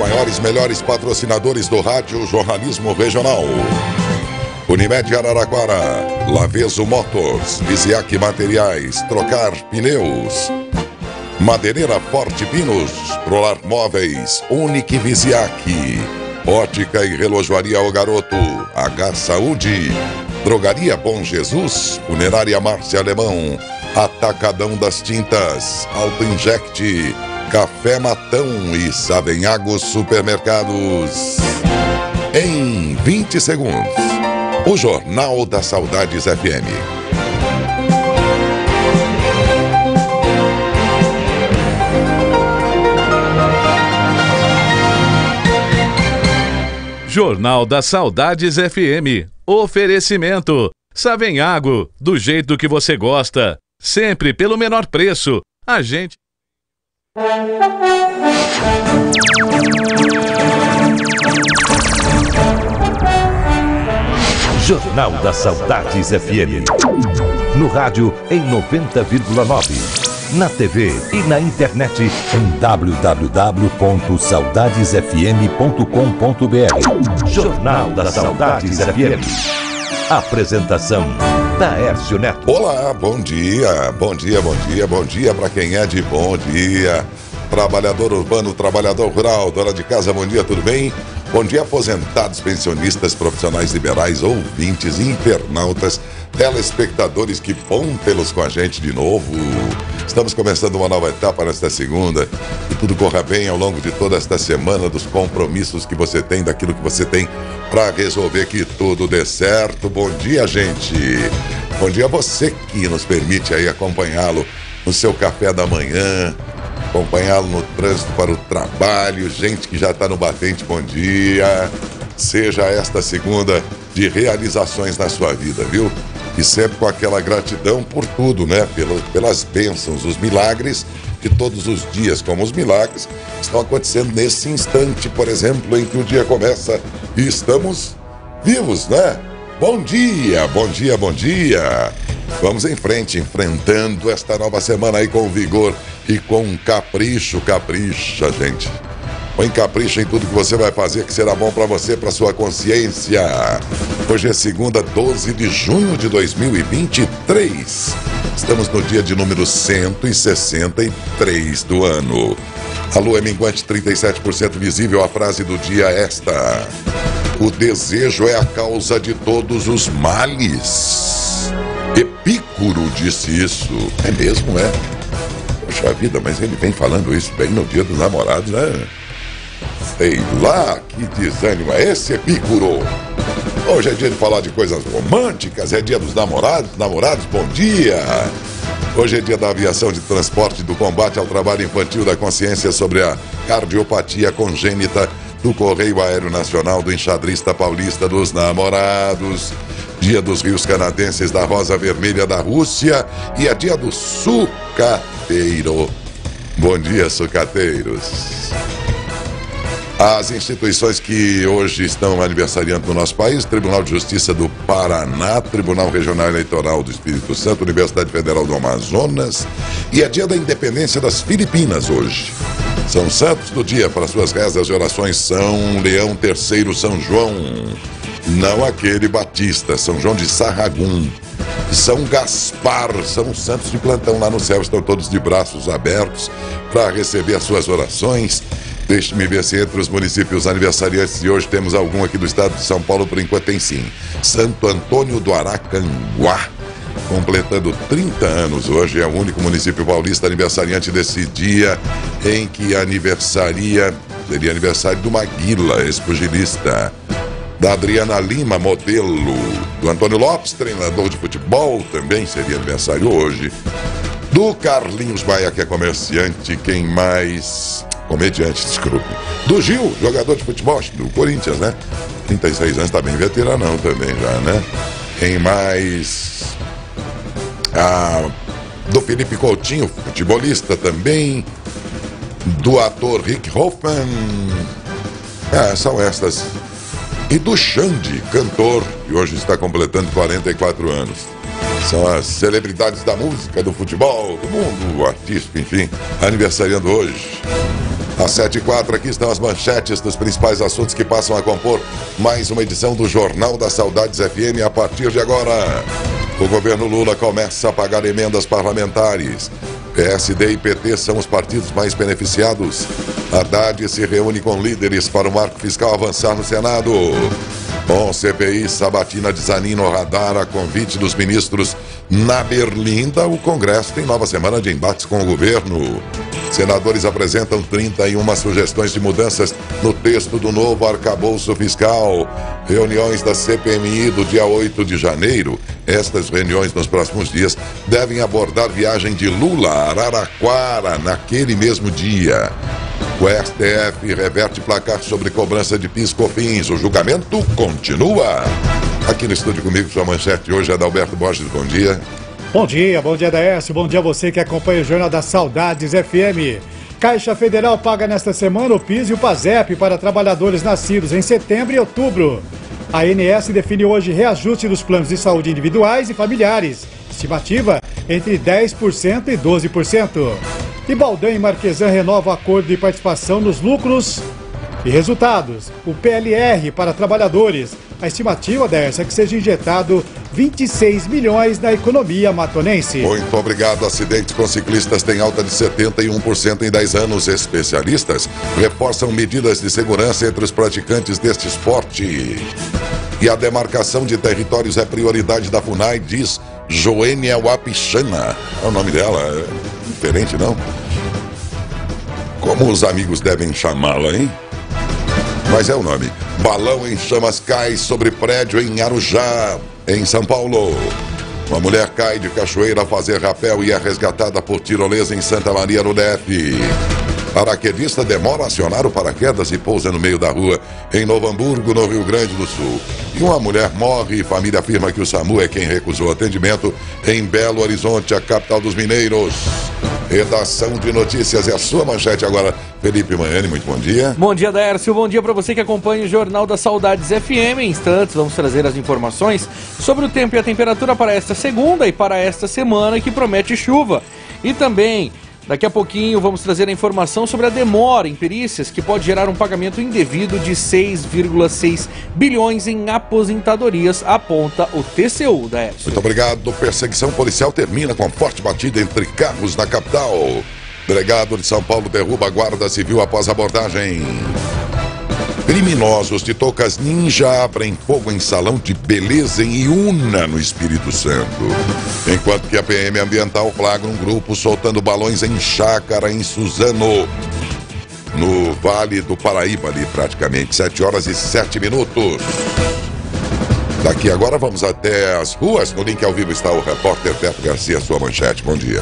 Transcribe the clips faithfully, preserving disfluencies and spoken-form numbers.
maiores, melhores patrocinadores do rádio jornalismo regional. Unimed Araraquara, Laveso Motors, Visiac Materiais, trocar pneus. Madeireira Forte Pinos, Prolar Móveis, Unique Visiac. Ótica e Relojoaria O Garoto, H Saúde. Drogaria Bom Jesus, Funerária Márcia Alemão, Atacadão das Tintas, Auto Inject, Café Matão e Savenhago Supermercados. Em vinte segundos, o Jornal da Saudades F M. Jornal da Saudades F M. Oferecimento. Savenhago, do jeito que você gosta. Sempre pelo menor preço. A gente... Jornal da Saudades F M. No rádio em noventa vírgula nove. Na T V e na internet em w w w ponto saudades f m ponto com ponto b r. Jornal da Saudades F M. Apresentação: Taércio Neto. Olá, bom dia, bom dia, bom dia, bom dia para quem é de bom dia. Trabalhador urbano, trabalhador rural, dona de casa, bom dia, tudo bem? Bom dia, aposentados, pensionistas, profissionais liberais, ouvintes, internautas, telespectadores, que bom tê-los com a gente de novo. Estamos começando uma nova etapa nesta segunda. Que tudo corra bem ao longo de toda esta semana, dos compromissos que você tem, daquilo que você tem para resolver, que tudo dê certo. Bom dia, gente. Bom dia a você que nos permite aí acompanhá-lo no seu café da manhã, acompanhá-lo no trânsito para o trabalho, gente que já está no batente, bom dia. Seja esta segunda de realizações na sua vida, viu? E sempre com aquela gratidão por tudo, né? Pelas, pelas bênçãos, os milagres de todos os dias, como os milagres estão acontecendo nesse instante, por exemplo, em que o dia começa e estamos vivos, né? Bom dia, bom dia, bom dia. Vamos em frente, enfrentando esta nova semana aí com vigor e com capricho. Capricha, gente. Põe capricho em tudo que você vai fazer, que será bom para você, para sua consciência. Hoje é segunda, doze de junho de dois mil e vinte e três. Estamos no dia de número cento e sessenta e três do ano. A lua é minguante, trinta e sete por cento visível. A frase do dia é esta: o desejo é a causa de todos os males. Epícoro disse isso. É mesmo, é? Poxa vida, mas ele vem falando isso bem no dia dos namorados, né? Sei lá, que desânimo é esse, Epícoro? Hoje é dia de falar de coisas românticas, é dia dos namorados, namorados, bom dia! Hoje é dia da aviação de transporte, do combate ao trabalho infantil, da consciência sobre a cardiopatia congênita, do Correio Aéreo Nacional, do enxadrista paulista, dos namorados. Dia dos rios canadenses, da rosa vermelha da Rússia, e é dia do sucateiro. Bom dia, sucateiros. As instituições que hoje estão aniversariando no nosso país: Tribunal de Justiça do Paraná, Tribunal Regional Eleitoral do Espírito Santo, Universidade Federal do Amazonas, e é dia da independência das Filipinas hoje. São santos do dia para suas rezas e orações: São Leão terceiro, São João, não aquele Batista, São João de Sarragum, São Gaspar. São os santos de plantão lá no céu, estão todos de braços abertos para receber as suas orações. Deixe-me ver se entre os municípios aniversariantes de hoje temos algum aqui do estado de São Paulo. Por enquanto tem sim. Santo Antônio do Aracanguá, completando trinta anos hoje, é o único município paulista aniversariante desse dia, em que aniversaria, seria aniversário do Maguila, ex-pugilista, da Adriana Lima, modelo, do Antônio Lopes, treinador de futebol, também seria aniversário hoje, do Carlinhos Maia, que é comerciante, quem mais... comediante, desculpe. Do Gil, jogador de futebol do Corinthians, né? trinta e seis anos, tá bem veteranão também já, né? Quem mais? Ah, do Felipe Coutinho, futebolista também. Do ator Rick Hoffman. É, são estas. E do Xande, cantor, que hoje está completando quarenta e quatro anos. São as celebridades da música, do futebol, do mundo artístico, enfim, aniversariando hoje. Às sete e quatro, aqui estão as manchetes dos principais assuntos que passam a compor mais uma edição do Jornal da Saudades F M a partir de agora. O governo Lula começa a pagar emendas parlamentares. P S D e P T são os partidos mais beneficiados. Haddad se reúne com líderes para o marco fiscal avançar no Senado. Com C P I, Sabatina desanima o radar a convite dos ministros na Berlinda. O Congresso tem nova semana de embates com o governo. Senadores apresentam trinta e uma sugestões de mudanças no texto do novo arcabouço fiscal. Reuniões da C P M I do dia oito de janeiro. Estas reuniões nos próximos dias devem abordar viagem de Lula a Araraquara naquele mesmo dia. O S T F reverte placar sobre cobrança de PIS/COFINS. O julgamento continua. Aqui no estúdio comigo, sua manchete hoje é da Alberto Borges. Bom dia. Bom dia, bom dia, Daércio. Bom dia a você que acompanha o Jornal da Saudades F M. Caixa Federal paga nesta semana o PIS e o PASEP para trabalhadores nascidos em setembro e outubro. A A N S define hoje reajuste dos planos de saúde individuais e familiares. Estimativa entre dez por cento e doze por cento. E Baldan e Marquesan renovam o acordo de participação nos lucros e resultados. O P L R para trabalhadores. A estimativa dessa é que seja injetado vinte e seis milhões na economia matonense. Muito obrigado. Acidentes com ciclistas têm alta de setenta e um por cento em dez anos. Especialistas reforçam medidas de segurança entre os praticantes deste esporte. E a demarcação de territórios é prioridade da FUNAI, diz Joênia Wapichana. É o nome dela, é diferente, não? Como os amigos devem chamá-la, hein? Mas é o nome. Balão em chamas cai sobre prédio em Arujá, em São Paulo. Uma mulher cai de cachoeira a fazer rapel e é resgatada por tirolesa em Santa Maria, no D F. Paraquedista demora a acionar o paraquedas e pousa no meio da rua em Novo Hamburgo, no Rio Grande do Sul. E uma mulher morre e família afirma que o SAMU é quem recusou atendimento em Belo Horizonte, a capital dos mineiros. Redação de notícias é a sua manchete agora. Felipe Manhani, muito bom dia. Bom dia, Daércio. Bom dia para você que acompanha o Jornal da Saudades F M. Em instantes, vamos trazer as informações sobre o tempo e a temperatura para esta segunda e para esta semana, que promete chuva. E também, daqui a pouquinho, vamos trazer a informação sobre a demora em perícias, que pode gerar um pagamento indevido de seis vírgula seis bilhões em aposentadorias, aponta o T C U, Daércio. Muito obrigado. Perseguição policial termina com forte batida entre carros na capital. Delegado de São Paulo derruba a guarda civil após abordagem. Criminosos de toucas ninja abrem fogo em salão de beleza em Iuna, no Espírito Santo. Enquanto que a P M Ambiental flagra um grupo soltando balões em chácara em Suzano, no Vale do Paraíba, ali praticamente. sete horas e sete minutos. Daqui agora vamos até as ruas. No link ao vivo está o repórter Beto Garcia, sua manchete. Bom dia.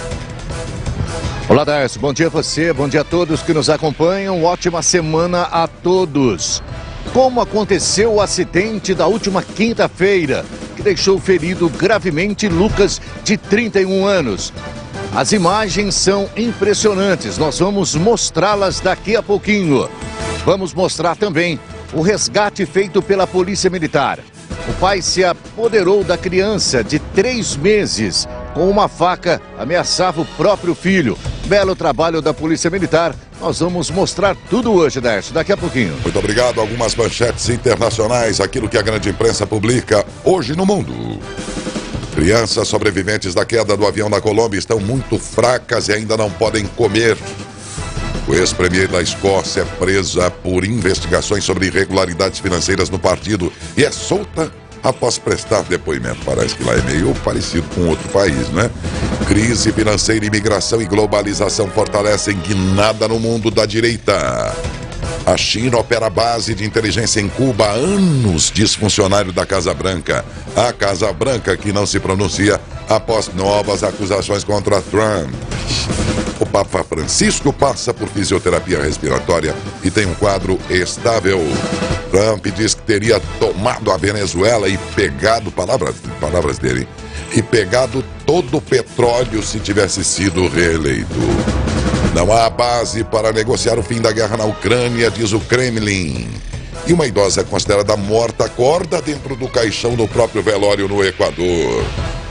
Olá, Daércio. Bom dia a você, bom dia a todos que nos acompanham. Ótima semana a todos. Como aconteceu o acidente da última quinta-feira, que deixou ferido gravemente Lucas, de trinta e um anos. As imagens são impressionantes, nós vamos mostrá-las daqui a pouquinho. Vamos mostrar também o resgate feito pela Polícia Militar. O pai se apoderou da criança de três meses. Com uma faca, ameaçava o próprio filho. Belo trabalho da Polícia Militar. Nós vamos mostrar tudo hoje, Daércio, daqui a pouquinho. Muito obrigado. Algumas manchetes internacionais, aquilo que a grande imprensa publica hoje no mundo. Crianças sobreviventes da queda do avião na Colômbia estão muito fracas e ainda não podem comer. O ex-premier da Escócia é presa por investigações sobre irregularidades financeiras no partido e é solta após prestar depoimento. Parece que lá é meio parecido com outro país, né? Crise financeira, imigração e globalização fortalecem guinada no mundo da direita. A China opera base de inteligência em Cuba há anos, diz funcionário da Casa Branca. A Casa Branca que não se pronuncia após novas acusações contra Trump. O Papa Francisco passa por fisioterapia respiratória e tem um quadro estável. Trump diz que teria tomado a Venezuela e pegado, palavras, palavras dele, e pegado todo o petróleo se tivesse sido reeleito. Não há base para negociar o fim da guerra na Ucrânia, diz o Kremlin. E uma idosa considerada morta acorda dentro do caixão do próprio velório no Equador.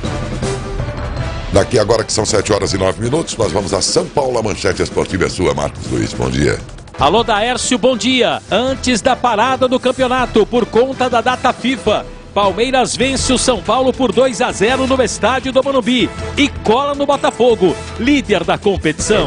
Daqui agora que são sete horas e nove minutos, nós vamos a São Paulo. A manchete esportiva é sua, Marcos Luiz. Bom dia. Alô, Daércio, bom dia. Antes da parada do campeonato, por conta da data FIFA, Palmeiras vence o São Paulo por dois a zero no estádio do Morumbi e cola no Botafogo, líder da competição.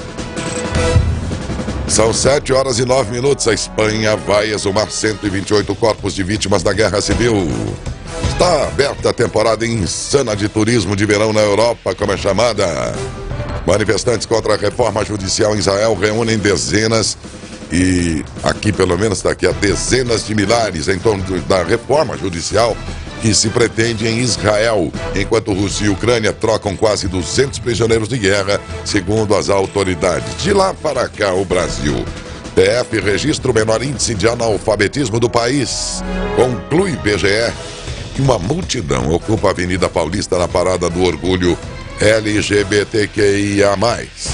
São sete horas e nove minutos. A Espanha vai exumar cento e vinte e oito corpos de vítimas da Guerra Civil. Está aberta a temporada insana de turismo de verão na Europa, como é chamada. Manifestantes contra a reforma judicial em Israel reúnem dezenas e aqui pelo menos está aqui a dezenas de milhares em torno da reforma judicial que se pretende em Israel, enquanto Rússia e Ucrânia trocam quase duzentos prisioneiros de guerra, segundo as autoridades. De lá para cá, o Brasil. P F registra o menor índice de analfabetismo do país. Conclui I B G E que uma multidão ocupa a Avenida Paulista na Parada do Orgulho L G B T Q I A mais.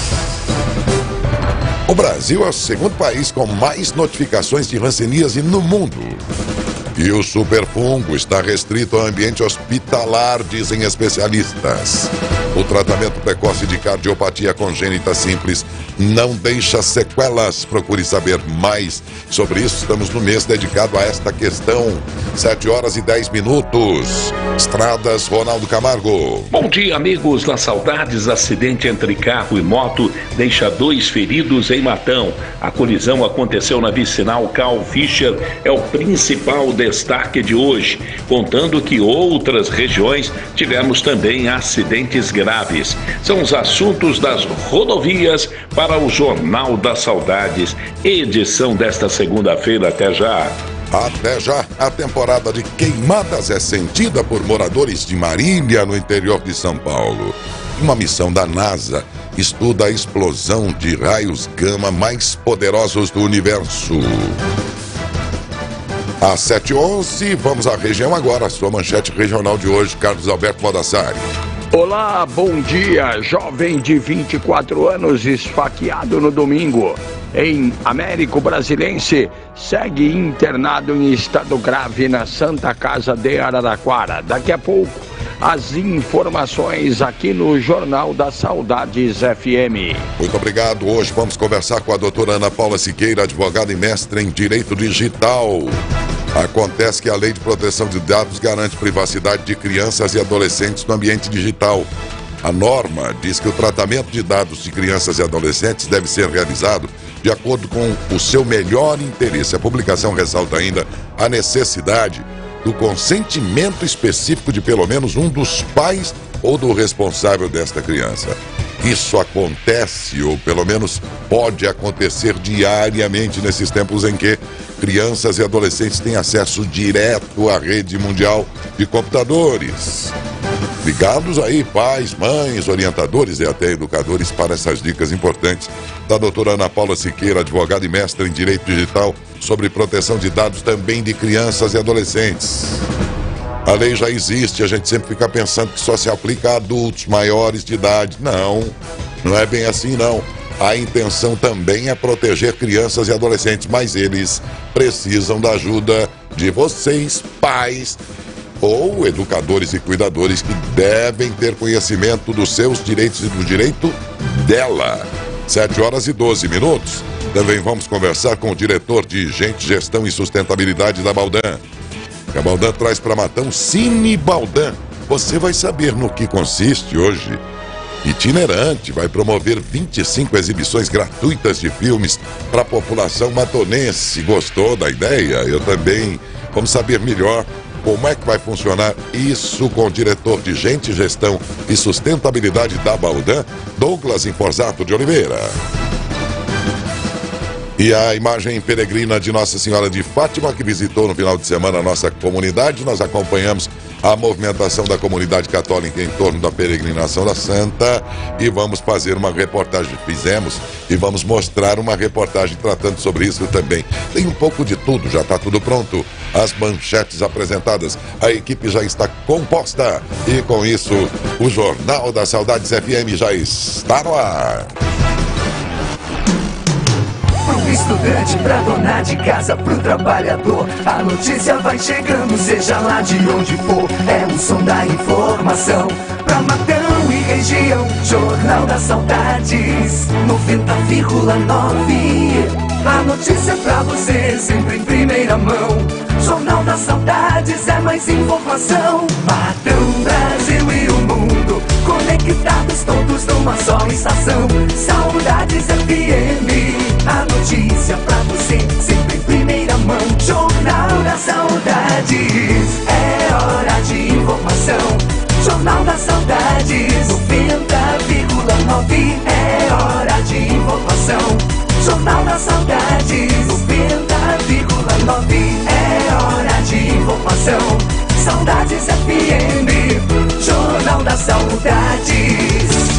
O Brasil é o segundo país com mais notificações de hanseníase no mundo. E o superfungo está restrito ao ambiente hospitalar, dizem especialistas. O tratamento precoce de cardiopatia congênita simples não deixa sequelas. Procure saber mais sobre isso. Estamos no mês dedicado a esta questão. sete horas e dez minutos. Estradas, Ronaldo Camargo. Bom dia, amigos da Saudades. Acidente entre carro e moto deixa dois feridos em Matão. A colisão aconteceu na vicinal Carl Fischer. É o principal destaque de hoje, contando que outras regiões tivemos também acidentes graves. São os assuntos das rodovias para o Jornal das Saudades, edição desta segunda-feira. Até já. Até já. A temporada de queimadas é sentida por moradores de Marília, no interior de São Paulo. Uma missão da NASA estuda a explosão de raios gama mais poderosos do universo. Às sete e onze, vamos à região agora. A sua manchete regional de hoje, Carlos Alberto Baldassari. Olá, bom dia. Jovem de vinte e quatro anos esfaqueado no domingo em Américo Brasilense segue internado em estado grave na Santa Casa de Araraquara. Daqui a pouco, as informações aqui no Jornal das Saudades F M. Muito obrigado. Hoje vamos conversar com a doutora Ana Paula Siqueira, advogada e mestre em Direito Digital. Acontece que a Lei de Proteção de Dados garante privacidade de crianças e adolescentes no ambiente digital. A norma diz que o tratamento de dados de crianças e adolescentes deve ser realizado de acordo com o seu melhor interesse. A publicação ressalta ainda a necessidade do consentimento específico de pelo menos um dos pais ou do responsável desta criança. Isso acontece, ou pelo menos pode acontecer diariamente nesses tempos em que crianças e adolescentes têm acesso direto à rede mundial de computadores. Ligados aí, pais, mães, orientadores e até educadores, para essas dicas importantes da doutora Ana Paula Siqueira, advogada e mestre em Direito Digital, sobre proteção de dados também de crianças e adolescentes. A lei já existe, a gente sempre fica pensando que só se aplica a adultos maiores de idade. Não, não é bem assim não. A intenção também é proteger crianças e adolescentes, mas eles precisam da ajuda de vocês, pais ou educadores e cuidadores, que devem ter conhecimento dos seus direitos e do direito dela. sete horas e doze minutos. Também vamos conversar com o diretor de Gente, Gestão e Sustentabilidade da Baldan. A Baldan traz para Matão Cine Baldan. Você vai saber no que consiste hoje. Itinerante, vai promover vinte e cinco exibições gratuitas de filmes para a população matonense. Gostou da ideia? Eu também. Vamos saber melhor como é que vai funcionar isso com o diretor de Gente, Gestão e Sustentabilidade da Baldan, Douglas Inforzato de Oliveira. E a imagem peregrina de Nossa Senhora de Fátima, que visitou no final de semana a nossa comunidade. Nós acompanhamos a movimentação da comunidade católica em torno da peregrinação da Santa e vamos fazer uma reportagem, fizemos, e vamos mostrar uma reportagem tratando sobre isso também. Tem um pouco de tudo, já está tudo pronto. As manchetes apresentadas, a equipe já está composta e com isso o Jornal das Saudades F M já está no ar. Pro estudante, pra dona de casa, pro trabalhador, a notícia vai chegando, seja lá de onde for. É o som da informação pra Matão e região. Jornal das Saudades, noventa vírgula nove. A notícia pra você sempre em primeira mão. Jornal da Saudades é mais informação. Matão, Brasil e o mundo conectados todos numa só estação. Saudades F M, a notícia pra você sempre em primeira mão. Jornal da Saudades, é hora de informação. Jornal da Saudades, noventa vírgula nove, é hora de informação. Jornal da Saudades, noventa vírgula nove, é hora de informação. Saudades F M, Jornal da Saudades.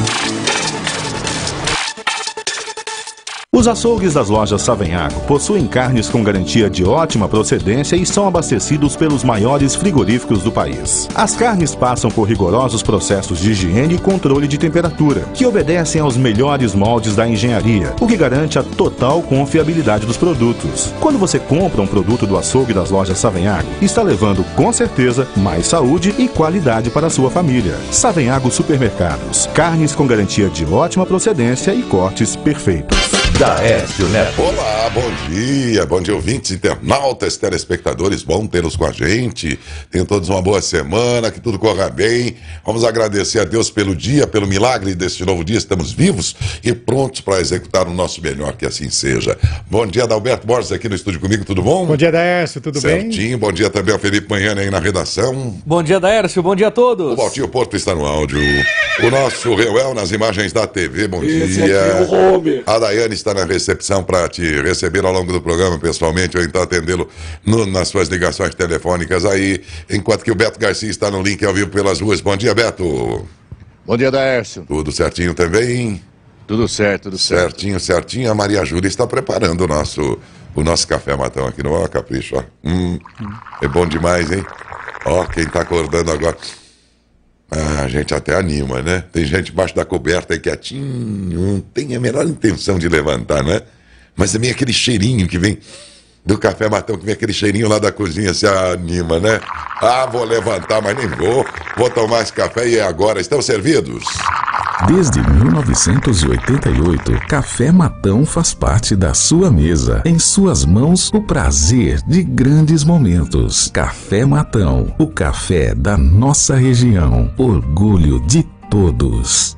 Os açougues das lojas Savenhago possuem carnes com garantia de ótima procedência e são abastecidos pelos maiores frigoríficos do país. As carnes passam por rigorosos processos de higiene e controle de temperatura, que obedecem aos melhores moldes da engenharia, o que garante a total confiabilidade dos produtos. Quando você compra um produto do açougue das lojas Savenhago, está levando com certeza mais saúde e qualidade para a sua família. Savenhago Supermercados, carnes com garantia de ótima procedência e cortes perfeitos. Daércio Neto. Olá, bom dia, bom dia ouvintes, internautas, telespectadores, bom tê-los com a gente. Tenham todos uma boa semana, que tudo corra bem. Vamos agradecer a Deus pelo dia, pelo milagre deste novo dia. Estamos vivos e prontos para executar o nosso melhor, que assim seja. Bom dia, Adalberto Borges aqui no estúdio comigo, tudo bom? Bom dia, Daércio, tudo Certinho. bem? Certinho, bom dia também ao Felipe Manhã aí na redação. Bom dia, Daércio, bom dia a todos. O Valtinho Porto está no áudio. O nosso Reuel nas imagens da T V, bom Esse dia. aqui é o Home. A Daiane está na recepção para te receber ao longo do programa pessoalmente, ou então atendê-lo no, nas suas ligações telefônicas aí, enquanto que o Beto Garcia está no link ao vivo pelas ruas. Bom dia, Beto. Bom dia, Daércio. Tudo certinho também? Tudo certo, tudo certo. Certinho, certinho. A Maria Júlia está preparando o nosso, o nosso café matão aqui no ó, capricho, ó. Hum, é bom demais, hein? Ó, quem está acordando agora... Ah, a gente até anima, né? Tem gente embaixo da coberta aí quietinho, não tem a menor intenção de levantar, né? Mas também aquele cheirinho que vem do café matão, que vem aquele cheirinho lá da cozinha, se anima, né? Ah, vou levantar, mas nem vou. Vou tomar esse café e é agora. Estão servidos? Desde mil novecentos e oitenta e oito, Café Matão faz parte da sua mesa. Em suas mãos, o prazer de grandes momentos. Café Matão, o café da nossa região. Orgulho de todos.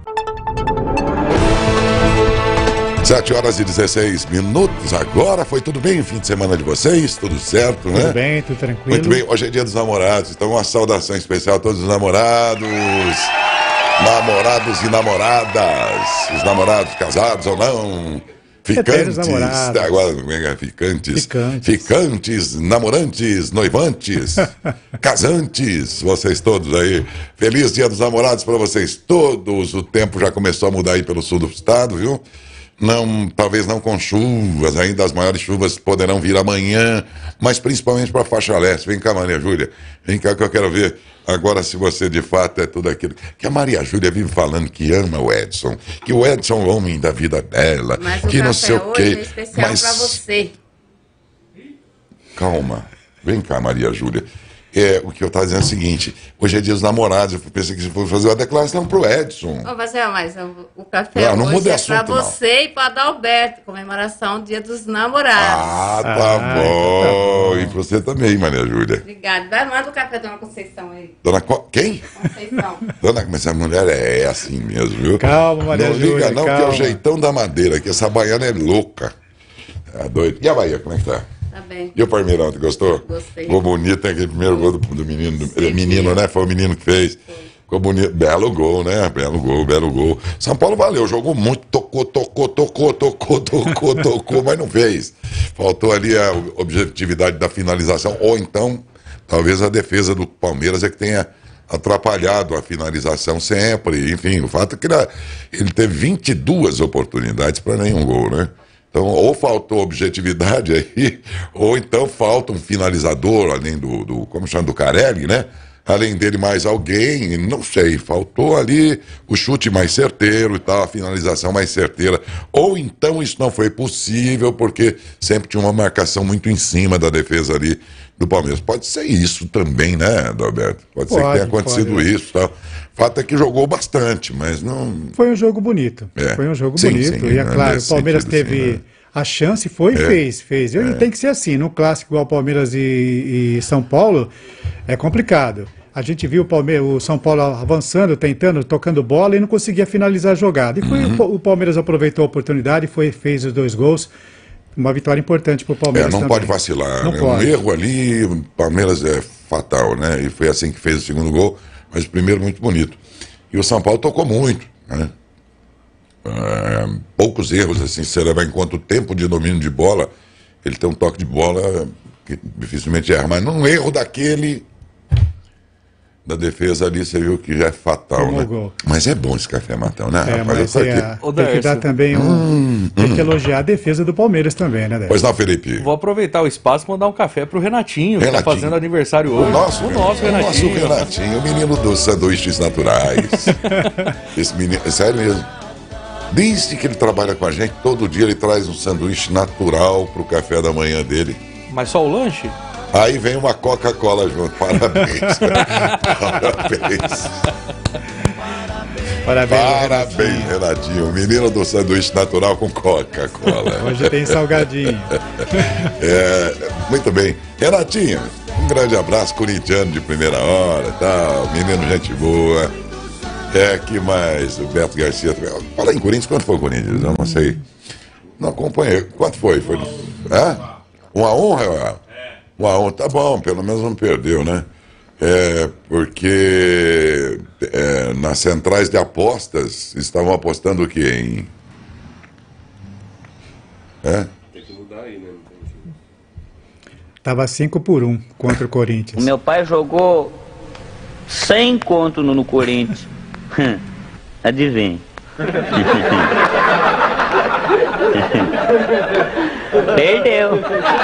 sete horas e dezesseis minutos, agora foi tudo bem? Fim de semana de vocês? Tudo certo, né? Tudo bem, tudo tranquilo. Muito bem, hoje é dia dos namorados, então uma saudação especial a todos os namorados. Namorados e namoradas, os namorados casados ou não, ficantes, agora como é que é? Ficantes, Ficantes, ficantes, namorantes, noivantes, casantes, vocês todos aí, feliz dia dos namorados para vocês todos. O tempo já começou a mudar aí pelo sul do estado, viu? Não, talvez não com chuvas, ainda as maiores chuvas poderão vir amanhã, mas principalmente para a faixa leste. Vem cá, Maria Júlia, vem cá que eu quero ver agora se você de fato é tudo aquilo que a Maria Júlia vive falando, que ama o Edson, que o Edson é o homem da vida dela, mas que o não sei o quê. Hoje é especial mas... para você. Calma, vem cá, Maria Júlia. É, o que eu estava dizendo é o seguinte, hoje é dia dos namorados, eu pensei que você fosse fazer uma declaração pro Edson. Ô, mas é, mas o café não, não hoje muda é assunto, para você não. E para Adalberto, comemoração do dia dos namorados. Ah, tá, ah, bom. tá bom. E você também, Maria Júlia. Obrigada. Vai, manda o café, dona Conceição aí. Dona Co... Quem? Conceição. Dona, mas essa mulher é assim mesmo, viu? Calma, Maria não Júlia, Não liga não, calma. que é o jeitão da madeira, que essa baiana é louca. É doido. E a Bahia, como é que tá? Tá bem. E o Parmeirão, tu gostou? Gostei. Ficou bonito, tem aquele primeiro gol do, do menino, do, menino, né? Foi o menino que fez. Foi. Ficou bonito, belo gol, né? Belo gol, belo gol. São Paulo valeu, jogou muito, tocou, tocou, tocou, tocou, tocou, tocou, mas não fez. Faltou ali a objetividade da finalização, ou então, talvez a defesa do Palmeiras é que tenha atrapalhado a finalização sempre. Enfim, o fato é que ele teve vinte e duas oportunidades para nenhum gol, né? Então, ou faltou objetividade aí, ou então falta um finalizador, além do, do como chama, do Carelli, né? Além dele mais alguém, não sei, faltou ali o chute mais certeiro e tal, a finalização mais certeira. Ou então isso não foi possível, porque sempre tinha uma marcação muito em cima da defesa ali do Palmeiras. Pode ser isso também, né, Adalberto? Pode, pode ser que tenha acontecido pode. isso, tal. Fato é que jogou bastante, mas não... Foi um jogo bonito. É. Foi um jogo sim, bonito. Sim, e é claro, o Palmeiras sentido, teve sim, né? A chance foi e É. fez, fez. E tem que ser assim, no clássico igual Palmeiras e, e São Paulo, é complicado. A gente viu o, Palmeiras, o São Paulo avançando, tentando, tocando bola e não conseguia finalizar a jogada. E foi, Uhum. o Palmeiras aproveitou a oportunidade e foi, fez os dois gols. Uma vitória importante para o É, Palmeiras não também. pode vacilar, Não né? pode. Um erro ali, o Palmeiras é fatal, né? E foi assim que fez o segundo gol, mas o primeiro muito bonito. E o São Paulo tocou muito, né? É, poucos erros, assim, se você levar em conta o tempo de domínio de bola, ele tem um toque de bola que dificilmente erra, mas num erro daquele da defesa ali, você viu que já é fatal, Tomou né? gol. Mas é bom esse café matão, né, É, rapaz? mas Eu tô é, aqui. Ô, tem que dar Décio. também um. Hum, tem hum. que elogiar a defesa do Palmeiras também, né, Décio? Pois não, Felipe? Vou aproveitar o espaço e mandar um café pro Renatinho, que tá Renatinho. fazendo aniversário hoje. O nosso, o nosso o Renatinho. nosso Renatinho, o menino dos sanduíches naturais. Esse menino, é sério mesmo. Desde que ele trabalha com a gente, todo dia ele traz um sanduíche natural pro café da manhã dele. Mas só o lanche? Aí vem uma Coca-Cola junto. Parabéns. Parabéns. Parabéns, Parabéns, Renatinho. O menino do sanduíche natural com Coca-Cola. Hoje tem salgadinho. É, muito bem. Renatinho, um grande abraço, corintiano de primeira hora e tal. Menino, gente boa. É, que mais? O Beto Garcia. Fala em Corinthians, quanto foi o Corinthians? Eu não sei. Não acompanhei. Quanto foi? Foi é? Um a um, Real? Um a um, tá bom, pelo menos não perdeu, né? É, porque é, nas centrais de apostas estavam apostando o quê? Em... É? Tem que mudar aí, né? Tava cinco por um contra o Corinthians. O meu pai jogou cem conto no, no Corinthians. Adivinha. Perdeu.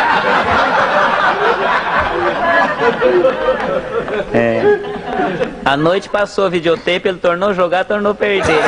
É. A noite passou videotape, ele tornou jogar, tornou perder.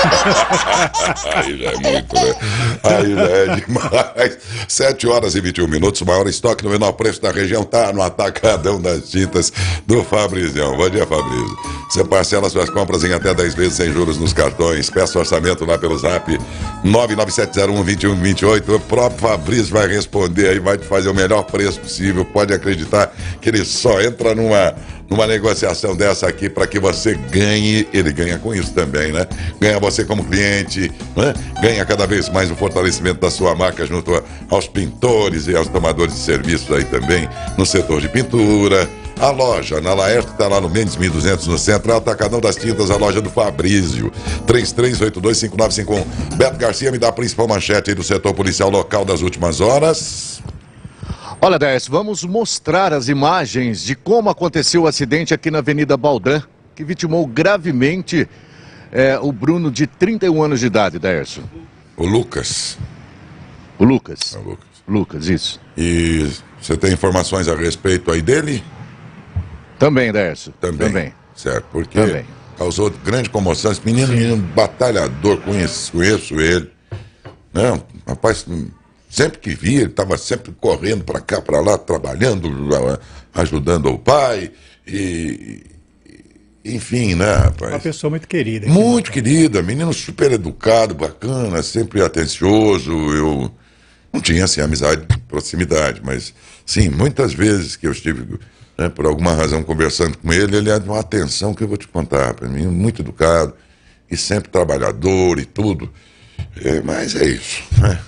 Aí já é muito, né? Aí já é demais. sete horas e vinte e um minutos, o maior estoque no menor preço da região tá no Atacadão das Tintas do Fabrizão. Bom dia, Fabrício. Você parcela suas compras em até dez vezes sem juros nos cartões. Peça orçamento lá pelo zap nove nove sete zero um, dois um dois oito. O próprio Fabrício vai responder aí, vai te fazer o melhor preço possível. Pode acreditar que ele só entra numa, numa negociação dessa aqui para que você ganhe. Ele ganha com isso também, né? Ganha você como cliente, né? Ganha cada vez mais o fortalecimento da sua marca junto a, aos pintores e aos tomadores de serviços aí também no setor de pintura. A loja, na Laerte, está lá no Mendes mil e duzentos no centro, é o Atacadão das Tintas, a loja do Fabrício. três três oito dois cinco nove cinco um. Beto Garcia, me dá a principal manchete aí do setor policial local das últimas horas. Olha, Décio, vamos mostrar as imagens de como aconteceu o acidente aqui na Avenida Baldan, que vitimou gravemente é, o Bruno, de trinta e um anos de idade, Décio. O Lucas. O Lucas. É o Lucas. Lucas, isso. E você tem informações a respeito aí dele? Também, Décio. Também. Também. Certo, porque Também. causou grande comoção. Esse menino, menino batalhador, conheço, conheço ele. Não, rapaz, sempre que via, ele estava sempre correndo para cá, para lá, trabalhando, ajudando o pai. E, enfim, né, rapaz? Uma pessoa muito querida. aqui, Muito né? querida, menino super educado, bacana, sempre atencioso. Eu não tinha, assim, amizade de proximidade, mas, sim, muitas vezes que eu estive, né, por alguma razão, conversando com ele, ele é de uma atenção que eu vou te contar, para mim, muito educado e sempre trabalhador e tudo. É, mas é isso, né?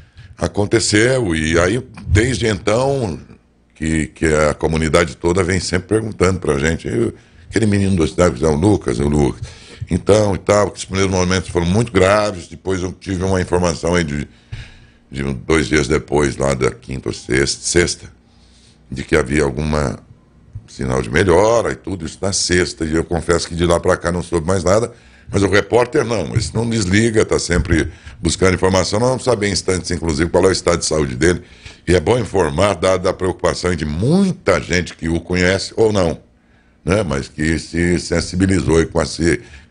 Aconteceu, e aí, desde então, que, que a comunidade toda vem sempre perguntando pra gente, eu, aquele menino do cidade, o Lucas, o Lucas, então e tal, que os primeiros momentos foram muito graves, depois eu tive uma informação aí de, de dois dias depois, lá da quinta ou sexta, sexta, de que havia alguma sinal de melhora e tudo isso na sexta, e eu confesso que de lá pra cá não soube mais nada, mas o repórter não, esse não desliga, está sempre buscando informação, nós vamos saber em instantes, inclusive, qual é o estado de saúde dele, e é bom informar, dada a preocupação de muita gente que o conhece ou não, né, mas que se sensibilizou com, a,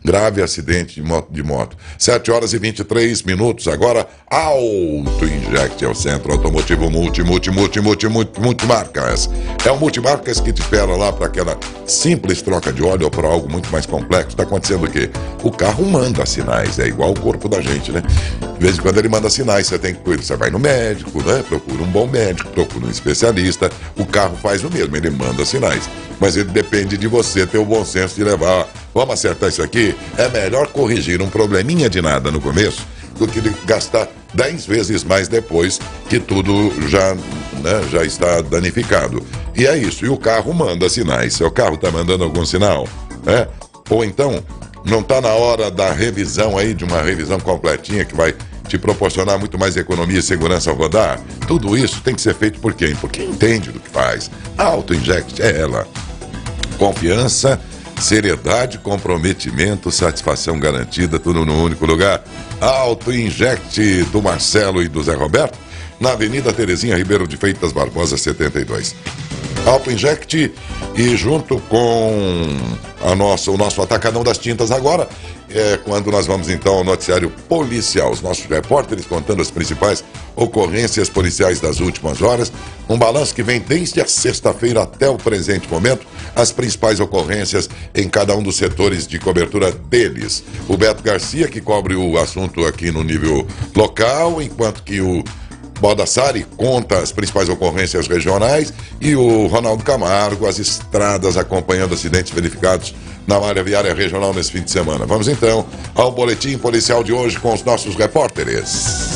Grave acidente de moto. De moto. sete horas e vinte e três minutos. Agora, Auto Inject é o centro automotivo multi, multi, multi, multi, multi, multimarcas. É o multimarcas que te espera lá para aquela simples troca de óleo ou para algo muito mais complexo. Está acontecendo o quê? O carro manda sinais, é igual o corpo da gente, né? De vez em quando ele manda sinais, você tem que cuidar. Você vai no médico, né? Procura um bom médico, procura um especialista. O carro faz o mesmo, ele manda sinais. Mas ele depende de você ter o bom senso de levar. Vamos acertar isso aqui? É melhor corrigir um probleminha de nada no começo do que gastar dez vezes mais depois que tudo já, né, já está danificado. E é isso. E o carro manda sinais. Seu carro está mandando algum sinal, né? Ou então, não está na hora da revisão aí, de uma revisão completinha que vai te proporcionar muito mais economia e segurança ao rodar? Tudo isso tem que ser feito por quem? Por quem entende do que faz. A Auto Inject é ela. Confiança, seriedade, comprometimento, satisfação garantida, tudo no único lugar. Auto Inject do Marcelo e do Zé Roberto, na Avenida Terezinha Ribeiro de Freitas Barbosa, setenta e dois. Auto Inject, e junto com a nossa, o nosso Atacadão das Tintas agora, é quando nós vamos então ao noticiário policial. Os nossos repórteres contando as principais ocorrências policiais das últimas horas. Um balanço que vem desde a sexta-feira até o presente momento, as principais ocorrências em cada um dos setores de cobertura deles. O Beto Garcia, que cobre o assunto aqui no nível local, enquanto que o Baldassari conta as principais ocorrências regionais, e o Ronaldo Camargo, as estradas, acompanhando acidentes verificados na malha viária regional nesse fim de semana. Vamos então ao boletim policial de hoje com os nossos repórteres.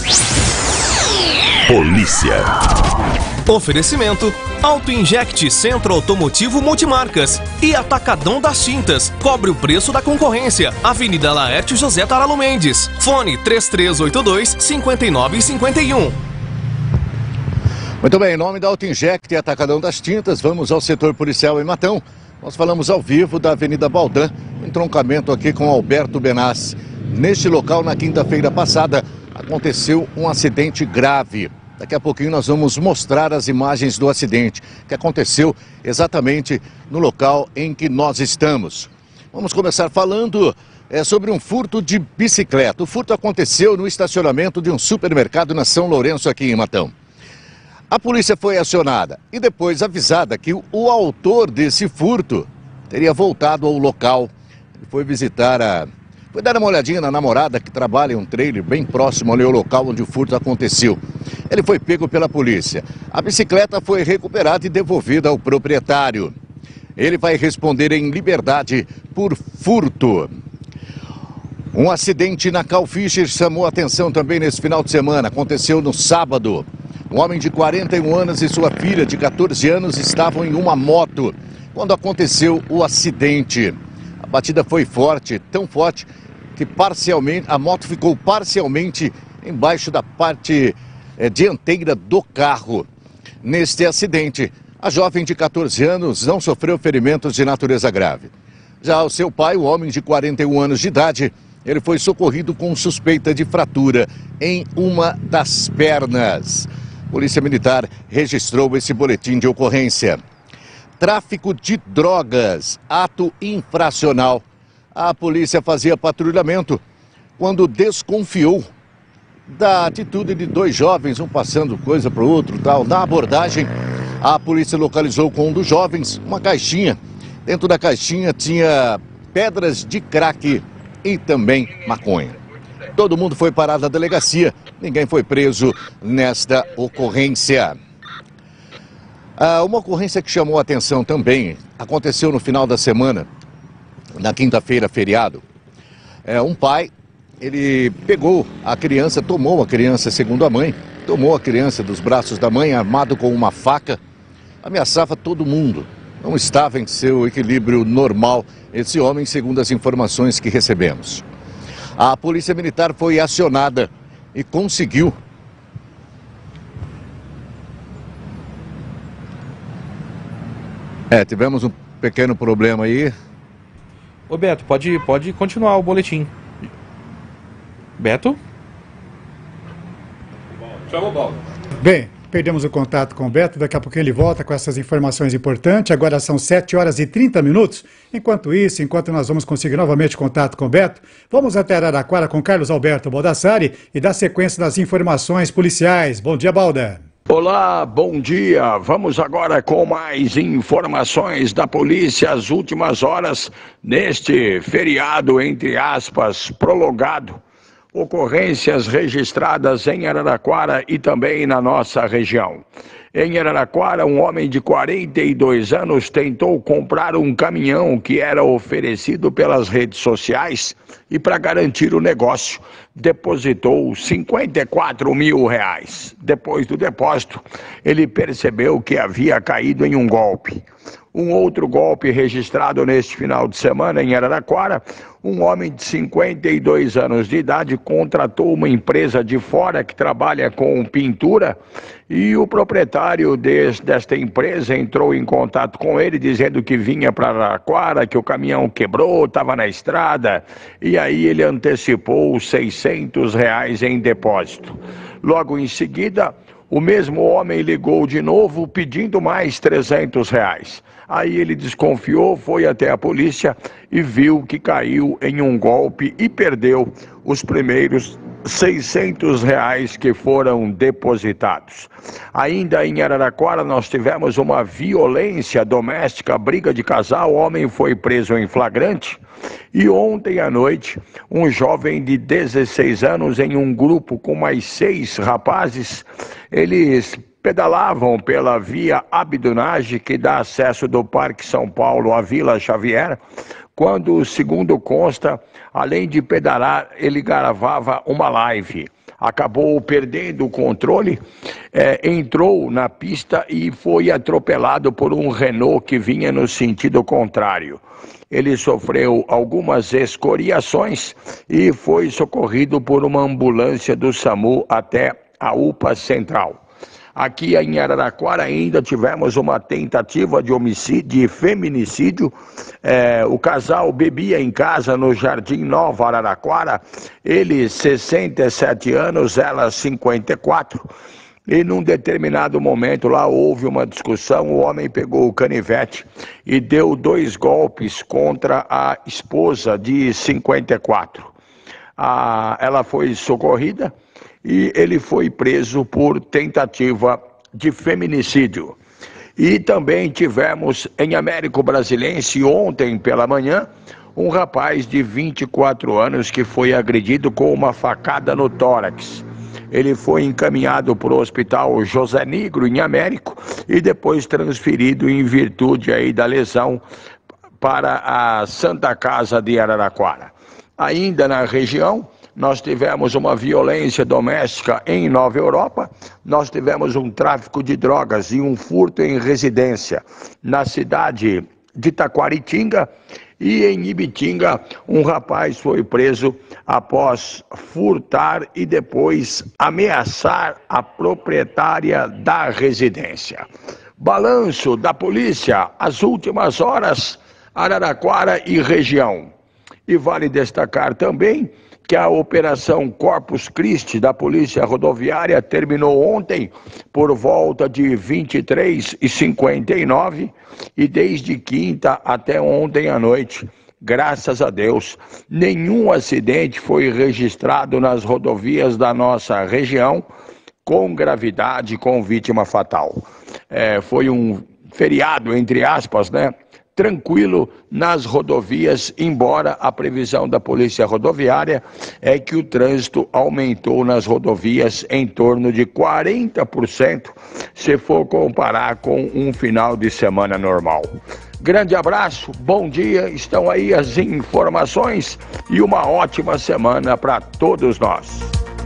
Polícia. Oferecimento: Auto Inject, Centro Automotivo Multimarcas e Atacadão das Tintas. Cobre o preço da concorrência. Avenida Laerte José Taralo Mendes. Fone três três oito dois, cinco nove cinco um. Muito bem, em nome da Auto Inject e Atacadão das Tintas, vamos ao setor policial em Matão. Nós falamos ao vivo da Avenida Baldan, entroncamento aqui com Alberto Benassi. Neste local, na quinta-feira passada, aconteceu um acidente grave. Daqui a pouquinho nós vamos mostrar as imagens do acidente, que aconteceu exatamente no local em que nós estamos. Vamos começar falando é, sobre um furto de bicicleta. O furto aconteceu no estacionamento de um supermercado na São Lourenço, aqui em Matão. A polícia foi acionada e depois avisada que o, o autor desse furto teria voltado ao local. Ele foi visitar a... Foi dar uma olhadinha na namorada que trabalha em um trailer bem próximo ali ao local onde o furto aconteceu. Ele foi pego pela polícia. A bicicleta foi recuperada e devolvida ao proprietário. Ele vai responder em liberdade por furto. Um acidente na Carl Fischer chamou atenção também nesse final de semana. Aconteceu no sábado. Um homem de quarenta e um anos e sua filha de quatorze anos estavam em uma moto quando aconteceu o acidente. A batida foi forte, tão forte que parcialmente a moto ficou parcialmente embaixo da parte é, dianteira do carro. Neste acidente, a jovem de quatorze anos não sofreu ferimentos de natureza grave. Já o seu pai, o homem de quarenta e um anos de idade, ele foi socorrido com suspeita de fratura em uma das pernas. Polícia Militar registrou esse boletim de ocorrência. Tráfico de drogas, ato infracional. A polícia fazia patrulhamento quando desconfiou da atitude de dois jovens, um passando coisa para o outro, tal. Na abordagem, a polícia localizou com um dos jovens uma caixinha. Dentro da caixinha tinha pedras de crack e também maconha. Todo mundo foi parado na delegacia, ninguém foi preso nesta ocorrência. Ah, uma ocorrência que chamou a atenção também aconteceu no final da semana, na quinta-feira, feriado. É, um pai, ele pegou a criança, tomou a criança, segundo a mãe, tomou a criança dos braços da mãe, armado com uma faca, ameaçava todo mundo. Não estava em seu equilíbrio normal esse homem, segundo as informações que recebemos. A Polícia Militar foi acionada e conseguiu. É, tivemos um pequeno problema aí. Ô Beto, pode, pode continuar o boletim. Beto? Bem, perdemos o contato com o Beto, daqui a pouquinho ele volta com essas informações importantes. Agora são sete horas e trinta minutos. Enquanto isso, enquanto nós vamos conseguir novamente contato com o Beto, vamos até Araraquara com Carlos Alberto Baldassari e dar sequência das informações policiais. Bom dia, Balda. Olá, bom dia. Vamos agora com mais informações da polícia às últimas horas neste feriado, entre aspas, prolongado. Ocorrências registradas em Araraquara e também na nossa região. Em Araraquara, um homem de quarenta e dois anos tentou comprar um caminhão que era oferecido pelas redes sociais e, para garantir o negócio, depositou cinquenta e quatro mil reais. Depois do depósito, ele percebeu que havia caído em um golpe. Um outro golpe registrado neste final de semana em Araraquara, um homem de cinquenta e dois anos de idade contratou uma empresa de fora que trabalha com pintura e o proprietário des, desta empresa entrou em contato com ele dizendo que vinha para Araraquara, que o caminhão quebrou, estava na estrada e aí ele antecipou seiscentos reais em depósito. Logo em seguida, o mesmo homem ligou de novo pedindo mais trezentos reais. Aí ele desconfiou, foi até a polícia e viu que caiu em um golpe e perdeu os primeiros seiscentos reais que foram depositados. Ainda em Araraquara nós tivemos uma violência doméstica, briga de casal, o homem foi preso em flagrante. E ontem à noite, um jovem de dezesseis anos em um grupo com mais seis rapazes, eles pedalavam pela via Abdunage, que dá acesso do Parque São Paulo à Vila Xavier, quando, segundo consta, além de pedalar, ele gravava uma live. Acabou perdendo o controle, é, entrou na pista e foi atropelado por um Renault que vinha no sentido contrário. Ele sofreu algumas escoriações e foi socorrido por uma ambulância do SAMU até a U P A Central. Aqui em Araraquara ainda tivemos uma tentativa de homicídio, de feminicídio. É, o casal bebia em casa no Jardim Nova Araraquara. Ele sessenta e sete anos, ela cinquenta e quatro. E num determinado momento lá houve uma discussão, o homem pegou o canivete e deu dois golpes contra a esposa de cinquenta e quatro. Ah, ela foi socorrida e ele foi preso por tentativa de feminicídio. E também tivemos em Américo Brasilense, ontem pela manhã, um rapaz de vinte e quatro anos que foi agredido com uma facada no tórax. Ele foi encaminhado para o Hospital José Negro, em Américo, e depois transferido em virtude aí da lesão para a Santa Casa de Araraquara. Ainda na região, nós tivemos uma violência doméstica em Nova Europa, nós tivemos um tráfico de drogas e um furto em residência na cidade de Taquaritinga, e em Ibitinga um rapaz foi preso após furtar e depois ameaçar a proprietária da residência. Balanço da polícia, as últimas horas, Araraquara e região. E vale destacar também que a Operação Corpus Christi da Polícia Rodoviária terminou ontem por volta de vinte e três e cinquenta e nove e desde quinta até ontem à noite, graças a Deus, nenhum acidente foi registrado nas rodovias da nossa região com gravidade, com vítima fatal. É, foi um feriado, entre aspas, né? Tranquilo nas rodovias, embora a previsão da Polícia Rodoviária é que o trânsito aumentou nas rodovias em torno de quarenta por cento, se for comparar com um final de semana normal. Grande abraço, bom dia, estão aí as informações e uma ótima semana para todos nós.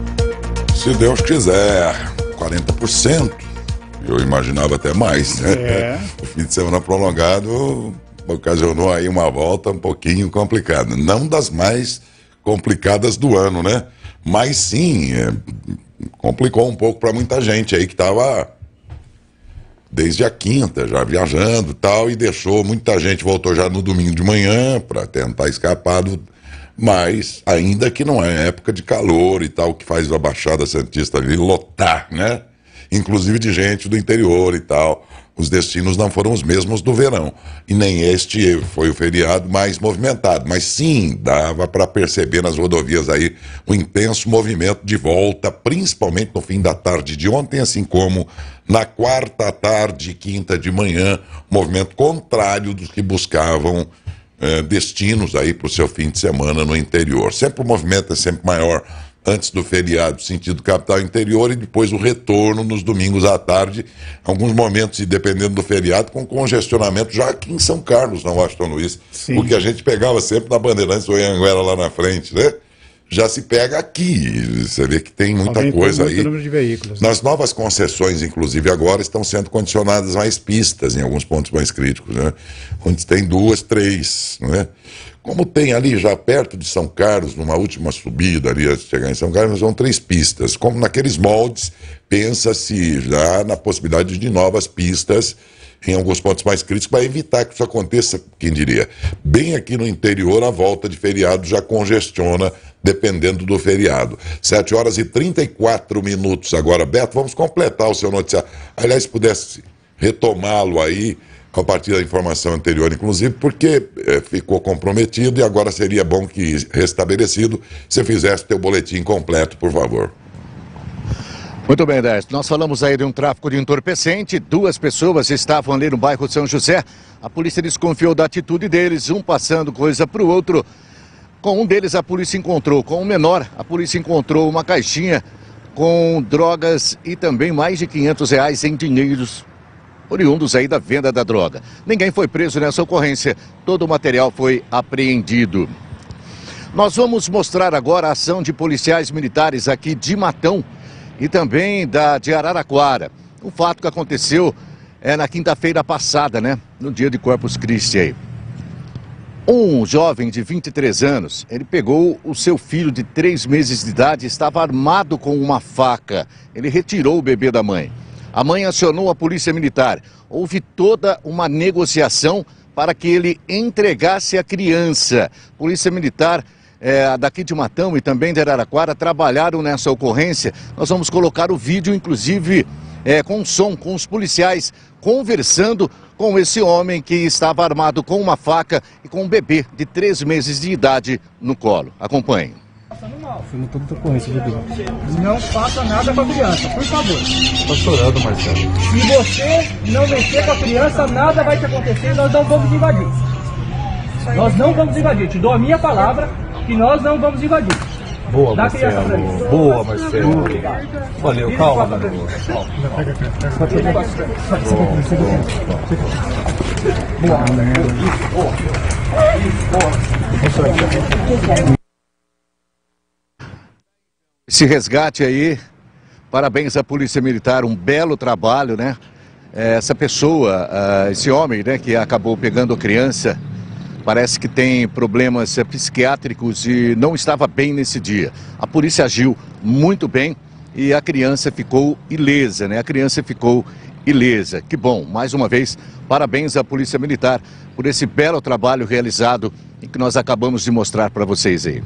Se Deus quiser, quarenta por cento. Eu imaginava até mais, né? É. O fim de semana prolongado ocasionou aí uma volta um pouquinho complicada. Não das mais complicadas do ano, né? Mas sim, é, complicou um pouco para muita gente aí que estava desde a quinta já viajando e tal, e deixou, muita gente voltou já no domingo de manhã para tentar escapar do... Mas ainda que não é época de calor e tal, que faz a Baixada Santista ali lotar, né? inclusive de gente do interior e tal. Os destinos não foram os mesmos do verão. E nem este foi o feriado mais movimentado. Mas sim, dava para perceber nas rodovias aí um intenso movimento de volta, principalmente no fim da tarde de ontem, assim como na quarta tarde e quinta de manhã, movimento contrário dos que buscavam eh, destinos aí para o seu fim de semana no interior. Sempre o movimento é sempre maior antes do feriado, sentido capital interior, e depois o retorno nos domingos à tarde, alguns momentos, e dependendo do feriado, com congestionamento já aqui em São Carlos, na Washington Luiz. Sim. O que a gente pegava sempre na Bandeirantes ou em Anguera lá na frente, né? Já se pega aqui. Você vê que tem muita Alguém coisa aí. Número de veículos, né? Nas novas concessões, inclusive agora, estão sendo condicionadas mais pistas em alguns pontos mais críticos, né? Onde tem duas, três, né? Como tem ali já perto de São Carlos, numa última subida ali antes de chegar em São Carlos, são três pistas. Como naqueles moldes, pensa-se já na possibilidade de novas pistas em alguns pontos mais críticos para evitar que isso aconteça, quem diria. Bem aqui no interior, a volta de feriado já congestiona, dependendo do feriado. sete horas e trinta e quatro minutos agora. Beto, vamos completar o seu noticiário. Aliás, se pudesse retomá-lo aí, a partir da informação anterior, inclusive, porque é, ficou comprometido e agora seria bom que, restabelecido, você fizesse o teu boletim completo, por favor. Muito bem, Décio. Nós falamos aí de um tráfico de entorpecente. Duas pessoas estavam ali no bairro São José. A polícia desconfiou da atitude deles, um passando coisa para o outro. Com um deles, a polícia encontrou, com o menor, a polícia encontrou uma caixinha com drogas e também mais de quinhentos reais em dinheiros oriundos aí da venda da droga. Ninguém foi preso nessa ocorrência, todo o material foi apreendido. Nós vamos mostrar agora a ação de policiais militares aqui de Matão e também da de Araraquara. Um fato que aconteceu é na quinta-feira passada, né? No dia de Corpus Christi aí. Um jovem de vinte e três anos, ele pegou o seu filho de três meses de idade, estava armado com uma faca. Ele retirou o bebê da mãe. A mãe acionou a polícia militar. Houve toda uma negociação para que ele entregasse a criança. Polícia militar é, daqui de Matão e também de Araraquara trabalharam nessa ocorrência. Nós vamos colocar o vídeo, inclusive, é, com som, com os policiais conversando com esse homem que estava armado com uma faca e com um bebê de três meses de idade no colo. Acompanhe. Filme toda a ocorrência de Deus. Não faça nada com a criança, por favor. Tô chorando, Marcelo. Se você não mexer com a criança, nada vai te acontecer, nós não vamos invadir. Nós não vamos invadir. Te dou a minha palavra que nós não vamos invadir. Boa, Dá Marcelo. Boa, Marcelo. Valeu, calma, garoto. Esse resgate aí, parabéns à Polícia Militar, um belo trabalho, né? Essa pessoa, esse homem, né, que acabou pegando a criança, parece que tem problemas psiquiátricos e não estava bem nesse dia. A polícia agiu muito bem e a criança ficou ilesa, né? A criança ficou ilesa. Que bom, mais uma vez, parabéns à Polícia Militar por esse belo trabalho realizado e que nós acabamos de mostrar para vocês aí.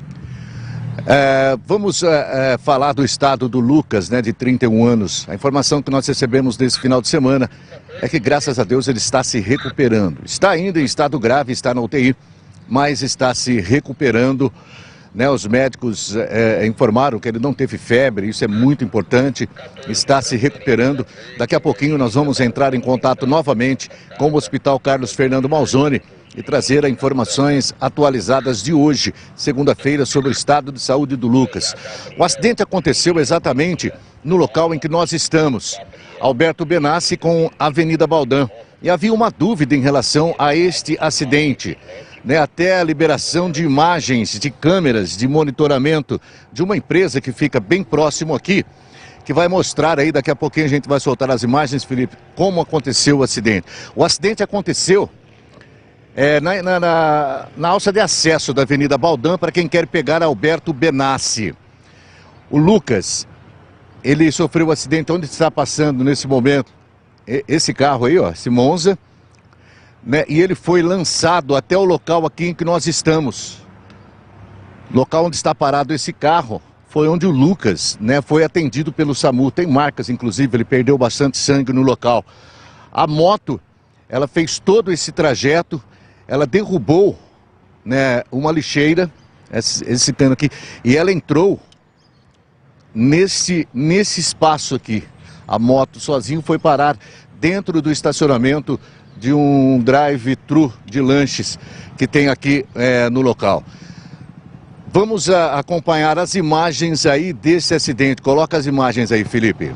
É, vamos é, é, falar do estado do Lucas, né, de trinta e um anos. A informação que nós recebemos nesse final de semana é que, graças a Deus, ele está se recuperando. Está ainda em estado grave, está na U T I, mas está se recuperando. Né, os médicos é, informaram que ele não teve febre, isso é muito importante, está se recuperando. Daqui a pouquinho nós vamos entrar em contato novamente com o Hospital Carlos Fernando Malzone e trazer as informações atualizadas de hoje, segunda-feira, sobre o estado de saúde do Lucas. O acidente aconteceu exatamente no local em que nós estamos, Alberto Benassi com a Avenida Baldã. E havia uma dúvida em relação a este acidente, né? Até a liberação de imagens de câmeras de monitoramento de uma empresa que fica bem próximo aqui, que vai mostrar aí, daqui a pouquinho a gente vai soltar as imagens, Felipe, como aconteceu o acidente. O acidente aconteceu É, na, na, na, na alça de acesso da Avenida Baldã, para quem quer pegar Alberto Benassi. O Lucas, ele sofreu um acidente onde está passando nesse momento. Esse carro aí, ó, esse Monza, né? E ele foi lançado até o local aqui em que nós estamos. Local onde está parado esse carro. foi onde o Lucas, né, foi atendido pelo SAMU. Tem marcas, inclusive, ele perdeu bastante sangue no local. A moto, ela fez todo esse trajeto, ela derrubou, né, uma lixeira, esse, esse cano aqui, e ela entrou nesse, nesse espaço aqui. A moto sozinho foi parar dentro do estacionamento de um drive-thru de lanches que tem aqui é, no local. Vamos a, acompanhar as imagens aí desse acidente. Coloca as imagens aí, Felipe.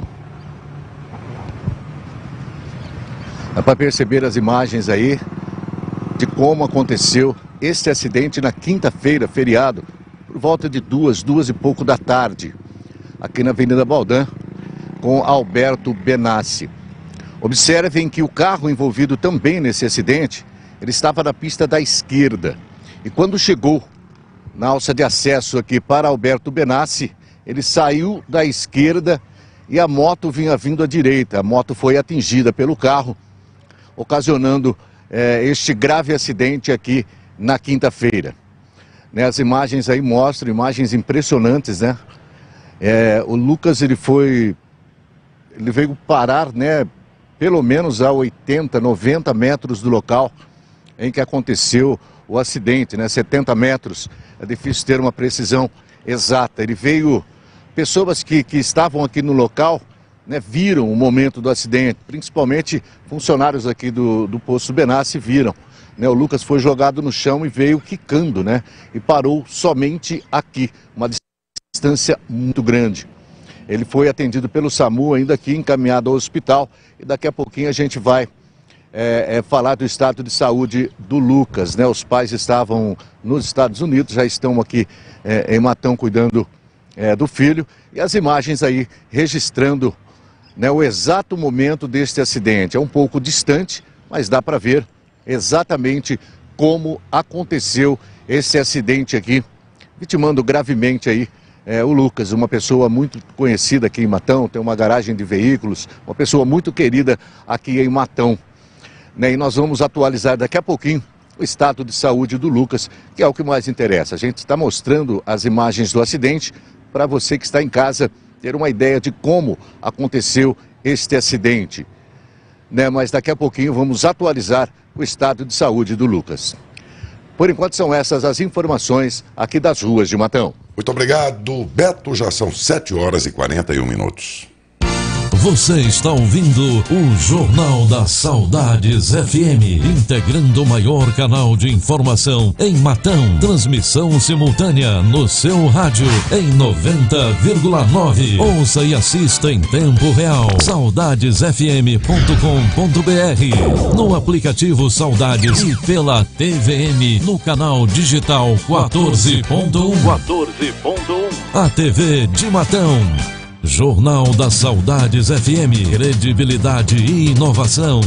Dá para perceber as imagens aí de como aconteceu este acidente na quinta-feira, feriado, por volta de duas, duas e pouco da tarde, aqui na Avenida Baldan, com Alberto Benassi. Observem que o carro envolvido também nesse acidente, ele estava na pista da esquerda. E quando chegou na alça de acesso aqui para Alberto Benassi, ele saiu da esquerda e a moto vinha vindo à direita. A moto foi atingida pelo carro, ocasionando eh, este grave acidente aqui na quinta-feira. Né, as imagens aí mostram, imagens impressionantes, né? É, o Lucas, ele foi, ele veio parar, né, pelo menos a oitenta, noventa metros do local em que aconteceu o acidente, né, setenta metros. É difícil ter uma precisão exata. Ele veio, pessoas que, que estavam aqui no local, né, viram o momento do acidente, principalmente funcionários aqui do, do posto Benassi viram. Né, o Lucas foi jogado no chão e veio quicando, né, e parou somente aqui, uma distância muito grande. Ele foi atendido pelo SAMU, ainda aqui encaminhado ao hospital, e daqui a pouquinho a gente vai É, é, falar do estado de saúde do Lucas, né? Os pais estavam nos Estados Unidos, já estão aqui é, em Matão cuidando é, do filho, e as imagens aí registrando, né, o exato momento deste acidente. É um pouco distante, mas dá para ver exatamente como aconteceu esse acidente aqui, vitimando gravemente aí é, o Lucas, uma pessoa muito conhecida aqui em Matão, tem uma garagem de veículos, uma pessoa muito querida aqui em Matão. E nós vamos atualizar daqui a pouquinho o estado de saúde do Lucas, que é o que mais interessa. A gente está mostrando as imagens do acidente para você que está em casa ter uma ideia de como aconteceu este acidente. Né? Mas daqui a pouquinho vamos atualizar o estado de saúde do Lucas. Por enquanto são essas as informações aqui das ruas de Matão. Muito obrigado, Beto. Já são sete horas e quarenta e um minutos. Você está ouvindo o Jornal das Saudades F M, integrando o maior canal de informação em Matão. Transmissão simultânea no seu rádio em noventa vírgula nove. Ouça e assista em tempo real. saudades f m ponto com ponto b r, no aplicativo Saudades e pela T V M no canal digital quatorze ponto um. quatorze ponto um. A T V de Matão. Jornal das Saudades F M, credibilidade e inovação.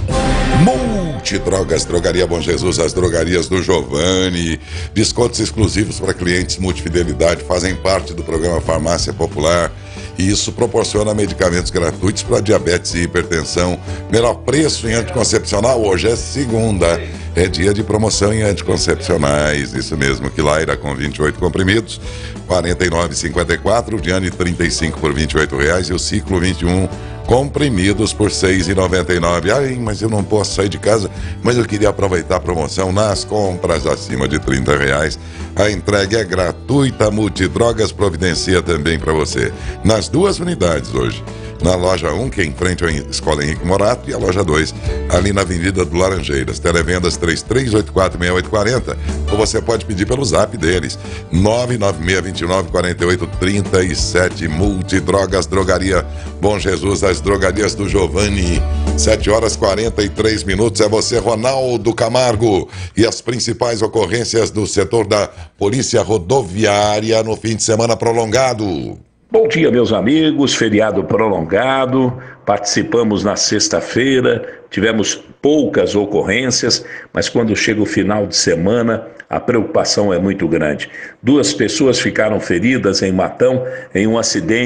Multidrogas, Drogaria Bom Jesus, as drogarias do Giovanni. Descontos exclusivos para clientes multifidelidade, fazem parte do programa Farmácia Popular. E isso proporciona medicamentos gratuitos para diabetes e hipertensão. Melhor preço em anticoncepcional. Hoje é segunda, é dia de promoção em anticoncepcionais. Isso mesmo, Quilaira com vinte e oito comprimidos, quarenta e nove reais e cinquenta e quatro centavos, Diane trinta e cinco por vinte e oito reais e o Ciclo vinte e um comprimidos por seis reais e noventa e nove centavos. Ai, mas eu não posso sair de casa, mas eu queria aproveitar a promoção nas compras acima de trinta reais. A entrega é gratuita, Multidrogas providencia também para você. Nas duas unidades hoje. Na loja um, que é em frente à Escola Henrique Morato, e a loja dois, ali na Avenida do Laranjeiras. Televendas três três oito quatro, seis oito quatro zero, ou você pode pedir pelo zap deles, nove nove seis dois nove quatro oito três sete. Multidrogas, Drogaria Bom Jesus, as drogarias do Giovanni. sete horas e quarenta e três minutos. É você, Ronaldo Camargo, e as principais ocorrências do setor da Polícia Rodoviária no fim de semana prolongado. Bom dia, meus amigos. Feriado prolongado. Participamos na sexta-feira. Tivemos poucas ocorrências, mas quando chega o final de semana, a preocupação é muito grande. Duas pessoas ficaram feridas em Matão em um acidente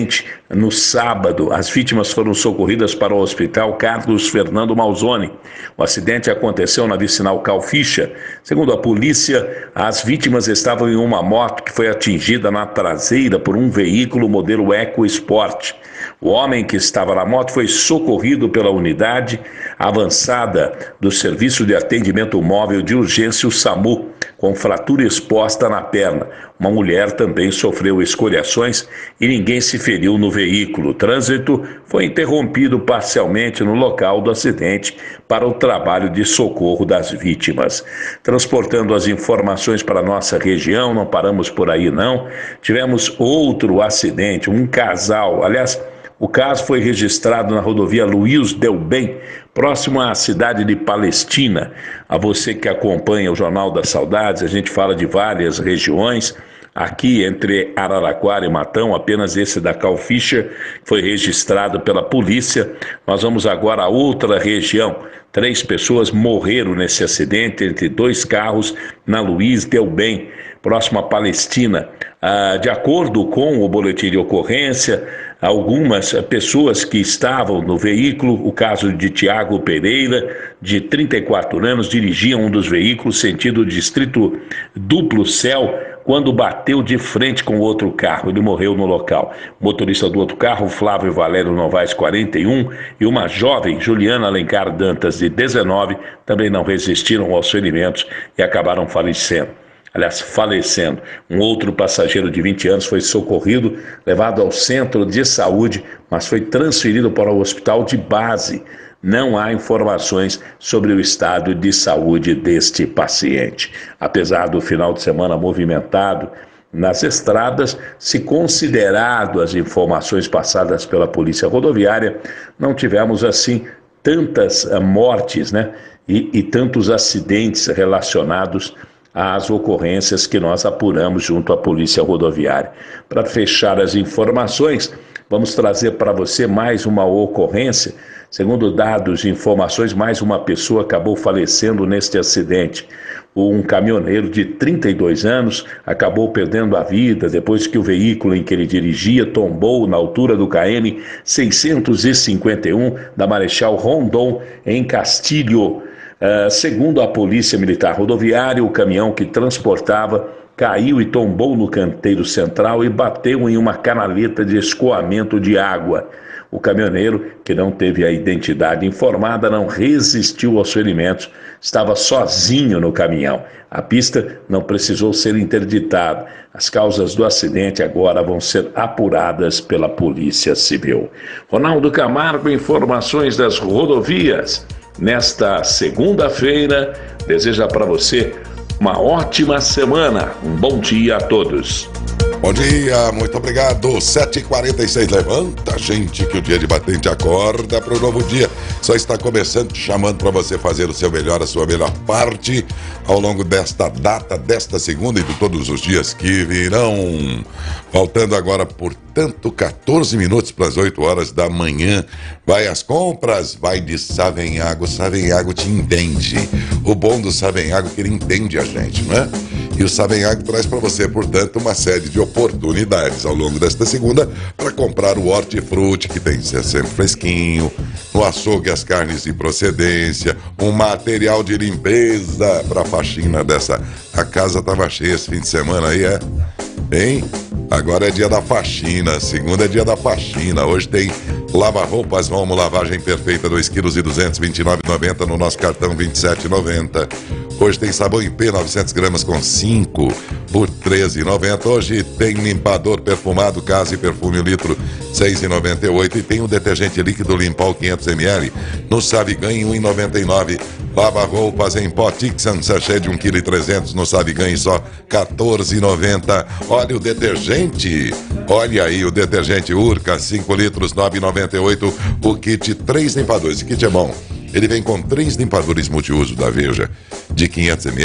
no sábado. As vítimas foram socorridas para o Hospital Carlos Fernando Malzone. O acidente aconteceu na vicinal Carl Fischer. Segundo a polícia, as vítimas estavam em uma moto que foi atingida na traseira por um veículo modelo EcoSport. O homem que estava na moto foi socorrido pela unidade avançada do Serviço de Atendimento Móvel de Urgência, o SAMU, com fratura exposta na perna. Uma mulher também sofreu escoriações e ninguém se feriu no veículo. O trânsito foi interrompido parcialmente no local do acidente para o trabalho de socorro das vítimas. Transportando as informações para a nossa região, não paramos por aí não. Tivemos outro acidente, um casal, aliás, o caso foi registrado na rodovia Luiz Delbem, próximo à cidade de Palestina. A você que acompanha o Jornal das Saudades, a gente fala de várias regiões. Aqui entre Araraquara e Matão, apenas esse da Carl Fischer foi registrado pela polícia. Nós vamos agora a outra região. Três pessoas morreram nesse acidente entre dois carros na Luiz Delbem, próximo à Palestina. Ah, de acordo com o boletim de ocorrência, algumas pessoas que estavam no veículo, o caso de Tiago Pereira, de trinta e quatro anos, dirigia um dos veículos sentido distrito Duplo Céu, quando bateu de frente com outro carro. Ele morreu no local. O motorista do outro carro, Flávio Valério Novaes, quarenta e um, e uma jovem, Juliana Alencar Dantas, de dezenove, também não resistiram aos ferimentos e acabaram falecendo. Aliás, falecendo. Um outro passageiro de vinte anos foi socorrido, levado ao centro de saúde, mas foi transferido para o hospital de base. Não há informações sobre o estado de saúde deste paciente. Apesar do final de semana movimentado nas estradas, se considerado as informações passadas pela Polícia Rodoviária, não tivemos assim tantas mortes, né? E, e tantos acidentes relacionados às ocorrências que nós apuramos junto à Polícia Rodoviária. Para fechar as informações, vamos trazer para você mais uma ocorrência. Segundo dados e informações, mais uma pessoa acabou falecendo neste acidente. Um caminhoneiro de trinta e dois anos acabou perdendo a vida depois que o veículo em que ele dirigia tombou na altura do K M seiscentos e cinquenta e um da Marechal Rondon, em Castilho. Uh, segundo a Polícia Militar Rodoviária, o caminhão que transportava caiu e tombou no canteiro central e bateu em uma canaleta de escoamento de água. O caminhoneiro, que não teve a identidade informada, não resistiu aos ferimentos, estava sozinho no caminhão. A pista não precisou ser interditada. As causas do acidente agora vão ser apuradas pela Polícia Civil. Ronaldo Camargo, informações das rodovias. Nesta segunda-feira, deseja para você uma ótima semana. Um bom dia a todos. Bom dia, muito obrigado. sete e quarenta e seis, levanta, gente, que o dia de batente acorda para o novo dia. Só está começando, te chamando para você fazer o seu melhor, a sua melhor parte ao longo desta data, desta segunda e de todos os dias que virão. Faltando agora, portanto, quatorze minutos para as oito horas da manhã. Vai às compras, vai de Savenhago. O Savenhago te entende. O bom do Savenhago é que ele entende a gente, não é? E o Savenhago traz para você, portanto, uma série de oportunidades ao longo desta segunda para comprar o hortifruti, que tem que ser sempre fresquinho, no açougue as carnes de procedência, um material de limpeza para a faxina dessa. A casa estava cheia esse fim de semana aí, é? Hein? Agora é dia da faxina, segunda é dia da faxina. Hoje tem lava-roupas Momo, lavagem perfeita, dois quilos e duzentos e vinte e nove reais e noventa centavos no nosso cartão, vinte e sete reais e noventa centavos. Hoje tem sabão em pê, novecentas gramas com cinco por treze reais e noventa centavos. Hoje tem limpador perfumado, casa e perfume, um litro, seis reais e noventa e oito centavos. E tem o detergente líquido Limpol quinhentos mililitros no Savigan, um real e noventa e nove centavos. Lava-roupas em pó Tixan, sachê de um vírgula trezentos quilos no Savigan, só quatorze reais e noventa centavos. Olha o detergente, olha aí o detergente Urca, cinco litros, nove reais e noventa e oito centavos. O kit, três limpadores, esse kit é bom. Ele vem com três limpadores multiuso da Veja de quinhentos mililitros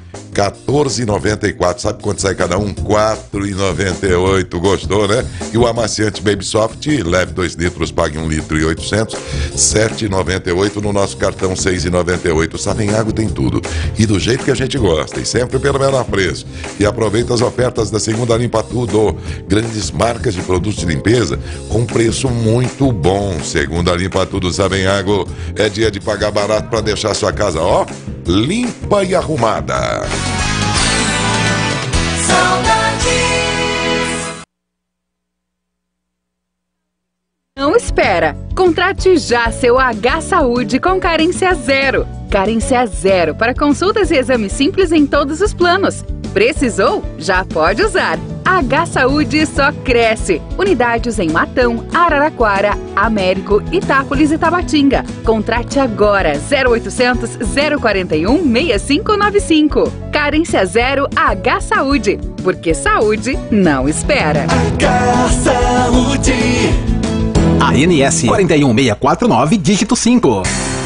quatorze reais e noventa e quatro centavos. Sabe quanto sai cada um? quatro reais e noventa e oito centavos. Gostou, né? E o amaciante Baby Soft, leve dois litros, pague um litro e oitocentos, sete reais e noventa e oito centavos no nosso cartão, seis reais e noventa e oito centavos. Savenhago tem tudo. E do jeito que a gente gosta. E sempre pelo menor preço. E aproveita as ofertas da Segunda Limpa Tudo. Grandes marcas de produtos de limpeza com preço muito bom. Segunda Limpa Tudo, Savenhago. É dia de pagar barato para deixar sua casa, ó, limpa e arrumada. Não espera. Contrate já seu H Saúde com carência zero. Carência zero para consultas e exames simples em todos os planos. Precisou? Já pode usar. H Saúde só cresce. Unidades em Matão, Araraquara, Américo, Itápolis e Tabatinga. Contrate agora zero oitocentos, zero quarenta e um, sessenta e cinco noventa e cinco. Carência zero H Saúde. Porque saúde não espera. H Saúde. A N S quatro um seis quatro nove, dígito cinco.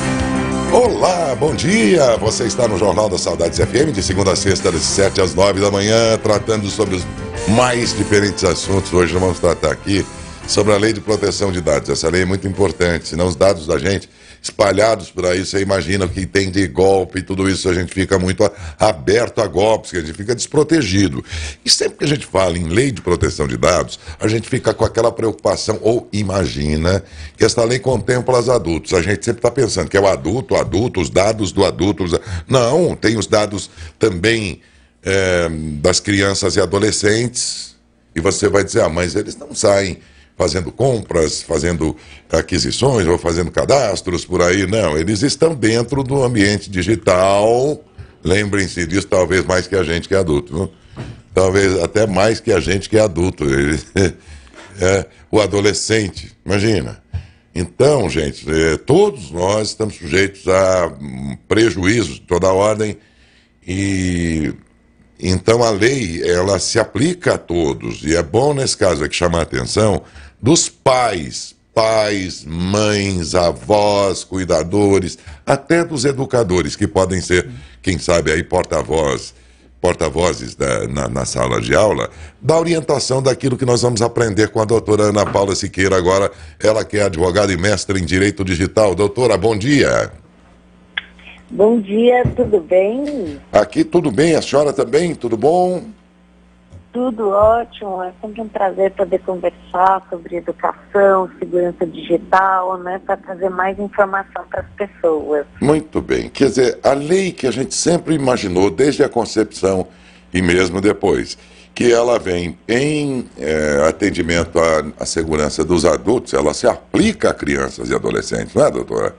Olá, bom dia! Você está no Jornal da Saudades F M, de segunda a sexta, das sete às nove da manhã, tratando sobre os mais diferentes assuntos. Hoje nós vamos tratar aqui sobre a Lei de Proteção de Dados. Essa lei é muito importante, senão os dados da gente espalhados por aí, você imagina o que tem de golpe e tudo isso, a gente fica muito aberto a golpes, que a gente fica desprotegido. E sempre que a gente fala em lei de proteção de dados, a gente fica com aquela preocupação, ou imagina que essa lei contempla os adultos. A gente sempre está pensando que é o adulto, o adulto, os dados do adulto. Os... Não, tem os dados também é, das crianças e adolescentes, e você vai dizer, ah, mas eles não saem fazendo compras, fazendo aquisições ou fazendo cadastros por aí. Não, eles estão dentro do ambiente digital. Lembrem-se disso, talvez mais que a gente que é adulto, não? Talvez até mais que a gente que é adulto. Ele, é, o adolescente, imagina. Então, gente, é, todos nós estamos sujeitos a prejuízos de toda ordem e... Então a lei, ela se aplica a todos, e é bom nesse caso aqui chamar a atenção dos pais, pais, mães, avós, cuidadores, até dos educadores, que podem ser, quem sabe aí, porta-voz, porta-vozes da, na, na sala de aula, da orientação daquilo que nós vamos aprender com a doutora Ana Paula Siqueira agora, ela que é advogada e mestre em Direito Digital. Doutora, bom dia. Bom dia, tudo bem? Aqui tudo bem, a senhora também, tudo bom? Tudo ótimo, é sempre um prazer poder conversar sobre educação, segurança digital, né, para trazer mais informação para as pessoas. Muito bem, quer dizer, a lei que a gente sempre imaginou, desde a concepção e mesmo depois, que ela vem em é, atendimento à, à segurança dos adultos, ela se aplica a crianças e adolescentes, não é, doutora?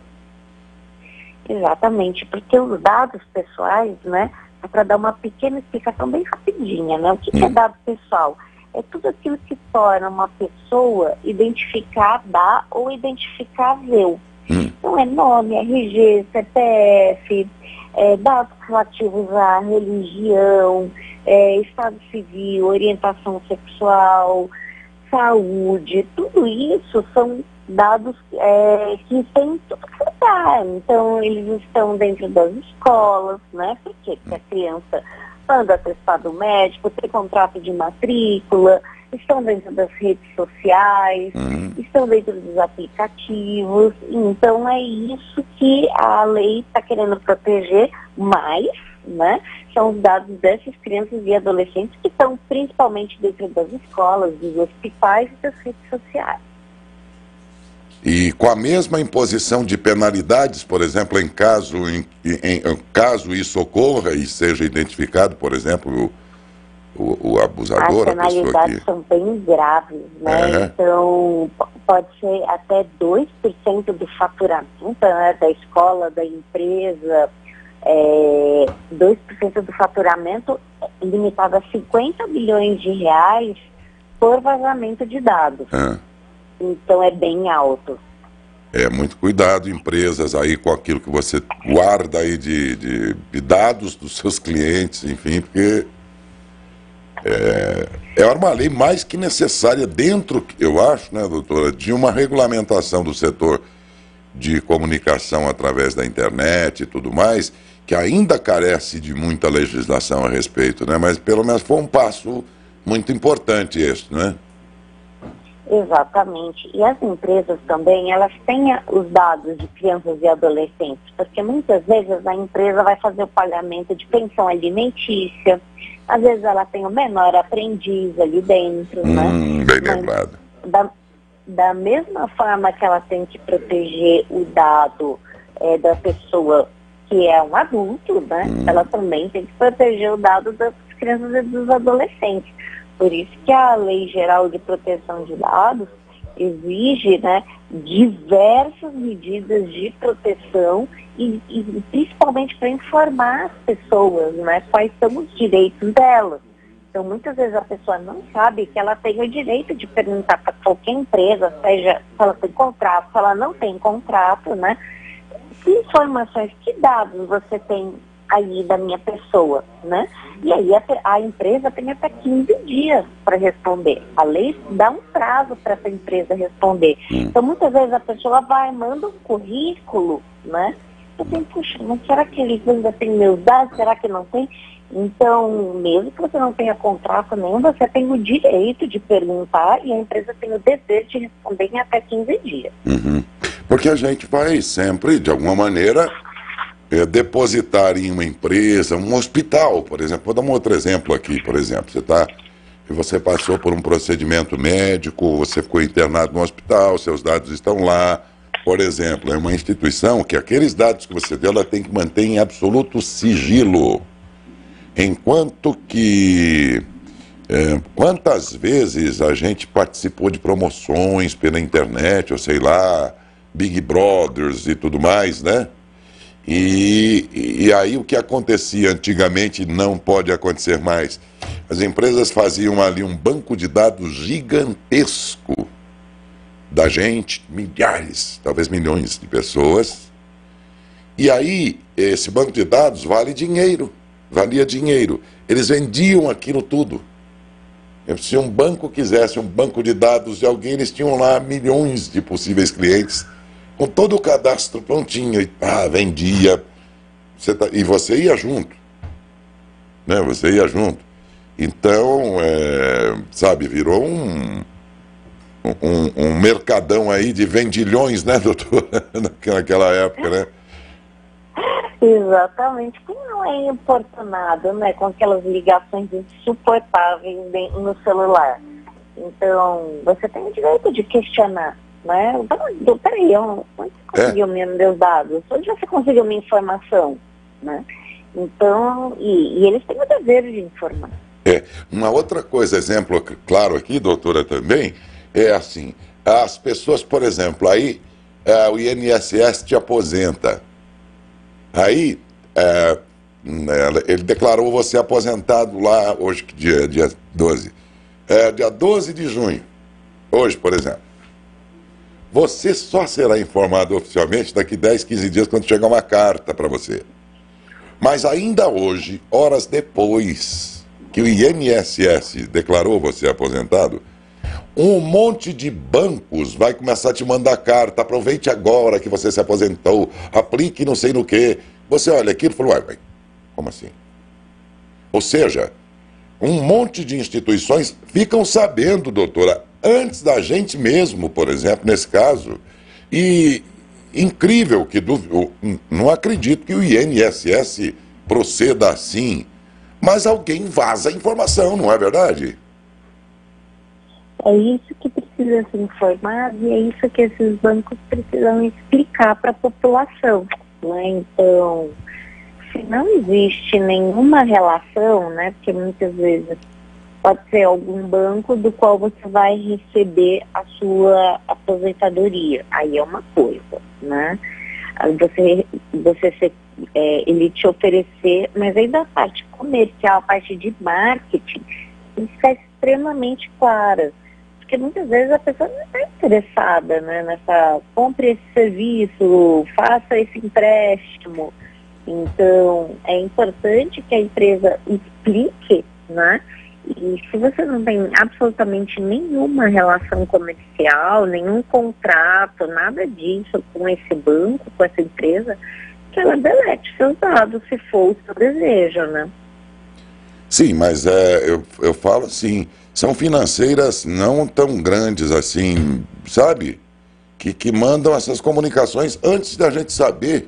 Exatamente, porque os dados pessoais, né, é para dar uma pequena explicação bem rapidinha, né? O que, hum. que é dado pessoal? É tudo aquilo que torna uma pessoa identificada ou identificável. Hum. Então é nome, R G, C P F, é, dados relativos à religião, é, estado civil, orientação sexual, saúde, tudo isso são dados é, que tem tudo que dá. Então, eles estão dentro das escolas, né? Por quê? Porque a criança anda atestado médico, tem contrato de matrícula, estão dentro das redes sociais, uhum. estão dentro dos aplicativos. Então, é isso que a lei está querendo proteger mais, né? São os dados dessas crianças e adolescentes que estão principalmente dentro das escolas, dos hospitais e das redes sociais. E com a mesma imposição de penalidades, por exemplo, em caso, em, em, em caso isso ocorra e seja identificado, por exemplo, o, o, o abusador, as penalidades que... são bem graves, né? É. Então, pode ser até dois por cento do faturamento, né, da escola, da empresa, é, dois por cento do faturamento limitado a cinquenta bilhões de reais por vazamento de dados. É. Então é bem alto. É, muito cuidado, empresas aí com aquilo que você guarda aí de, de, de dados dos seus clientes, enfim, porque é, é uma lei mais que necessária dentro, eu acho, né, doutora, de uma regulamentação do setor de comunicação através da internet e tudo mais, que ainda carece de muita legislação a respeito, né? Mas pelo menos foi um passo muito importante esse, né? Exatamente. E as empresas também, elas têm os dados de crianças e adolescentes, porque muitas vezes a empresa vai fazer o pagamento de pensão alimentícia, às vezes ela tem o menor aprendiz ali dentro, hum, né? Bem lembrado. Da, da mesma forma que ela tem que proteger o dado é, da pessoa que é um adulto, né? Hum. Ela também tem que proteger o dado das crianças e dos adolescentes. Por isso que a Lei Geral de Proteção de Dados exige, né, diversas medidas de proteção e, e principalmente para informar as pessoas, né, quais são os direitos delas. Então, muitas vezes a pessoa não sabe que ela tem o direito de perguntar para qualquer empresa, seja se ela tem contrato, se ela não tem contrato, né, que informações, que dados você tem aí da minha pessoa, né? E aí a, a empresa tem até quinze dias para responder. A lei dá um prazo para essa empresa responder. Hum. Então, muitas vezes a pessoa vai, manda um currículo, né? Eu penso, puxa, mas será que ele ainda tem meus dados? Será que não tem? Então, mesmo que você não tenha contrato nenhum, você tem o direito de perguntar e a empresa tem o dever de responder em até quinze dias. Uhum. Porque a gente vai sempre, de alguma maneira, é, depositar em uma empresa, um hospital, por exemplo. Vou dar um outro exemplo aqui, por exemplo. Você tá, você passou por um procedimento médico, você ficou internado no hospital, seus dados estão lá. Por exemplo, é uma instituição que aqueles dados que você deu, ela tem que manter em absoluto sigilo. Enquanto que, é, quantas vezes a gente participou de promoções pela internet, ou sei lá, Big Brothers e tudo mais, né? E, e aí o que acontecia antigamente não pode acontecer mais. As empresas faziam ali um banco de dados gigantesco da gente, milhares, talvez milhões de pessoas. E aí esse banco de dados vale dinheiro, valia dinheiro. Eles vendiam aquilo tudo. Se um banco quisesse um banco de dados de alguém, eles tinham lá milhões de possíveis clientes, com todo o cadastro prontinho, e ah, vendia, você tá, e você ia junto, né? Você ia junto. Então, é, sabe, virou um, um, um mercadão aí de vendilhões, né, doutor? Naquela época, né? Exatamente. Quem não é importunado, né, com aquelas ligações insuportáveis no celular? Então, você tem o direito de questionar. Né? Peraí, onde você conseguiu é. meus dados? Onde você conseguiu minha informação? Né? Então, e, e eles têm o dever de informar. É. Uma outra coisa, exemplo claro aqui, doutora, também, é assim, as pessoas, por exemplo, aí é, o I N S S te aposenta. Aí, é, ele declarou você aposentado lá, hoje, que dia, dia doze. É, dia doze de junho, hoje, por exemplo. Você só será informado oficialmente daqui dez, quinze dias, quando chegar uma carta para você. Mas ainda hoje, horas depois que o I N S S declarou você aposentado, um monte de bancos vai começar a te mandar carta. Aproveite agora que você se aposentou, aplique não sei no que. Você olha aquilo e fala, uai, uai, como assim? Ou seja, um monte de instituições ficam sabendo, doutora, antes da gente mesmo, por exemplo, nesse caso. E incrível que, eu não acredito que o I N S S proceda assim, mas alguém vaza a informação, não é verdade? É isso que precisa ser informado e é isso que esses bancos precisam explicar para a população, né? Então, se não existe nenhuma relação, né, porque muitas vezes pode ser algum banco do qual você vai receber a sua aposentadoria. Aí é uma coisa, né? Você, você ser, é, ele te oferecer, mas aí da parte comercial, a parte de marketing, tem que ficar extremamente clara. Porque muitas vezes a pessoa não está interessada, né, nessa, compre esse serviço, faça esse empréstimo. Então, é importante que a empresa explique, né? E, E se você não tem absolutamente nenhuma relação comercial, nenhum contrato, nada disso com esse banco, com essa empresa, que ela delete seus dados, se for o seu desejo, né? Sim, mas é, eu, eu falo assim, são financeiras não tão grandes assim, sabe? Que, que mandam essas comunicações antes da gente saber.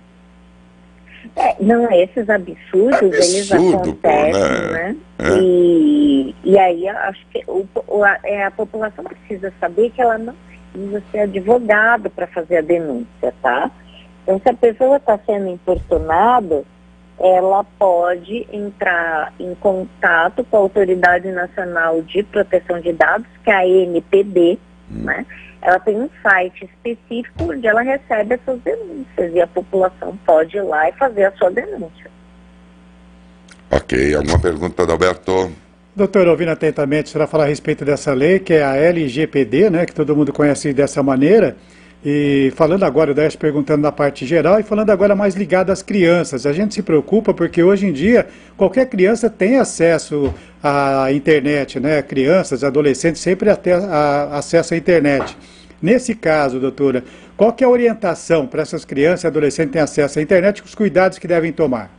É, não, esses absurdos, Absurdo, eles acontecem, pô, né? né? É. E, e aí, acho que o, o, a, é, a população precisa saber que ela não precisa ser advogado para fazer a denúncia, tá? Então, se a pessoa está sendo importunada, ela pode entrar em contato com a Autoridade Nacional de Proteção de Dados, que é a A N P D, hum. né? Ela tem um site específico onde ela recebe essas denúncias e a população pode ir lá e fazer a sua denúncia. Ok, alguma pergunta, Adalberto? Doutor, ouvindo atentamente, a senhora falar a respeito dessa lei, que é a L G P D, né, que todo mundo conhece dessa maneira, e falando agora, o Décio perguntando na parte geral, e falando agora mais ligado às crianças, a gente se preocupa porque hoje em dia qualquer criança tem acesso à internet, né, crianças, adolescentes sempre até a, acesso à internet. Nesse caso, doutora, qual que é a orientação para essas crianças e adolescentes que têm acesso à internet e os cuidados que devem tomar?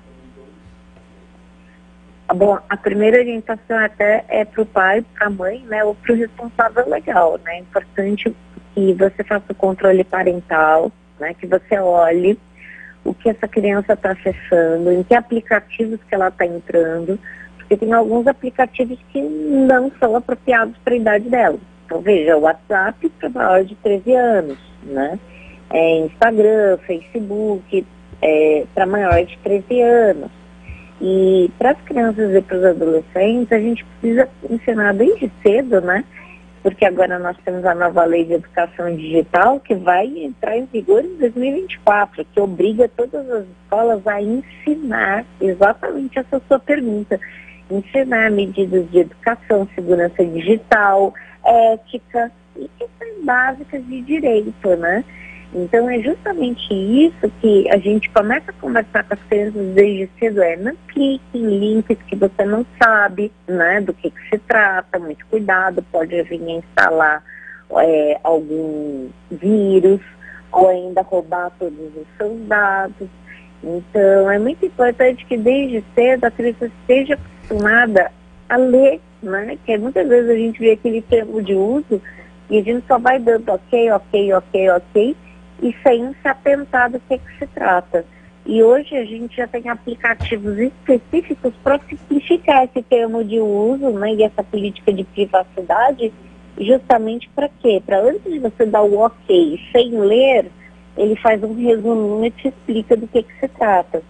Bom, a primeira orientação até é para o pai, para a mãe, né, ou para o responsável legal, né, é importante que você faça o controle parental, né, que você olhe o que essa criança está acessando, em que aplicativos que ela está entrando, porque tem alguns aplicativos que não são apropriados para a idade dela. Então, veja, o WhatsApp para maior de treze anos, né, é, Instagram, Facebook, é, para maior de treze anos. E para as crianças e para os adolescentes, a gente precisa ensinar desde cedo, né? Porque agora nós temos a nova lei de educação digital que vai entrar em vigor em dois mil e vinte e quatro, que obriga todas as escolas a ensinar exatamente essa sua pergunta. Ensinar medidas de educação, segurança digital, ética e questões básicas de direito, né? Então é justamente isso que a gente começa a conversar com as crianças desde cedo, é não clique em links que você não sabe, né, do que, que se trata, muito cuidado, pode vir a instalar é, algum vírus ou ainda roubar todos os seus dados. Então é muito importante que desde cedo a criança esteja acostumada a ler, né, que muitas vezes a gente vê aquele termo de uso e a gente só vai dando ok, ok, ok, ok, e sem se atentar do que, que se trata. E hoje a gente já tem aplicativos específicos para simplificar esse termo de uso, né, e essa política de privacidade, justamente para quê? Para antes de você dar o ok sem ler, ele faz um resuminho e te explica do que, que se trata.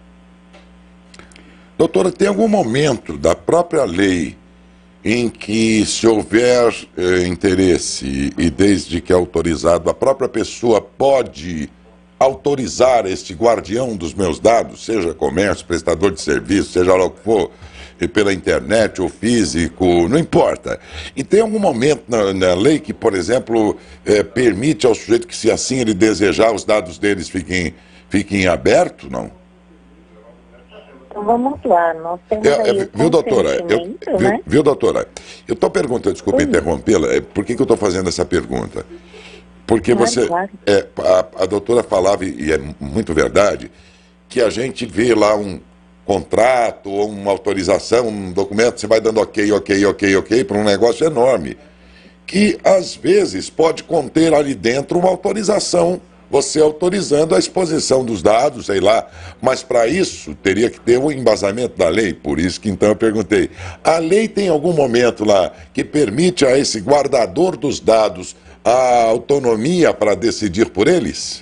Doutora, tem algum momento da própria lei em que, se houver eh, interesse e desde que é autorizado, a própria pessoa pode autorizar este guardião dos meus dados, seja comércio, prestador de serviço, seja lá o que for, e pela internet ou físico, não importa. E tem algum momento na, na lei que, por exemplo, eh, permite ao sujeito que, se assim ele desejar, os dados deles fiquem, fiquem abertos, não? Então vamos lá, nós temos é, aí é, viu, doutora? Eu, né? viu, viu, doutora? Eu estou perguntando, desculpa interrompê-la, é, por que, que eu estou fazendo essa pergunta? Porque claro, você, claro. É, a, a doutora falava, e é muito verdade, que a gente vê lá um contrato, ou uma autorização, um documento, você vai dando ok, ok, ok, ok, para um negócio enorme, que às vezes pode conter ali dentro uma autorização, você autorizando a exposição dos dados, sei lá, mas para isso teria que ter um embasamento da lei, por isso que então eu perguntei, a lei tem algum momento lá que permite a esse guardador dos dados a autonomia para decidir por eles?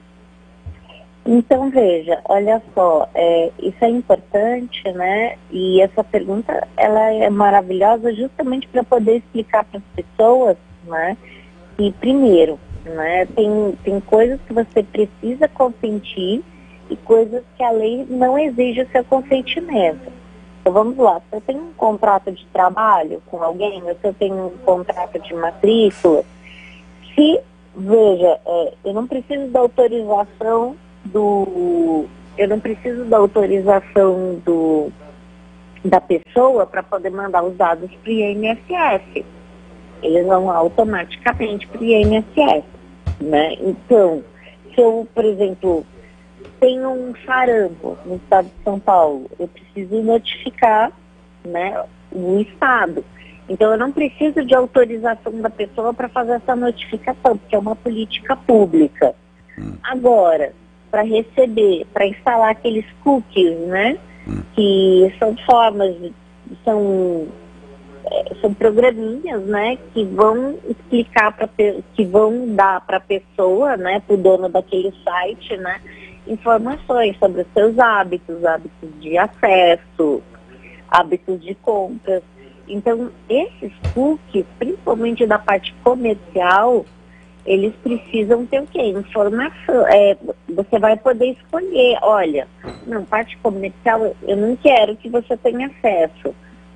Então veja, olha só, é, isso é importante, né, e essa pergunta ela é maravilhosa justamente para poder explicar para as pessoas, né, que primeiro, né, tem, tem coisas que você precisa consentir e coisas que a lei não exige o seu consentimento. Então vamos lá, se eu tenho um contrato de trabalho com alguém, ou se eu tenho um contrato de matrícula, se, veja, é, eu não preciso da autorização do, eu não preciso da autorização do, da pessoa para poder mandar os dados para o I N S S. Eles vão automaticamente para o I N S S, né? Então, se eu, por exemplo, tenho um sarampo no estado de São Paulo, eu preciso notificar, né, o estado. Então, eu não preciso de autorização da pessoa para fazer essa notificação, porque é uma política pública. Hum. Agora, para receber, para instalar aqueles cookies, né, hum. que são formas, são, é, são programinhas, né, que vão explicar, pra, que vão dar para a pessoa, né, para o dono daquele site, né, informações sobre os seus hábitos, hábitos de acesso, hábitos de compras. Então, esses cookies, principalmente da parte comercial, eles precisam ter o quê? Informação. É, você vai poder escolher, olha, não, parte comercial, eu não quero que você tenha acesso.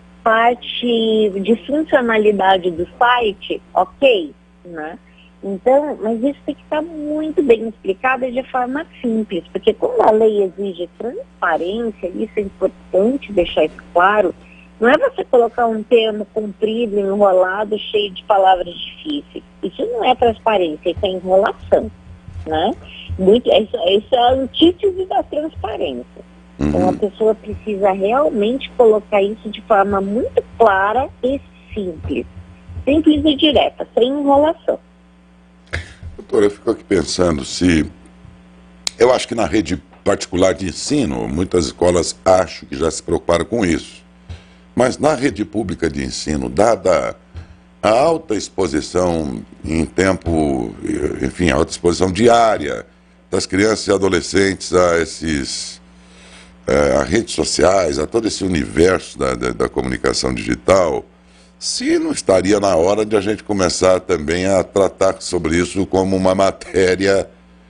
Parte de funcionalidade do site, ok, né? Então, mas isso tem que estar muito bem explicado e de forma simples, porque como a lei exige transparência, isso é importante deixar isso claro. Não é você colocar um termo comprido, enrolado, cheio de palavras difíceis. Isso não é transparência, isso é enrolação, né? Muito, isso, isso é a antítese da transparência. Uhum. Então a pessoa precisa realmente colocar isso de forma muito clara e simples. Simples e direta, sem enrolação. Doutora, eu fico aqui pensando se... Eu acho que na rede particular de ensino, muitas escolas acham que já se preocuparam com isso. Mas na rede pública de ensino, dada a alta exposição em tempo, enfim, a alta exposição diária das crianças e adolescentes a esses, é, a redes sociais, a todo esse universo da, da, da comunicação digital, se não estaria na hora de a gente começar também a tratar sobre isso como uma matéria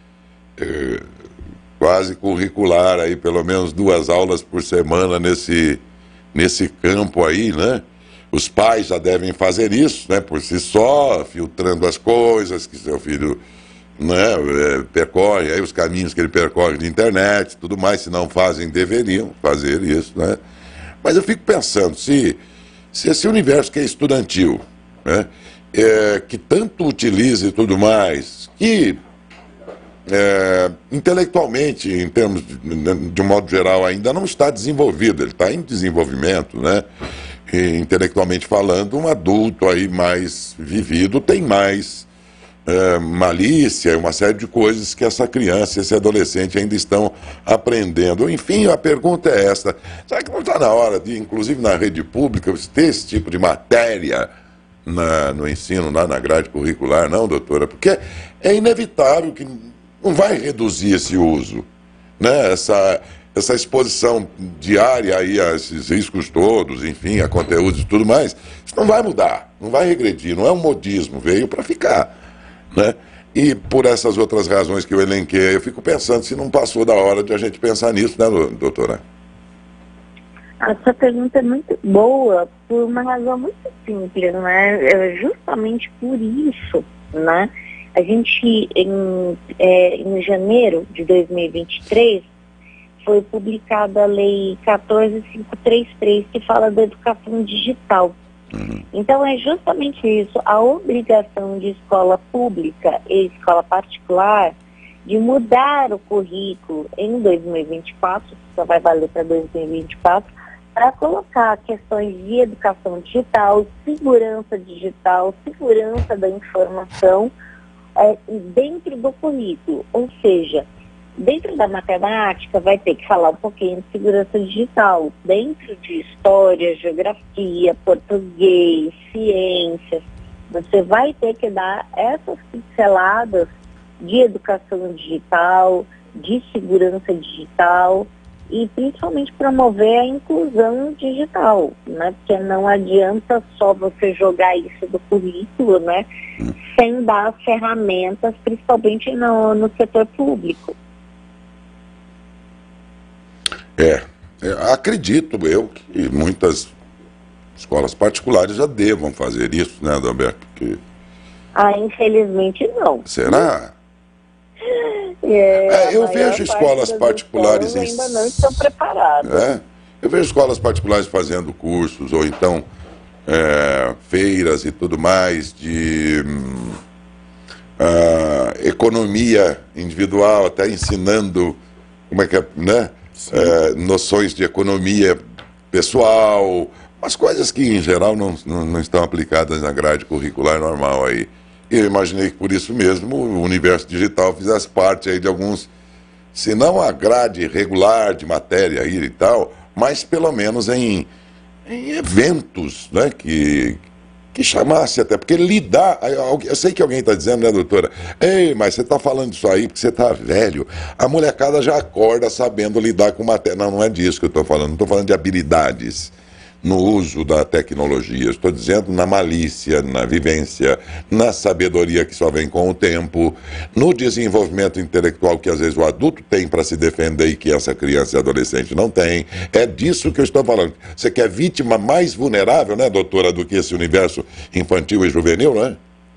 é, quase curricular, aí, pelo menos duas aulas por semana nesse... nesse campo aí, né? Os pais já devem fazer isso, né? Por si só, filtrando as coisas que seu filho, né, é, percorre, aí os caminhos que ele percorre de internet, tudo mais, se não fazem, deveriam fazer isso, né? Mas eu fico pensando, se, se esse universo que é estudantil, né, é, que tanto utiliza e tudo mais, que É, intelectualmente, em termos de, de um modo geral, ainda não está desenvolvido, ele está em desenvolvimento, né? E, intelectualmente falando, um adulto aí mais vivido tem mais é, malícia, uma série de coisas que essa criança, esse adolescente ainda estão aprendendo. Enfim, a pergunta é essa: será que não está na hora de, inclusive na rede pública, ter esse tipo de matéria na, no ensino, lá na grade curricular, não, doutora? Porque é inevitável que não vai reduzir esse uso, né? Essa, essa exposição diária aí a esses riscos todos, enfim, a conteúdos e tudo mais, isso não vai mudar, não vai regredir, não é um modismo, veio para ficar, né? E por essas outras razões que eu elenquei, eu fico pensando se não passou da hora de a gente pensar nisso, né, doutora? A sua pergunta é muito boa, por uma razão muito simples, né? É justamente por isso, né? A gente, em, é, em janeiro de dois mil e vinte e três, foi publicada a Lei quatorze mil quinhentos e trinta e três, que fala da educação digital. Uhum. Então, é justamente isso, a obrigação de escola pública e escola particular de mudar o currículo em dois mil e vinte e quatro, só vai valer para dois mil e vinte e quatro, para colocar questões de educação digital, segurança digital, segurança da informação, É, dentro do currículo, ou seja, dentro da matemática vai ter que falar um pouquinho de segurança digital, dentro de história, geografia, português, ciências, você vai ter que dar essas pinceladas de educação digital, de segurança digital e principalmente promover a inclusão digital, né? Porque não adianta só você jogar isso do currículo, né? Sem dar as ferramentas, principalmente no, no setor público. É, é, acredito eu que muitas escolas particulares já devam fazer isso, né, Adalberto? Porque... Ah, infelizmente não. Será? É, é, eu vejo escolas particulares escolas ainda não estão preparadas. É, Eu vejo escolas particulares fazendo cursos, ou então é, feiras e tudo mais, de hum, a, economia individual, até ensinando como é que é, né? É, noções de economia pessoal, umas coisas que em geral não, não, não estão aplicadas na grade curricular normal aí. E eu imaginei que por isso mesmo o universo digital fizesse parte aí de alguns, se não a grade regular de matéria aí e tal, mas pelo menos em, em eventos, né, que, que chamasse até, porque lidar, eu sei que alguém está dizendo, né, doutora, ei, mas você está falando isso aí porque você está velho, a molecada já acorda sabendo lidar com matéria. Não, não é disso que eu estou falando, não estou falando de habilidades no uso da tecnologia, estou dizendo na malícia, na vivência, na sabedoria que só vem com o tempo, no desenvolvimento intelectual que às vezes o adulto tem para se defender e que essa criança e adolescente não tem. É disso que eu estou falando. Você quer vítima mais vulnerável, né, doutora, do que esse universo infantil e juvenil, não é?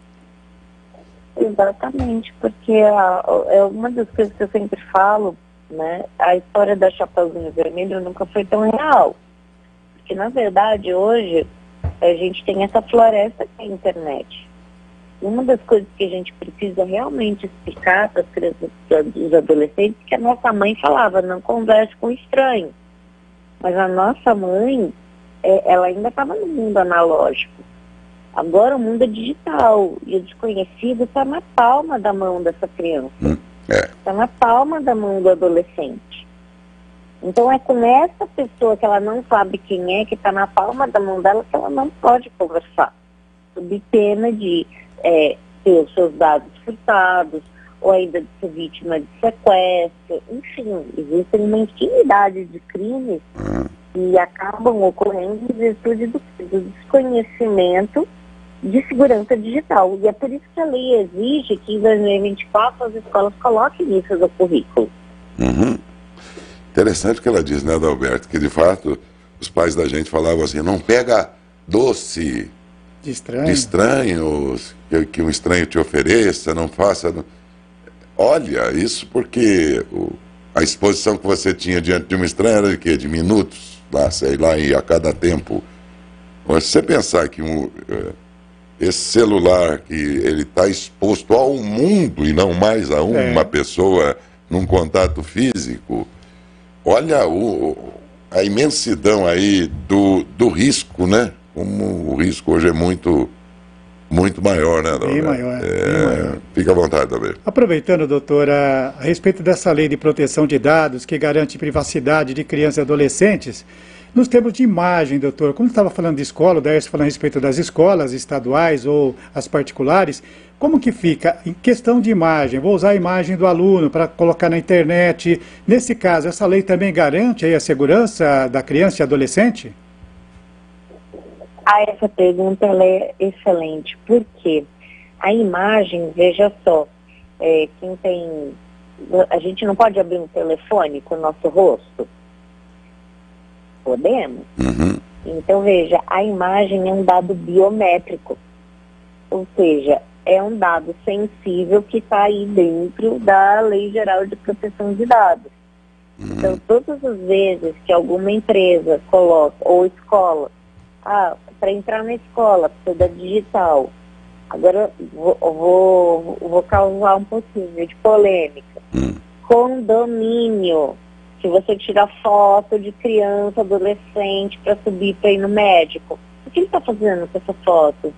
Exatamente, porque a, é uma das coisas que eu sempre falo, né, a história da Chapeuzinho Vermelho nunca foi tão real. Porque, na verdade, hoje, a gente tem essa floresta que é a internet. Uma das coisas que a gente precisa realmente explicar para as crianças e os adolescentes é que a nossa mãe falava, não converse com estranho. Mas a nossa mãe, é, ela ainda estava no mundo analógico. Agora o mundo é digital e o desconhecido está na palma da mão dessa criança. Está na palma da mão do adolescente. Então é com essa pessoa que ela não sabe quem é, que está na palma da mão dela, que ela não pode conversar. Sob pena de é, ter os seus dados furtados, ou ainda de ser vítima de sequestro. Enfim, existem uma infinidade de crimes que acabam ocorrendo em virtude do, do desconhecimento de segurança digital. E é por isso que a lei exige que em dois mil e vinte e quatro as escolas coloquem isso no currículo. Uhum. Interessante o que ela diz, né, Adalberto? Que de fato os pais da gente falavam assim, não pega doce de, estranho. de estranhos, que, que um estranho te ofereça, não faça... Olha, isso porque o, a exposição que você tinha diante de um estranho era de quê? De minutos, lá, sei lá, e a cada tempo. Mas se você pensar que um, esse celular, que ele está exposto ao mundo e não mais a uma é. pessoa num contato físico... Olha o, a imensidão aí do, do risco, né? Como o risco hoje é muito, muito maior, né, doutora? Bem maior, é, bem maior. Fica à vontade, doutora. Aproveitando, doutora, a respeito dessa lei de proteção de dados que garante privacidade de crianças e adolescentes, nos termos de imagem, doutor, como estava falando de escola, o Daércio falando a respeito das escolas estaduais ou as particulares, como que fica em questão de imagem? Vou usar a imagem do aluno para colocar na internet. Nesse caso, essa lei também garante aí a segurança da criança e adolescente? Ah, essa pergunta ela é excelente, porque a imagem, veja só, é, quem tem... A gente não pode abrir um telefone com o nosso rosto? Podemos? Uhum. Então, veja, a imagem é um dado biométrico, ou seja, é um dado sensível que está aí dentro da Lei Geral de Proteção de Dados. Uhum. Então, todas as vezes que alguma empresa coloca, ou escola, ah, para entrar na escola, precisa da digital, agora vou, vou, vou causar um pouquinho de polêmica. Uhum. Condomínio. Se você tira foto de criança, adolescente, para subir para ir no médico, o que ele está fazendo com essa foto?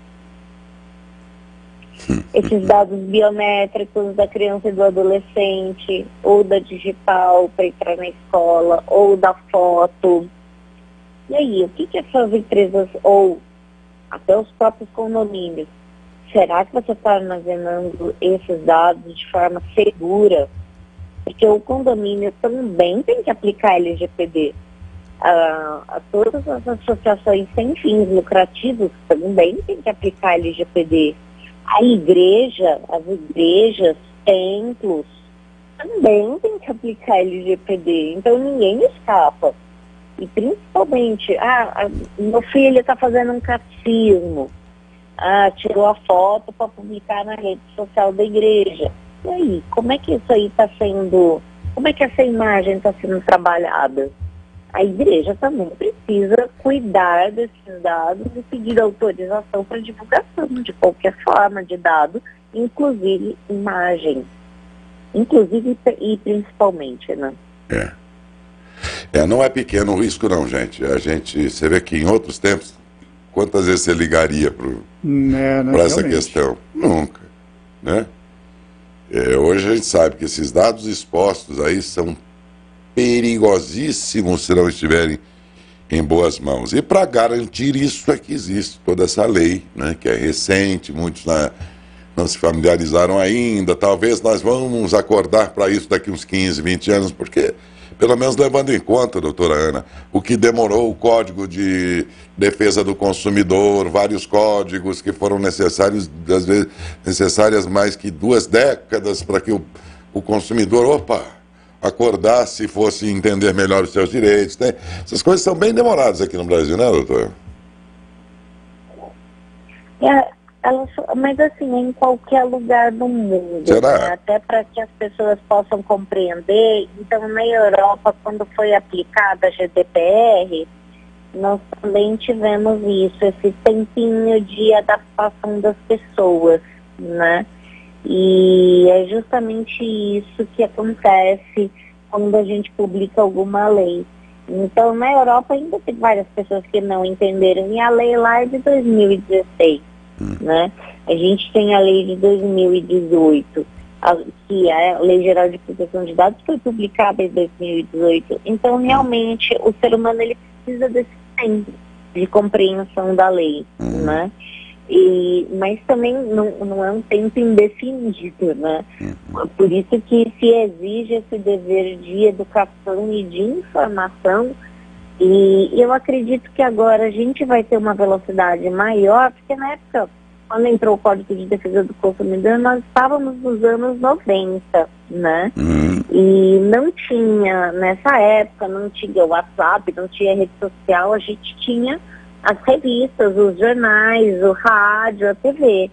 Esses dados biométricos da criança e do adolescente, ou da digital para entrar na escola, ou da foto. E aí, o que, que essas empresas, ou até os próprios condomínios, será que você está armazenando esses dados de forma segura? Porque o condomínio também tem que aplicar L G P D. A, a todas as associações sem fins lucrativos também tem que aplicar L G P D. A igreja, as igrejas, templos, também tem que aplicar L G P D. Então ninguém escapa. E principalmente, ah, meu filho está fazendo um catecismo. Ah, tirou a foto para publicar na rede social da igreja. E aí, como é que isso aí está sendo, como é que essa imagem está sendo trabalhada? a igreja também precisa cuidar desses dados e pedir autorização para divulgação de qualquer forma de dado, inclusive imagem. Inclusive e principalmente, né? É. É, não é pequeno o risco não, gente. A gente, você vê que em outros tempos, quantas vezes você ligaria para essa questão? Nunca, né? É, hoje a gente sabe que esses dados expostos aí são perigosíssimos se não estiverem em boas mãos. E para garantir isso é que existe toda essa lei, né, que é recente, muitos na, não se familiarizaram ainda. Talvez nós vamos acordar para isso daqui uns quinze, vinte anos, porque, pelo menos levando em conta, doutora Ana, o que demorou o Código de Defesa do Consumidor, vários códigos que foram necessários, às vezes necessárias mais que duas décadas para que o, o consumidor, opa, acordasse e fosse entender melhor os seus direitos. Né? Essas coisas são bem demoradas aqui no Brasil, né, doutora? É, ela, mas assim, em qualquer lugar do mundo. Será? Né? Até para que as pessoas possam compreender. Então, na Europa, quando foi aplicada a G D P R, nós também tivemos isso, esse tempinho de adaptação das pessoas, né? E é justamente isso que acontece quando a gente publica alguma lei. Então, na Europa ainda tem várias pessoas que não entenderam, e a lei lá é de dois mil e dezesseis, hum. né? A gente tem a lei de dois mil e dezoito, a, que é a Lei Geral de Proteção de Dados, foi publicada em dois mil e dezoito. Então, realmente, o ser humano ele precisa desse tempo de compreensão da lei, hum. né? E, mas também não, não é um tempo indefinido, né? Uhum. Por isso que se exige esse dever de educação e de informação, e eu acredito que agora a gente vai ter uma velocidade maior, porque na época, quando entrou o Código de Defesa do Consumidor, nós estávamos nos anos noventa, né? Uhum. E não tinha, nessa época, não tinha WhatsApp, não tinha rede social, a gente tinha as revistas, os jornais, o rádio, a T V.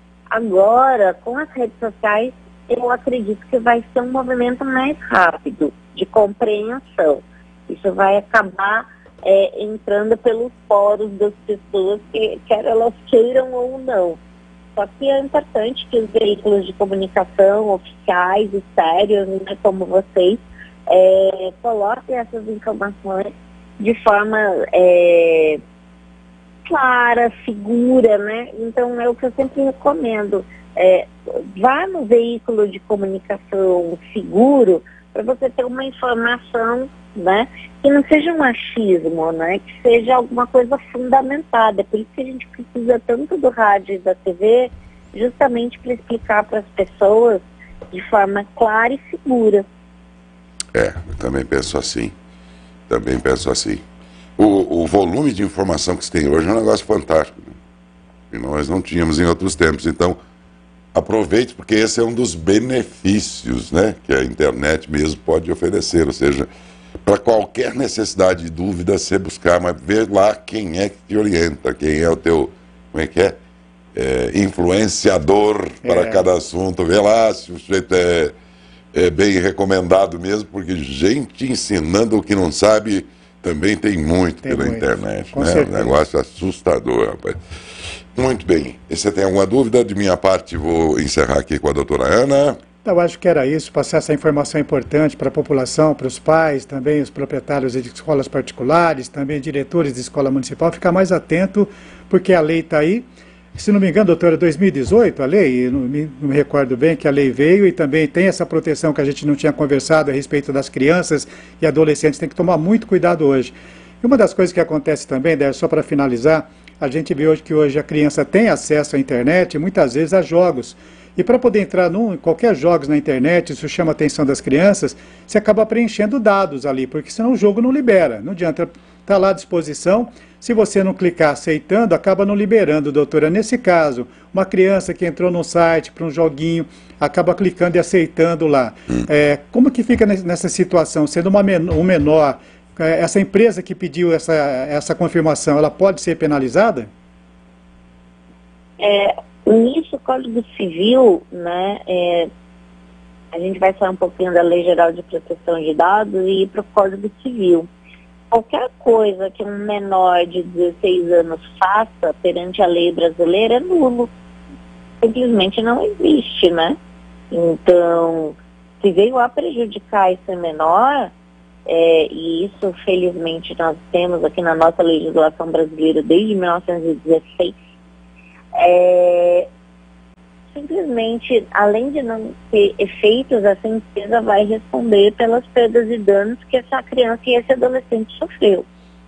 Agora, com as redes sociais, eu acredito que vai ser um movimento mais rápido de compreensão. Isso vai acabar é, entrando pelos poros das pessoas, que, quer elas queiram ou não. Só que é importante que os veículos de comunicação oficiais e sérios, né, como vocês, é, coloquem essas informações de forma É, clara, segura, né? Então é o que eu sempre recomendo. É, vá no veículo de comunicação seguro para você ter uma informação, né? Que não seja um achismo, né? Que seja alguma coisa fundamentada. Por isso que a gente precisa tanto do rádio e da T V, justamente para explicar para as pessoas de forma clara e segura. É, eu também penso assim. Também penso assim. O, o volume de informação que se tem hoje é um negócio fantástico, né? E nós não tínhamos em outros tempos. Então, aproveite, porque esse é um dos benefícios, né, que a internet mesmo pode oferecer. Ou seja, para qualquer necessidade de dúvida, você buscar, mas ver lá quem é que te orienta, quem é o teu, como é que é, é influenciador para é. cada assunto. Vê lá se o sujeito é, é bem recomendado mesmo, porque gente ensinando o que não sabe também tem muito tem pela muito. internet, né? Um negócio assustador, rapaz. Muito bem. E você tem alguma dúvida? De minha parte, vou encerrar aqui com a doutora Ana. Eu acho que era isso, passar essa informação importante para a população, para os pais, também os proprietários de escolas particulares, também diretores de escola municipal, ficar mais atento, porque a lei está aí. Se não me engano, doutora, dois mil e dezoito, a lei, não me, não me recordo bem que a lei veio, e também tem essa proteção que a gente não tinha conversado a respeito das crianças e adolescentes, tem que tomar muito cuidado hoje. E uma das coisas que acontece também, Décio, só para finalizar, a gente vê hoje que hoje a criança tem acesso à internet, muitas vezes a jogos. E para poder entrar em qualquer jogos na internet, isso chama a atenção das crianças, você acaba preenchendo dados ali, porque senão o jogo não libera. Não adianta, está lá à disposição. Se você não clicar aceitando, acaba não liberando, doutora. Nesse caso, uma criança que entrou num site para um joguinho, acaba clicando e aceitando lá. Hum. É, como que fica nessa situação? Sendo uma men- um menor, essa empresa que pediu essa, essa confirmação, ela pode ser penalizada? É, nisso, o Código Civil, né, é, a gente vai sair um pouquinho da Lei Geral de Proteção de Dados e ir para o Código Civil. qualquer coisa que um menor de dezesseis anos faça perante a lei brasileira é nulo. Simplesmente não existe, né? Então, se veio a prejudicar esse menor, é, e isso felizmente nós temos aqui na nossa legislação brasileira desde mil novecentos e dezesseis, é, simplesmente, além de não ter efeitos, essa empresa vai responder pelas perdas e danos que essa criança e esse adolescente sofreu.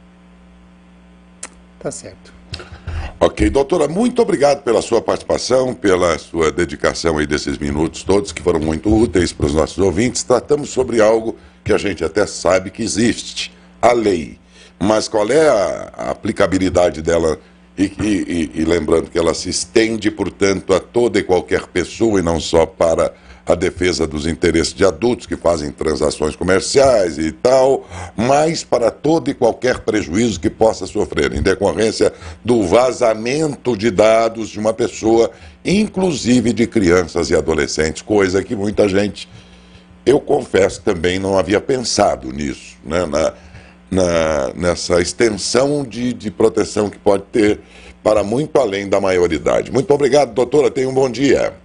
Tá certo. Ok, doutora, muito obrigado pela sua participação, pela sua dedicação aí desses minutos todos, que foram muito úteis para os nossos ouvintes. Tratamos sobre algo que a gente até sabe que existe, a lei. Mas qual é a, a aplicabilidade dela? E, e, e, e lembrando que ela se estende, portanto, a toda e qualquer pessoa e não só para a defesa dos interesses de adultos que fazem transações comerciais e tal, mas para todo e qualquer prejuízo que possa sofrer em decorrência do vazamento de dados de uma pessoa, inclusive de crianças e adolescentes, coisa que muita gente, eu confesso, também não havia pensado nisso, né, na, na, nessa extensão de, de proteção que pode ter para muito além da maioridade. Muito obrigado, doutora, tenha um bom dia.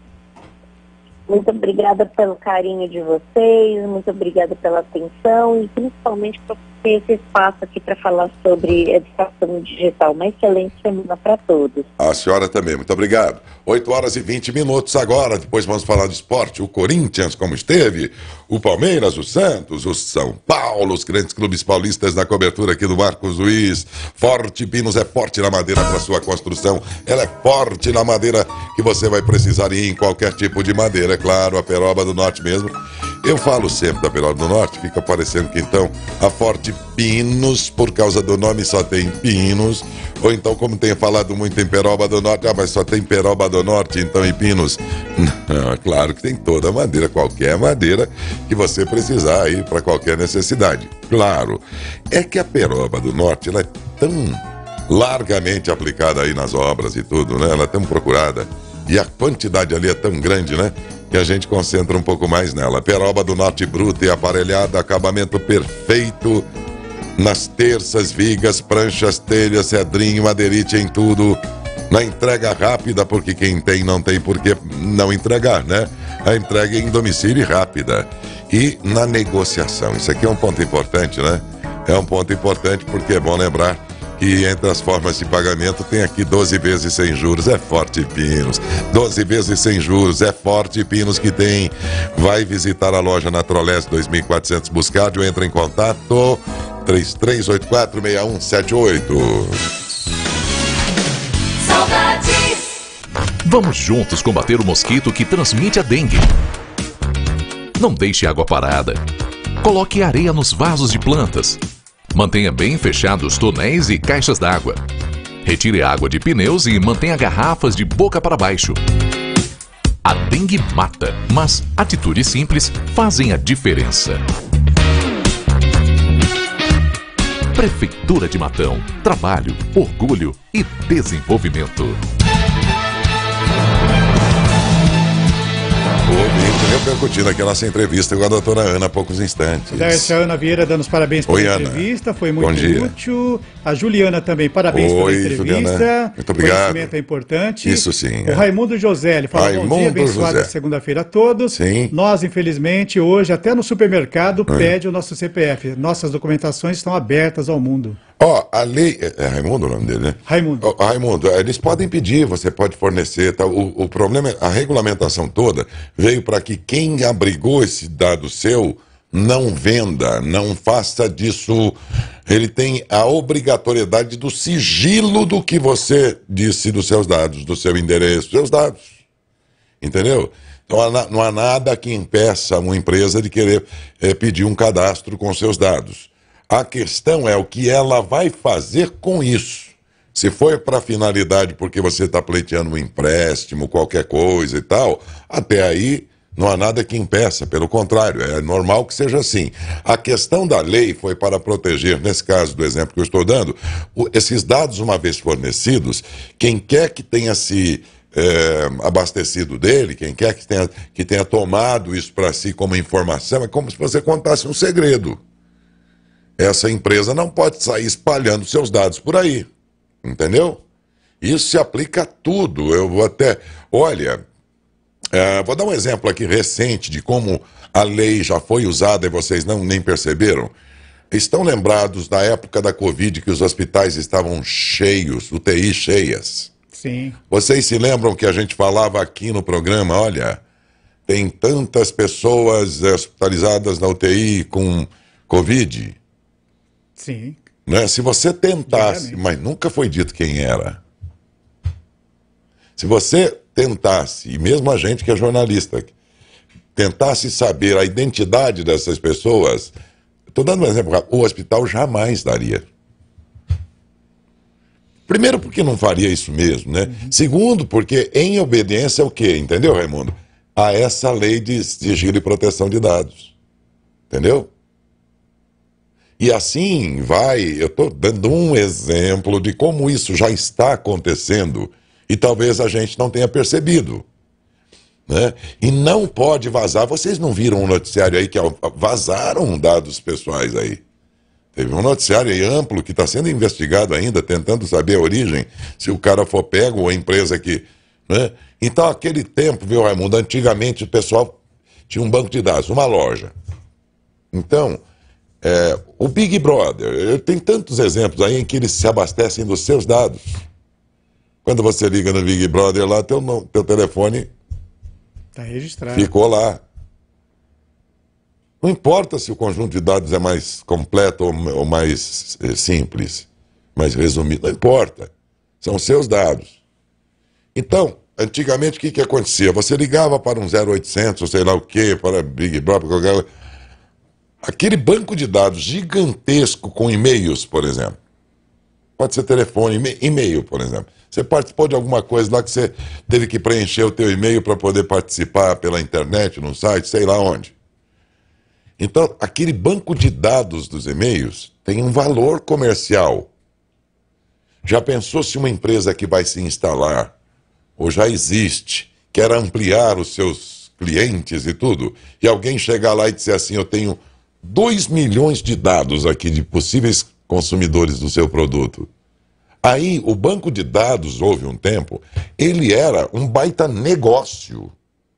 Muito obrigada pelo carinho de vocês, muito obrigada pela atenção e principalmente por ter esse espaço aqui para falar sobre educação digital. Uma excelente semana para todos. A senhora também, muito obrigado. oito horas e vinte minutos agora, depois vamos falar de esporte. O Corinthians, como esteve, o Palmeiras, o Santos, o São Paulo, os grandes clubes paulistas na cobertura aqui do Marcos Luiz. Forte Pinos é forte na madeira para sua construção. Ela é forte na madeira que você vai precisar ir em qualquer tipo de madeira. É claro, a Peroba do Norte mesmo. Eu falo sempre da Peroba do Norte, fica parecendo que então a Forte Pinos, por causa do nome só tem pinos, ou então como tem falado muito em Peroba do Norte, ah, mas só tem Peroba do Norte, então em Pinos. Não, é claro que tem toda a madeira, qualquer madeira que você precisar aí para qualquer necessidade. Claro, é que a Peroba do Norte, ela é tão largamente aplicada aí nas obras e tudo, né? Ela é tão procurada, e a quantidade ali é tão grande, né? Que a gente concentra um pouco mais nela. Peroba do Norte bruta e aparelhada, acabamento perfeito nas terças, vigas, pranchas, telhas, cedrinho, madeirite, em tudo. Na entrega rápida, porque quem tem não tem por que não entregar, né? A entrega é em domicílio e rápida. E na negociação, isso aqui é um ponto importante, né? É um ponto importante porque é bom lembrar que entre as formas de pagamento tem aqui doze vezes sem juros, é Forte Pinos. doze vezes sem juros, é Forte Pinos que tem. Vai visitar a loja na Trolés dois mil e quatrocentos Buscádio, entra em contato três três oito quatro, seis um sete oito. Saudades. Vamos juntos combater o mosquito que transmite a dengue. Não deixe água parada. Coloque areia nos vasos de plantas. Mantenha bem fechados tonéis e caixas d'água. Retire água de pneus e mantenha garrafas de boca para baixo. A dengue mata, mas atitudes simples fazem a diferença. Prefeitura de Matão. Trabalho, orgulho e desenvolvimento. Repercutindo aqui a nossa entrevista com a doutora Ana há poucos instantes. A Ana Vieira dando os parabéns pela Oi, Ana. entrevista, foi muito Bom dia. útil. A Juliana também, parabéns Oi, pela entrevista. Juliana. Muito obrigado. O conhecimento é importante. Isso sim. O é. Raimundo José, ele fala Raimundo bom dia, abençoada José. segunda-feira a todos. Sim. Nós, infelizmente, hoje, até no supermercado, É. pede o nosso C P F. Nossas documentações estão abertas ao mundo. Ó, a lei... É, é Raimundo o nome dele, né? Raimundo. Ó, Raimundo, eles podem pedir, você pode fornecer, tá? o, o problema é a regulamentação toda veio para que quem abrigou esse dado seu não venda, não faça disso. Ele tem a obrigatoriedade do sigilo do que você disse dos seus dados, do seu endereço, dos seus dados. Entendeu? Então não há nada que impeça uma empresa de querer é, pedir um cadastro com seus dados. A questão é o que ela vai fazer com isso. Se for para finalidade porque você está pleiteando um empréstimo, qualquer coisa e tal, até aí não há nada que impeça, pelo contrário, é normal que seja assim. A questão da lei foi para proteger, nesse caso do exemplo que eu estou dando, o, esses dados uma vez fornecidos, quem quer que tenha se é, abastecido dele, quem quer que tenha, que tenha tomado isso para si como informação, é como se você contasse um segredo. essa empresa não pode sair espalhando seus dados por aí. Entendeu? Isso se aplica a tudo. Eu vou até... Olha, é, vou dar um exemplo aqui recente de como a lei já foi usada e vocês não nem perceberam. Estão lembrados da época da Covid que os hospitais estavam cheios, U T I cheias? Sim. Vocês se lembram que a gente falava aqui no programa, olha, tem tantas pessoas hospitalizadas na U T I com Covid? Sim. Né? Se você tentasse, mas nunca foi dito quem era. Se você tentasse, e mesmo a gente que é jornalista, tentasse saber a identidade dessas pessoas, estou dando um exemplo, o hospital jamais daria. Primeiro, porque não faria isso mesmo, né? Uhum. Segundo, porque em obediência ao quê? Entendeu, Raimundo? A essa lei de sigilo e proteção de dados. Entendeu? E assim vai, eu estou dando um exemplo de como isso já está acontecendo e talvez a gente não tenha percebido. Né? E não pode vazar. Vocês não viram um noticiário aí que vazaram dados pessoais aí? Teve um noticiário aí amplo que está sendo investigado ainda, tentando saber a origem, se o cara for pego ou a empresa que... Né? Então, aquele tempo, viu, Raimundo, antigamente o pessoal tinha um banco de dados, uma loja. Então, é, o Big Brother, tem tantos exemplos aí em que eles se abastecem dos seus dados. Quando você liga no Big Brother lá, teu, teu telefone tá registrado. Ficou lá. Não importa se o conjunto de dados é mais completo ou, ou mais é, simples, mais resumido, não importa. São seus dados. Então, antigamente o que, que acontecia? Você ligava para um zero oitocentos, ou sei lá o quê, para Big Brother, qualquer... aquele banco de dados gigantesco com e-mails, por exemplo. Pode ser telefone, e-mail, por exemplo. Você participou de alguma coisa lá que você teve que preencher o teu e-mail para poder participar pela internet, no site, sei lá onde. Então, aquele banco de dados dos e-mails tem um valor comercial. Já pensou se uma empresa que vai se instalar, ou já existe, quer ampliar os seus clientes e tudo, e alguém chegar lá e dizer assim, eu tenho dois milhões de dados aqui de possíveis consumidores do seu produto. Aí, o banco de dados, houve um tempo, ele era um baita negócio.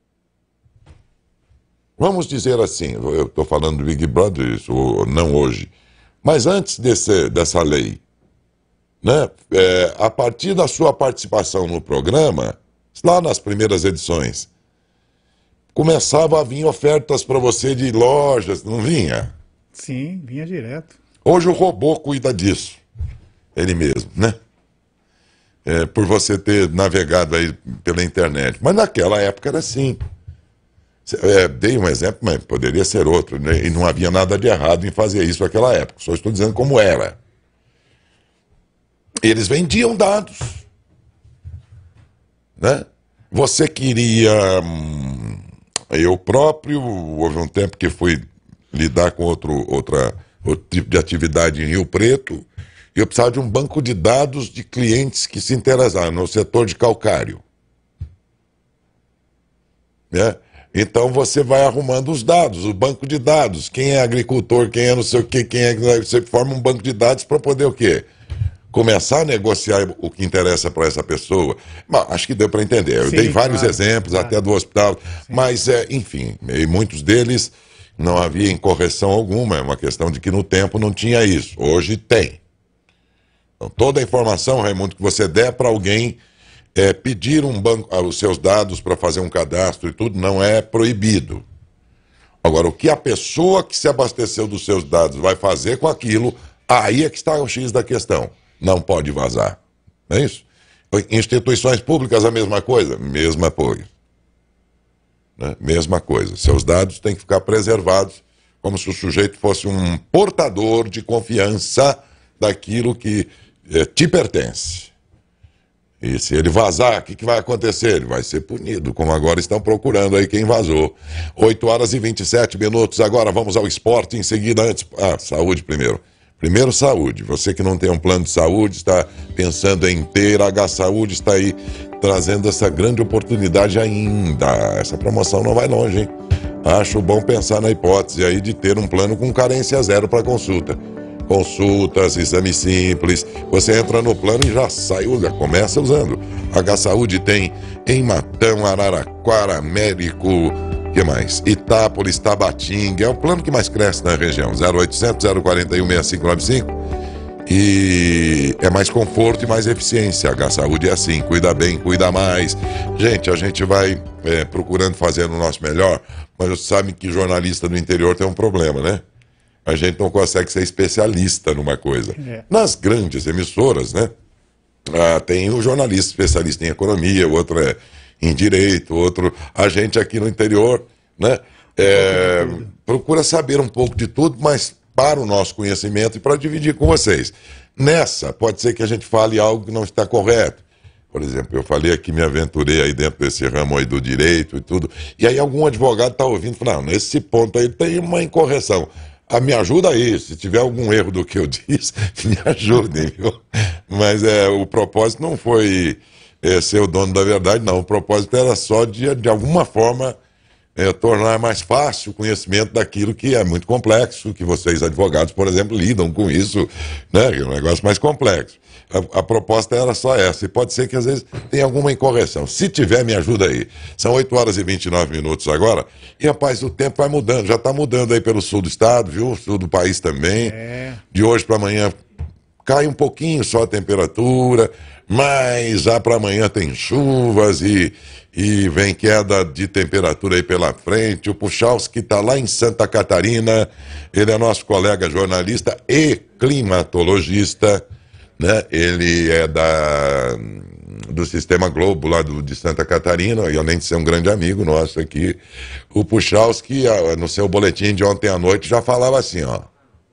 Vamos dizer assim, eu estou falando do Big Brother, isso não hoje, mas antes desse, dessa lei, né, é, a partir da sua participação no programa, lá nas primeiras edições, começava a vir ofertas para você de lojas, não vinha? Sim, vinha direto. Hoje o robô cuida disso, ele mesmo, né? É, por você ter navegado aí pela internet. Mas naquela época era assim. É, dei um exemplo, mas poderia ser outro, né? E não havia nada de errado em fazer isso naquela época. Só estou dizendo como era. Eles vendiam dados. Né? Você queria... Hum, eu próprio, houve um tempo que fui lidar com outro, outra, outro tipo de atividade em Rio Preto, e eu precisava de um banco de dados de clientes que se interessaram no setor de calcário. Né? Então você vai arrumando os dados, o banco de dados, quem é agricultor, quem é não sei o quê, quem é... Você forma um banco de dados para poder o quê? Começar a negociar o que interessa para essa pessoa. Mas acho que deu para entender. Eu Sim, dei vários claro, exemplos, claro. Até do hospital. Sim. Mas, é, enfim, e muitos deles não havia incorreção alguma. É uma questão de que no tempo não tinha isso. Hoje tem. Então, toda a informação, Raimundo, que você der para alguém é, pedir um banco, os seus dados para fazer um cadastro e tudo, não é proibido. Agora, o que a pessoa que se abasteceu dos seus dados vai fazer com aquilo, aí é que está o X da questão. Não pode vazar. Não é isso? Instituições públicas, a mesma coisa? Mesma coisa. Né? Mesma coisa. Seus dados têm que ficar preservados como se o sujeito fosse um portador de confiança daquilo que é, te pertence. E se ele vazar, o que, que vai acontecer? Ele vai ser punido, como agora estão procurando aí quem vazou. oito horas e vinte e sete minutos, agora vamos ao esporte, em seguida antes... Ah, saúde primeiro. Primeiro, saúde. Você que não tem um plano de saúde, está pensando em ter, a H-Saúde está aí trazendo essa grande oportunidade ainda. Essa promoção não vai longe, hein? Acho bom pensar na hipótese aí de ter um plano com carência zero para consulta. consultas, exame simples. Você entra no plano e já sai, já começa usando. H Saúde tem em Matão, Araraquara, Américo, que mais? Itápolis, Tabatinga, é o plano que mais cresce na região, zero oitocentos, zero quarenta e um, sessenta e cinco noventa e cinco. E é mais conforto e mais eficiência. H Saúde é assim, cuida bem, cuida mais. Gente, a gente vai é, procurando fazer o nosso melhor, mas você sabe que jornalista do interior tem um problema, né? A gente não consegue ser especialista numa coisa. É. Nas grandes emissoras, né? Ah, tem o jornalista especialista em economia, o outro é em direito, outro... A gente aqui no interior, né? É, procura saber um pouco de tudo, mas para o nosso conhecimento e para dividir com vocês. Nessa, pode ser que a gente fale algo que não está correto. Por exemplo, eu falei aqui, me aventurei aí dentro desse ramo aí do direito e tudo, e aí algum advogado está ouvindo e fala, não, nesse ponto aí tem uma incorreção. Ah, me ajuda aí, se tiver algum erro do que eu disse, me ajudem, viu? Mas é, o propósito não foi é, ser o dono da verdade, não. O propósito era só de, de alguma forma, é, tornar mais fácil o conhecimento daquilo que é muito complexo, que vocês, advogados, por exemplo, lidam com isso, né? É um negócio mais complexo. A, a proposta era só essa, e pode ser que às vezes tenha alguma incorreção. Se tiver, me ajuda aí. São oito horas e vinte e nove minutos agora, e rapaz, o tempo vai mudando, já está mudando aí pelo sul do estado, viu? Sul do país também. É. De hoje para amanhã cai um pouquinho só a temperatura, mas já para amanhã tem chuvas e, e vem queda de temperatura aí pela frente. O Puchalski está lá em Santa Catarina, ele é nosso colega jornalista e climatologista, né? Ele é da, do Sistema Globo lá do, de Santa Catarina, e além de ser um grande amigo nosso aqui, o Puchalski, no seu boletim de ontem à noite, já falava assim, ó.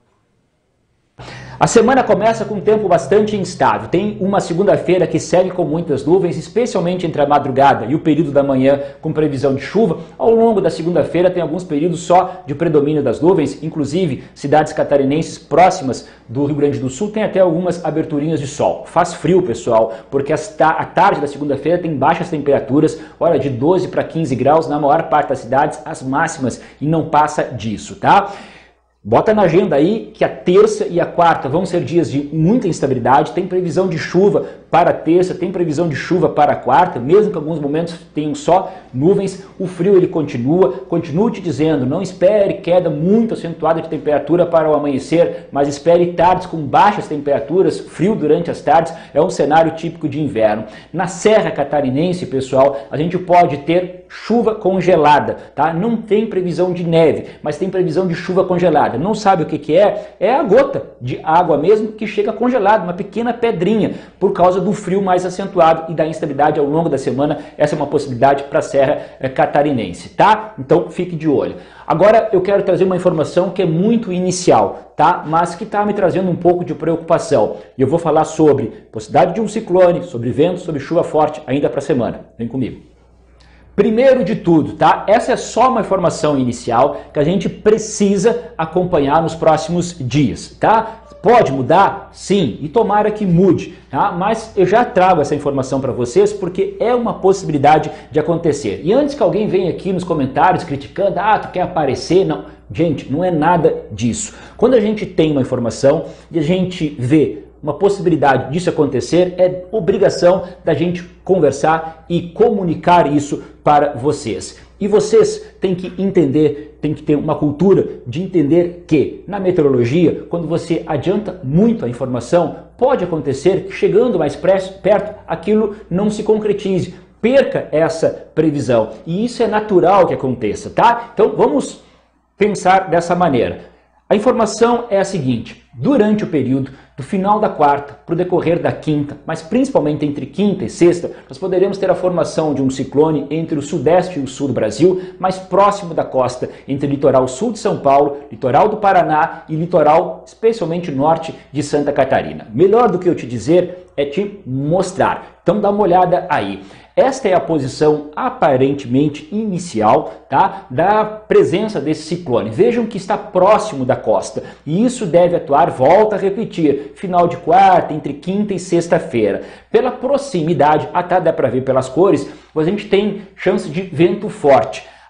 A semana começa com um tempo bastante instável. Tem uma segunda-feira que segue com muitas nuvens, especialmente entre a madrugada e o período da manhã, com previsão de chuva. Ao longo da segunda-feira tem alguns períodos só de predomínio das nuvens, inclusive cidades catarinenses próximas do Rio Grande do Sul tem até algumas aberturinhas de sol. Faz frio, pessoal, porque a tarde da segunda-feira tem baixas temperaturas, hora de doze para quinze graus na maior parte das cidades, as máximas, e não passa disso, tá? Bota na agenda aí que a terça e a quarta vão ser dias de muita instabilidade, tem previsão de chuva para a terça, tem previsão de chuva para a quarta, mesmo que alguns momentos tenham só nuvens, o frio ele continua, continuo te dizendo, não espere queda muito acentuada de temperatura para o amanhecer, mas espere tardes com baixas temperaturas, frio durante as tardes, é um cenário típico de inverno. Na Serra Catarinense, pessoal, a gente pode ter chuva congelada, tá? Não tem previsão de neve, mas tem previsão de chuva congelada. Não sabe o que que é? É a gota de água mesmo que chega congelada, uma pequena pedrinha, por causa do frio mais acentuado e da instabilidade ao longo da semana. Essa é uma possibilidade para a Serra Catarinense, tá? Então fique de olho. Agora eu quero trazer uma informação que é muito inicial, tá? Mas que está me trazendo um pouco de preocupação. E eu vou falar sobre possibilidade de um ciclone, sobre vento, sobre chuva forte ainda para a semana. Vem comigo. Primeiro de tudo, tá? Essa é só uma informação inicial que a gente precisa acompanhar nos próximos dias, tá? Pode mudar? Sim, e tomara que mude, tá? Mas eu já trago essa informação para vocês porque é uma possibilidade de acontecer. E antes que alguém venha aqui nos comentários criticando, ah, tu quer aparecer? Não, gente, não é nada disso. Quando a gente tem uma informação e a gente vê uma possibilidade disso acontecer, é obrigação da gente conversar e comunicar isso para vocês. E vocês têm que entender, têm que ter uma cultura de entender que na meteorologia, quando você adianta muito a informação, pode acontecer que chegando mais perto, aquilo não se concretize, perca essa previsão. E isso é natural que aconteça, tá? Então vamos pensar dessa maneira. A informação é a seguinte, durante o período do final da quarta para o decorrer da quinta, mas principalmente entre quinta e sexta, nós poderemos ter a formação de um ciclone entre o sudeste e o sul do Brasil, mais próximo da costa, entre o litoral sul de São Paulo, litoral do Paraná e litoral especialmente norte de Santa Catarina. Melhor do que eu te dizer é te mostrar. Então dá uma olhada aí. Esta é a posição aparentemente inicial, tá, da presença desse ciclone. Vejam que está próximo da costa e isso deve atuar, volta a repetir, final de quarta, entre quinta e sexta-feira. Pela proximidade, até dá para ver pelas cores, a gente tem chance de vento forte.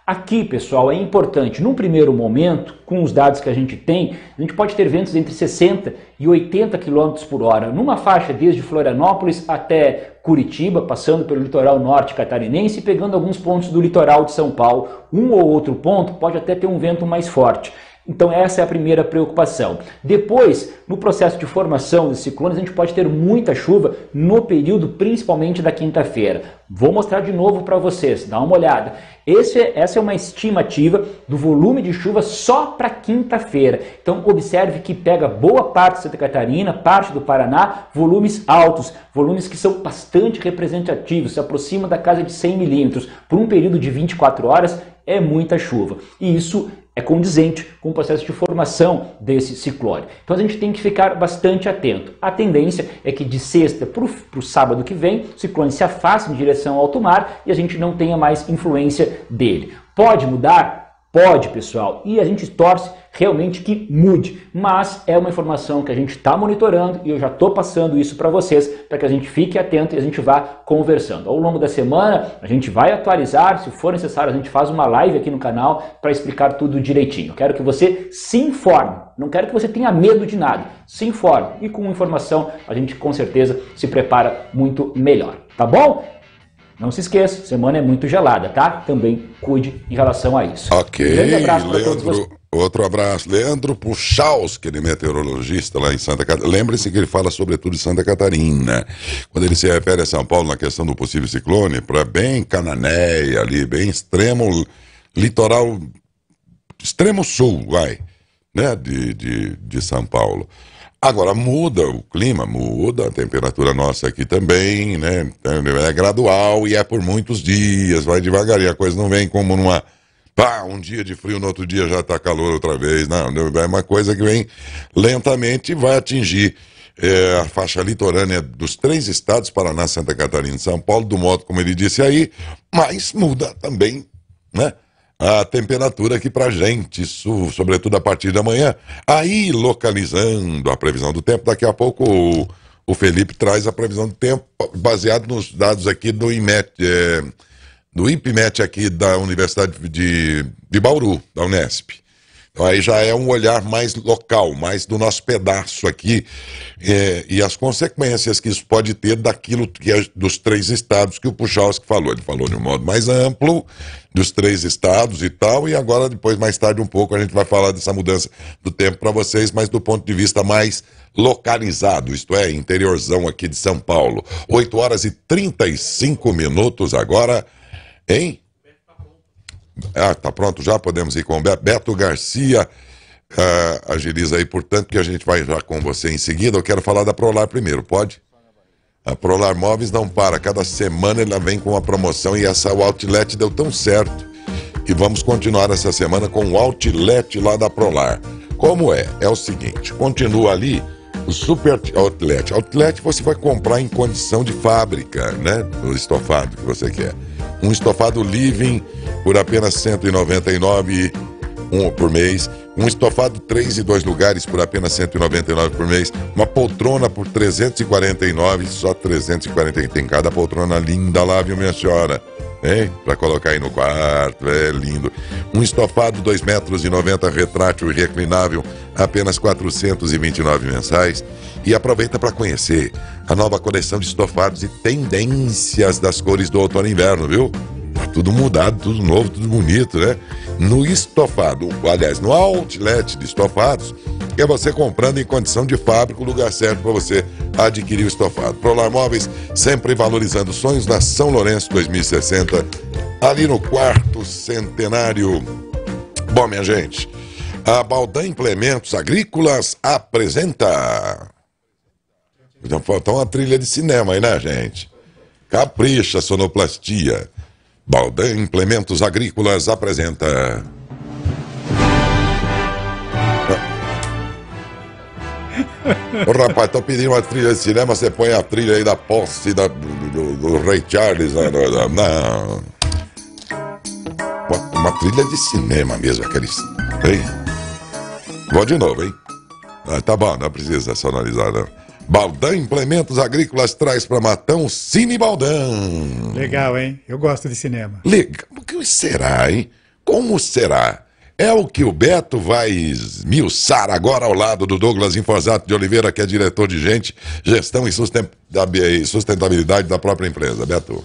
Aqui, pessoal, é importante, num primeiro momento, com os dados que a gente tem, a gente pode ter ventos entre sessenta e oitenta quilômetros por hora, numa faixa desde Florianópolis até Curitiba, passando pelo litoral norte catarinense e pegando alguns pontos do litoral de São Paulo. Um ou outro ponto pode até ter um vento mais forte. Então essa é a primeira preocupação. Depois, no processo de formação dos ciclones, a gente pode ter muita chuva no período principalmente da quinta-feira. Vou mostrar de novo para vocês, dá uma olhada. Esse, essa é uma estimativa do volume de chuva só para quinta-feira. Então observe que pega boa parte de Santa Catarina, parte do Paraná, volumes altos, volumes que são bastante representativos, se aproximam da casa de cem milímetros. Por um período de vinte e quatro horas é muita chuva. E isso é condizente com o processo de formação desse ciclone. Então a gente tem que ficar bastante atento. A tendência é que de sexta para o sábado que vem, o ciclone se afaste em direção ao alto mar e a gente não tenha mais influência dele. Pode mudar? Pode, pessoal. E a gente torce realmente que mude. Mas é uma informação que a gente está monitorando e eu já estou passando isso para vocês, para que a gente fique atento e a gente vá conversando. Ao longo da semana, a gente vai atualizar. Se for necessário, a gente faz uma live aqui no canal para explicar tudo direitinho. Eu quero que você se informe. Não quero que você tenha medo de nada. Se informe. E com informação, a gente com certeza se prepara muito melhor. Tá bom? Não se esqueça, semana é muito gelada, tá? Também cuide em relação a isso. Ok, um grande abraço para todos Leandro, vocês. outro abraço. Leandro Puchalski, ele é meteorologista lá em Santa Catarina. Lembre-se que ele fala sobretudo de Santa Catarina. Quando ele se refere a São Paulo na questão do possível ciclone, para bem Cananéia ali, bem extremo, litoral, extremo sul, vai, né, de, de, de São Paulo. Agora, muda o clima, muda a temperatura nossa aqui também, né? É gradual e é por muitos dias, vai devagarinho, a coisa não vem como numa... Pá, um dia de frio, no outro dia já está calor outra vez, não, é uma coisa que vem lentamente e vai atingir é, a faixa litorânea dos três estados, Paraná, Santa Catarina e São Paulo, do modo como ele disse aí, mas muda também, né? A temperatura aqui pra gente, isso, sobretudo a partir da manhã. Aí, localizando a previsão do tempo, daqui a pouco o, o Felipe traz a previsão do tempo baseado nos dados aqui do IMET, é, do IPMET aqui da Universidade de, de Bauru, da Unesp. Então aí já é um olhar mais local, mais do nosso pedaço aqui, é, e as consequências que isso pode ter daquilo que é dos três estados que o Puchalski falou. Ele falou de um modo mais amplo, dos três estados e tal, e agora depois, mais tarde um pouco, a gente vai falar dessa mudança do tempo para vocês, mas do ponto de vista mais localizado, isto é, interiorzão aqui de São Paulo. oito horas e trinta e cinco minutos agora, hein? Ah, tá pronto já? Podemos ir com o Beto Garcia. Uh, agiliza aí, portanto, que a gente vai já com você em seguida. Eu quero falar da Prolar primeiro, pode? A Prolar Móveis não para. Cada semana ela vem com uma promoção e essa o Outlet deu tão certo. E vamos continuar essa semana com o Outlet lá da Prolar. Como é? É o seguinte, continua ali o Super Outlet. Outlet você vai comprar em condição de fábrica, né? O estofado que você quer. Um estofado Living por apenas cento e noventa e nove reais um por mês. Um estofado três e dois lugares por apenas cento e noventa e nove reais por mês. Uma poltrona por trezentos e quarenta e nove reais, só trezentos e quarenta e nove reais. Tem cada poltrona linda lá, viu, minha senhora? Hein? Pra colocar aí no quarto, é lindo. Um estofado dois metros e noventa retrátil e reclinável, apenas quatrocentos e vinte e nove mensais. E aproveita para conhecer a nova coleção de estofados e tendências das cores do outono e inverno, viu? Tá tudo mudado, tudo novo, tudo bonito, né? No estofado, aliás, no Outlet de estofados, é você comprando em condição de fábrica o lugar certo para você adquirir o estofado. Prolar Móveis, sempre valorizando sonhos na São Lourenço dois mil e sessenta, ali no quarto centenário. Bom, minha gente, a Baldan Implementos Agrícolas apresenta... Então falta uma trilha de cinema aí, né, gente? Capricha Sonoplastia. Baldan Implementos Agrícolas apresenta... Ô, rapaz, tô pedindo uma trilha de cinema, você põe a trilha aí da posse da, do, do, do Ray Charles. Não, não, não. Uma trilha de cinema mesmo, aqueles... Hein? Vou de novo, hein? Ah, tá bom, não precisa sonorizar, não. Baldan Implementos Agrícolas traz para Matão Cine Baldan. Legal, hein? Eu gosto de cinema. Legal. O que será, hein? como será? É o que o Beto vai esmiuçar agora ao lado do Douglas Infosato de Oliveira, que é diretor de gente, gestão e sustentabilidade da própria empresa. Beto.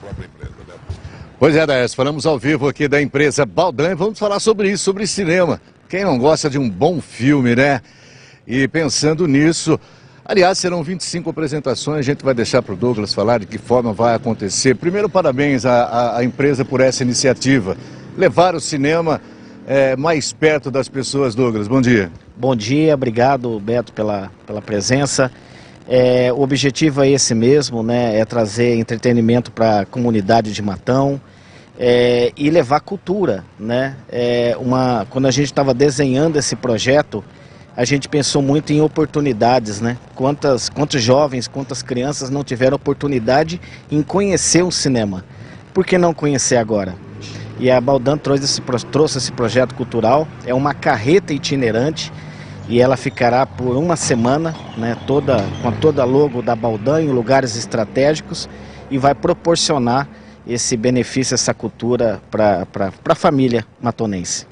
Pois é, Daércio, falamos ao vivo aqui da empresa Baldan e vamos falar sobre isso, sobre cinema. Quem não gosta de um bom filme, né? E pensando nisso, aliás, serão vinte e cinco apresentações, a gente vai deixar para o Douglas falar de que forma vai acontecer. Primeiro, parabéns à, à, à empresa por essa iniciativa, levar o cinema é, mais perto das pessoas. Douglas, bom dia. Bom dia, obrigado, Beto, pela, pela presença. É, o objetivo é esse mesmo, né? É trazer entretenimento para a comunidade de Matão. É, e levar cultura, né? É uma, quando a gente estava desenhando esse projeto, a gente pensou muito em oportunidades, né? Quantas, quantos jovens, quantas crianças não tiveram oportunidade em conhecer o cinema? Por que não conhecer agora? E a Baldan trouxe esse, trouxe esse projeto cultural, é uma carreta itinerante e ela ficará por uma semana, né? Toda, com toda a logo da Baldan em lugares estratégicos e vai proporcionar esse benefício, essa cultura para a família matonense.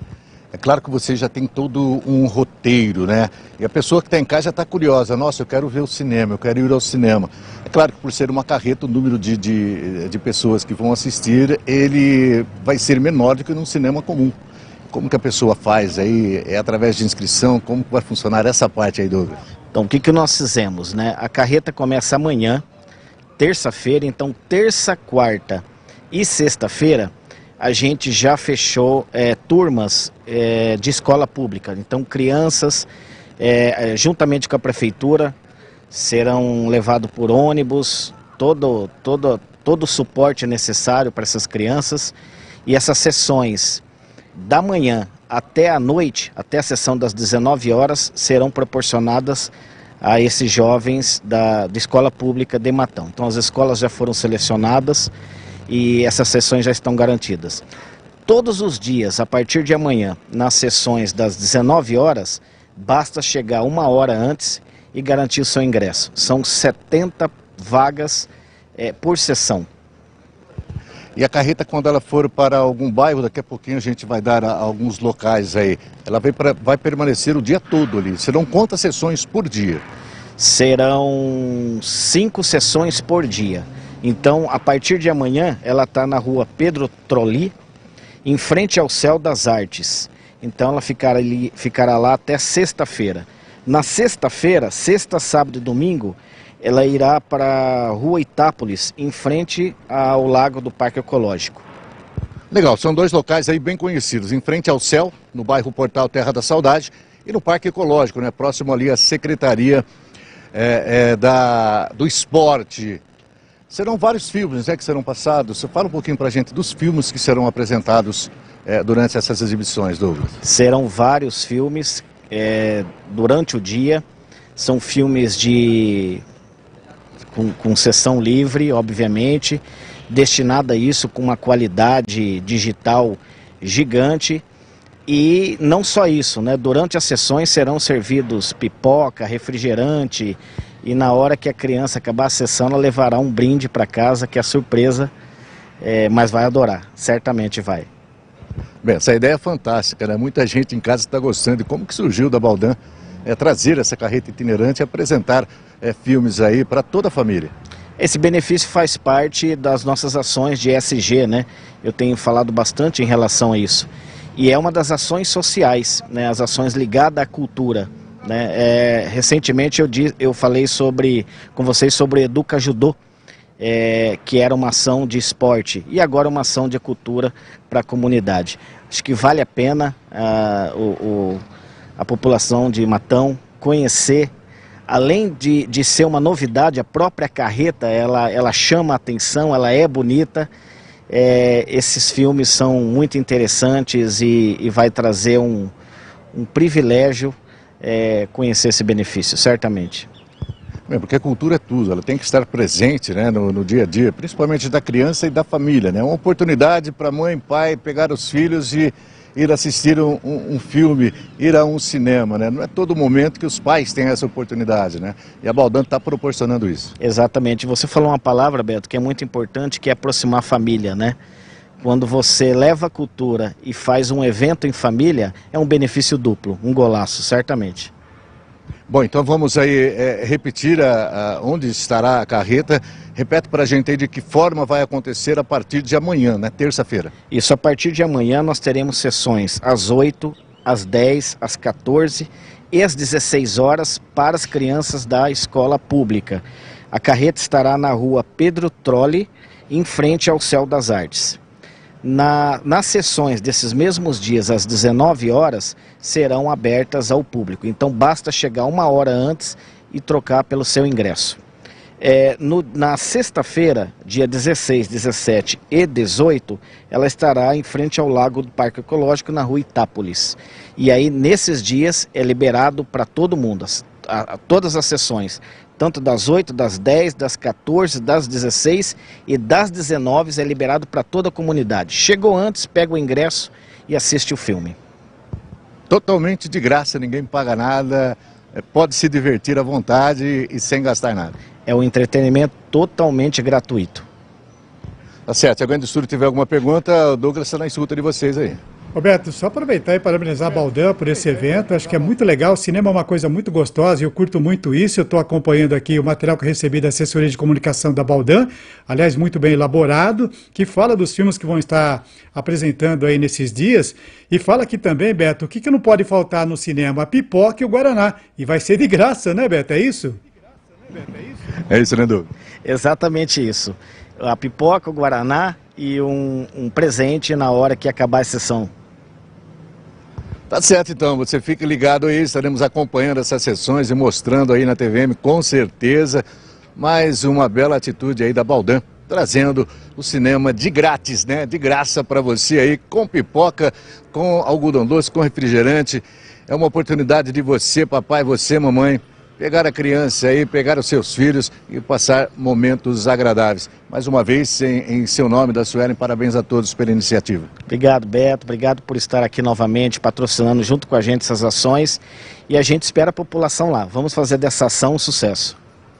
É claro que você já tem todo um roteiro, né? E a pessoa que está em casa já está curiosa. Nossa, eu quero ver o cinema, eu quero ir ao cinema. É claro que por ser uma carreta, o número de, de, de pessoas que vão assistir, ele vai ser menor do que num cinema comum. Como que a pessoa faz aí? É através de inscrição? Como vai funcionar essa parte aí, Douglas? Então, o que, que nós fizemos, né? A carreta começa amanhã, terça-feira, então terça, quarta e sexta-feira a gente já fechou é, turmas é, de escola pública. Então crianças, é, juntamente com a prefeitura, serão levados por ônibus, todo, todo, todo o suporte necessário para essas crianças. E essas sessões da manhã até a noite, até a sessão das dezenove horas, serão proporcionadas a esses jovens da, da escola pública de Matão. Então as escolas já foram selecionadas e essas sessões já estão garantidas. Todos os dias, a partir de amanhã, nas sessões das dezenove horas, basta chegar uma hora antes e garantir o seu ingresso. São setenta vagas é, por sessão. E a carreta, quando ela for para algum bairro, daqui a pouquinho a gente vai dar a, a alguns locais aí. Ela vai, pra, vai permanecer o dia todo ali. Serão quantas sessões por dia? Serão cinco sessões por dia. Então, a partir de amanhã, ela está na rua Pedro Trolli, em frente ao Céu das Artes. Então, ela ficará, ali, ficará lá até sexta-feira. Na sexta-feira, sexta, sábado e domingo, ela irá para a Rua Itápolis, em frente ao Lago do Parque Ecológico. Legal, são dois locais aí bem conhecidos, em frente ao Céu, no bairro Portal Terra da Saudade, e no Parque Ecológico, né, próximo ali à Secretaria é, é, da, do Esporte. Serão vários filmes, né, que serão passados. Fala um pouquinho pra gente dos filmes que serão apresentados é, durante essas exibições, Douglas. Serão vários filmes é, durante o dia, são filmes de... Com, com sessão livre, obviamente, destinada a isso com uma qualidade digital gigante. E não só isso, né? Durante as sessões serão servidos pipoca, refrigerante, e na hora que a criança acabar a sessão, ela levará um brinde para casa, que é surpresa, é, mas vai adorar, certamente vai. Bem, essa ideia é fantástica, né? Muita gente em casa está gostando. E como que surgiu da Baldan é, trazer essa carreta itinerante e apresentar é, filmes aí para toda a família? Esse benefício faz parte das nossas ações de E S G, né? Eu tenho falado bastante em relação a isso. E é uma das ações sociais, né? As ações ligadas à cultura, né? É, recentemente eu, eu falei sobre, com vocês sobre Educa Judô, é, que era uma ação de esporte, e agora uma ação de cultura para a comunidade. Acho que vale a pena uh, o, o, a população de Matão conhecer. Além de, de ser uma novidade, a própria carreta, ela, ela chama a atenção, ela é bonita. É, esses filmes são muito interessantes e, e vai trazer um, um privilégio é, conhecer esse benefício, certamente. É, porque a cultura é tudo, ela tem que estar presente, né, no, no dia a dia, principalmente da criança e da família, né? Uma oportunidade para mãe e pai pegar os filhos e ir assistir um, um, um filme, ir a um cinema, né? Não é todo momento que os pais têm essa oportunidade, né? E a Baldan está proporcionando isso. Exatamente. Você falou uma palavra, Beto, que é muito importante, que é aproximar a família, né? Quando você leva a cultura e faz um evento em família, é um benefício duplo, um golaço, certamente. Bom, então vamos aí é, repetir a, a, onde estará a carreta. Repete para a gente aí de que forma vai acontecer a partir de amanhã, né? Terça-feira. Isso, a partir de amanhã nós teremos sessões às oito, às dez, às quatorze e às dezesseis horas para as crianças da escola pública. A carreta estará na rua Pedro Trolli, em frente ao Céu das Artes. Na, nas sessões desses mesmos dias, às dezenove horas, serão abertas ao público. Então basta chegar uma hora antes e trocar pelo seu ingresso. É, no, na sexta-feira, dia dezesseis, dezessete e dezoito, ela estará em frente ao Lago do Parque Ecológico, na rua Itápolis. E aí, nesses dias, é liberado para todo mundo, as, a, a, todas as sessões, tanto das oito, das dez, das quatorze, das dezesseis e das dezenove, é liberado para toda a comunidade. Chegou antes, pega o ingresso e assiste o filme. Totalmente de graça, ninguém paga nada, pode se divertir à vontade e sem gastar nada. É um entretenimento totalmente gratuito. Tá certo, se alguém do estúdio tiver alguma pergunta, o Douglas está na escuta de vocês aí. Roberto, só aproveitar e parabenizar a Baldan por esse evento, acho que é muito legal, o cinema é uma coisa muito gostosa e eu curto muito isso, eu estou acompanhando aqui o material que eu recebi da assessoria de comunicação da Baldan, aliás, muito bem elaborado, que fala dos filmes que vão estar apresentando aí nesses dias, e fala aqui também, Beto, o que, que não pode faltar no cinema? A pipoca e o Guaraná, e vai ser de graça, né, Beto, é isso? É isso, né, Douglas? Exatamente isso. A pipoca, o Guaraná e um, um presente na hora que acabar a sessão. Tá certo, então. Você fica ligado aí, estaremos acompanhando essas sessões e mostrando aí na T V M, com certeza, mais uma bela atitude aí da Baldan, trazendo o cinema de grátis, né? De graça para você aí, com pipoca, com algodão doce, com refrigerante. É uma oportunidade de você, papai, você, mamãe, pegar a criança aí, pegar os seus filhos e passar momentos agradáveis. Mais uma vez, em, em seu nome, da Suelen, parabéns a todos pela iniciativa. Obrigado, Beto. Obrigado por estar aqui novamente, patrocinando junto com a gente essas ações. E a gente espera a população lá. Vamos fazer dessa ação um sucesso.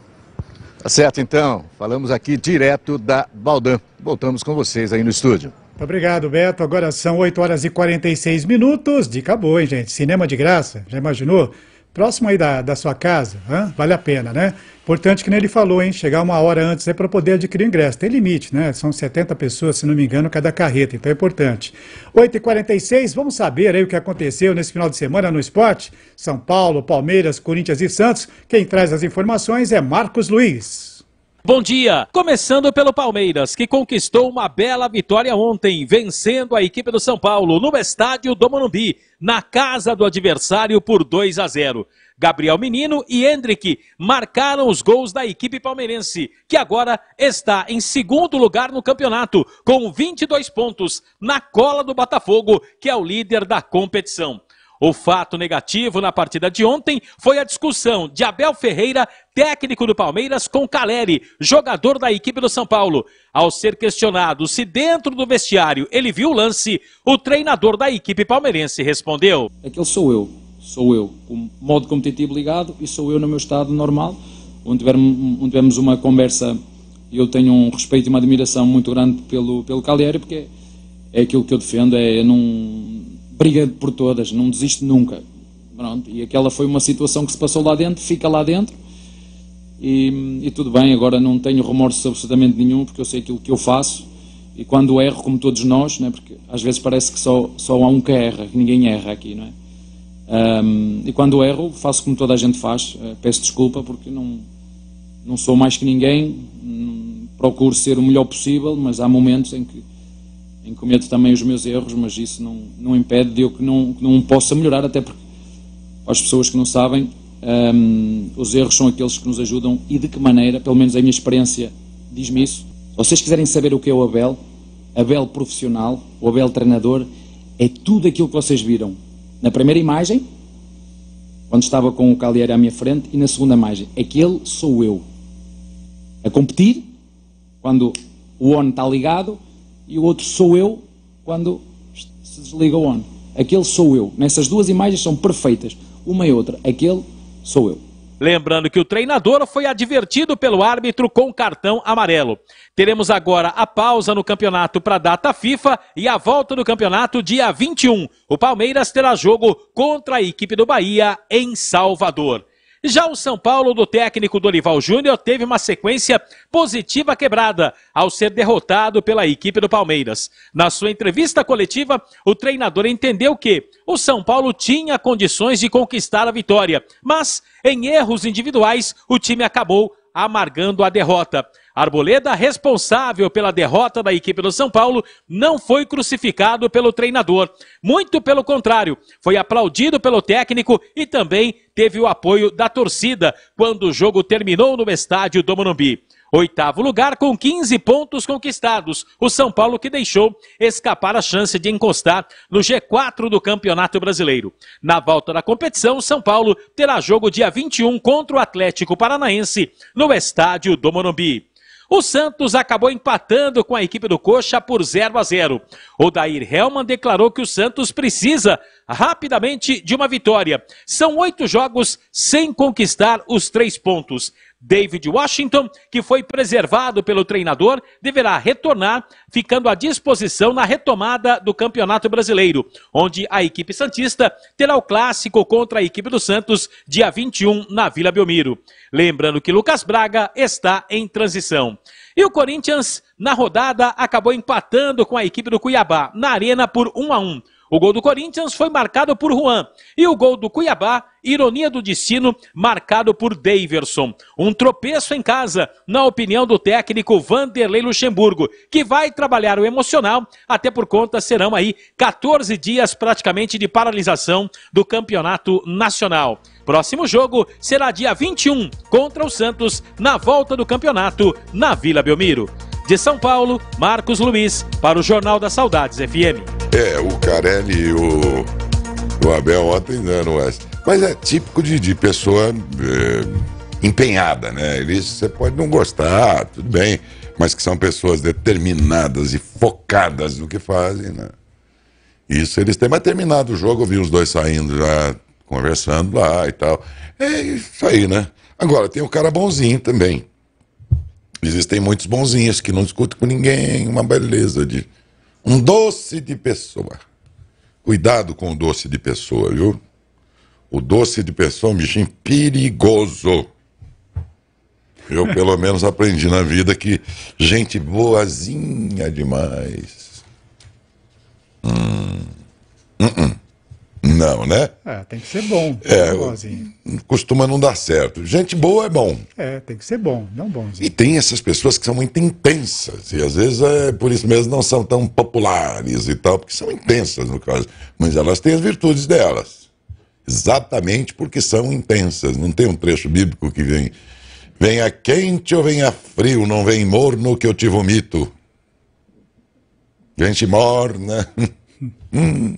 Tá certo, então. Falamos aqui direto da Baldan. Voltamos com vocês aí no estúdio. Muito obrigado, Beto. Agora são oito horas e quarenta e seis minutos. Dica boa, hein, gente? Cinema de graça. Já imaginou? Próximo aí da, da sua casa, hein? Vale a pena, né? Importante que nem ele falou, hein? Chegar uma hora antes aí para poder adquirir o ingresso. Tem limite, né? São setenta pessoas, se não me engano, cada carreta, então é importante. oito e quarenta e seis, vamos saber aí o que aconteceu nesse final de semana no esporte? São Paulo, Palmeiras, Corinthians e Santos. Quem traz as informações é Marcos Luiz. Bom dia! Começando pelo Palmeiras, que conquistou uma bela vitória ontem, vencendo a equipe do São Paulo no estádio do Morumbi, na casa do adversário por dois a zero. Gabriel Menino e Hendrick marcaram os gols da equipe palmeirense, que agora está em segundo lugar no campeonato, com vinte e dois pontos, na cola do Botafogo, que é o líder da competição. O fato negativo na partida de ontem foi a discussão de Abel Ferreira, técnico do Palmeiras, com Caleri, jogador da equipe do São Paulo. Ao ser questionado se dentro do vestiário ele viu o lance, o treinador da equipe palmeirense respondeu: Aquele sou eu, sou eu, com modo competitivo ligado, e sou eu no meu estado normal, onde tivermos, onde tivermos uma conversa, e eu tenho um respeito e uma admiração muito grande pelo, pelo Caleri, porque é aquilo que eu defendo, é não... briga por todas, não desiste nunca. Pronto, e aquela foi uma situação que se passou lá dentro, fica lá dentro, e, e tudo bem, agora não tenho remorso absolutamente nenhum, porque eu sei aquilo que eu faço, e quando erro, como todos nós, né, porque às vezes parece que só, só há um que erra, que ninguém erra aqui, não é? Um, e quando erro, faço como toda a gente faz, uh, peço desculpa, porque não, não sou mais que ninguém, não, procuro ser o melhor possível, mas há momentos em que em que cometo também os meus erros, mas isso não, não impede de eu que não, que não possa melhorar, até porque, para as pessoas que não sabem, um, os erros são aqueles que nos ajudam, e de que maneira, pelo menos a minha experiência diz-me isso. Se vocês quiserem saber o que é o Abel, Abel profissional, o Abel treinador, é tudo aquilo que vocês viram na primeira imagem, quando estava com o Caleri à minha frente, e na segunda imagem. Aquele sou eu, a competir, quando o on está ligado, e o outro sou eu quando se desliga o on. Aquele sou eu. Nessas duas imagens são perfeitas, uma e outra. Aquele sou eu. Lembrando que o treinador foi advertido pelo árbitro com cartão amarelo. Teremos agora a pausa no campeonato para a data FIFA e a volta do campeonato dia vinte e um. O Palmeiras terá jogo contra a equipe do Bahia em Salvador. Já o São Paulo do técnico Dorival Júnior teve uma sequência positiva quebrada ao ser derrotado pela equipe do Palmeiras. Na sua entrevista coletiva, o treinador entendeu que o São Paulo tinha condições de conquistar a vitória, mas em erros individuais o time acabou amargando a derrota. Arboleda, responsável pela derrota da equipe do São Paulo, não foi crucificado pelo treinador. Muito pelo contrário, foi aplaudido pelo técnico e também teve o apoio da torcida quando o jogo terminou no estádio do Morumbi. Oitavo lugar com quinze pontos conquistados. O São Paulo que deixou escapar a chance de encostar no G quatro do Campeonato Brasileiro. Na volta da competição, o São Paulo terá jogo dia vinte e um contra o Atlético Paranaense no estádio do Morumbi. O Santos acabou empatando com a equipe do Coxa por zero a zero. O Dair Helman declarou que o Santos precisa rapidamente de uma vitória. São oito jogos sem conquistar os três pontos. David Washington, que foi preservado pelo treinador, deverá retornar, ficando à disposição na retomada do Campeonato Brasileiro, onde a equipe santista terá o clássico contra a equipe do Santos, dia vinte e um, na Vila Belmiro. Lembrando que Lucas Braga está em transição. E o Corinthians, na rodada, acabou empatando com a equipe do Cuiabá, na Arena por um a um. O gol do Corinthians foi marcado por Juan e o gol do Cuiabá, ironia do destino, marcado por Daverson. Um tropeço em casa, na opinião do técnico Vanderlei Luxemburgo, que vai trabalhar o emocional, até por conta serão aí quatorze dias praticamente de paralisação do campeonato nacional. Próximo jogo será dia vinte e um contra o Santos, na volta do campeonato na Vila Belmiro. De São Paulo, Marcos Luiz, para o Jornal das Saudades F M. É, o Carelli e o, o Abel ontem não é. Mas é típico de, de pessoa é, empenhada, né? Eles, você pode não gostar, tudo bem, mas que são pessoas determinadas e focadas no que fazem, né? Isso eles têm. Mas terminado o jogo, eu vi os dois saindo já, conversando lá e tal. É isso aí, né? Agora, tem o cara bonzinho também. Existem muitos bonzinhos que não discutem com ninguém, uma beleza de... Um doce de pessoa. Cuidado com o doce de pessoa, viu? O doce de pessoa é um bichinho perigoso. Eu, pelo menos, aprendi na vida que gente boazinha demais. Hum. Uh-uh. Não, né? É, tem que ser bom. É, bonzinho. Costuma não dar certo. Gente boa é bom. É, tem que ser bom, não bonzinho. E tem essas pessoas que são muito intensas. E às vezes é por isso mesmo não são tão populares e tal, porque são intensas no caso. Mas elas têm as virtudes delas. Exatamente porque são intensas. Não tem um trecho bíblico que vem: venha quente ou venha frio, não vem morno que eu te vomito. Gente morna. hum.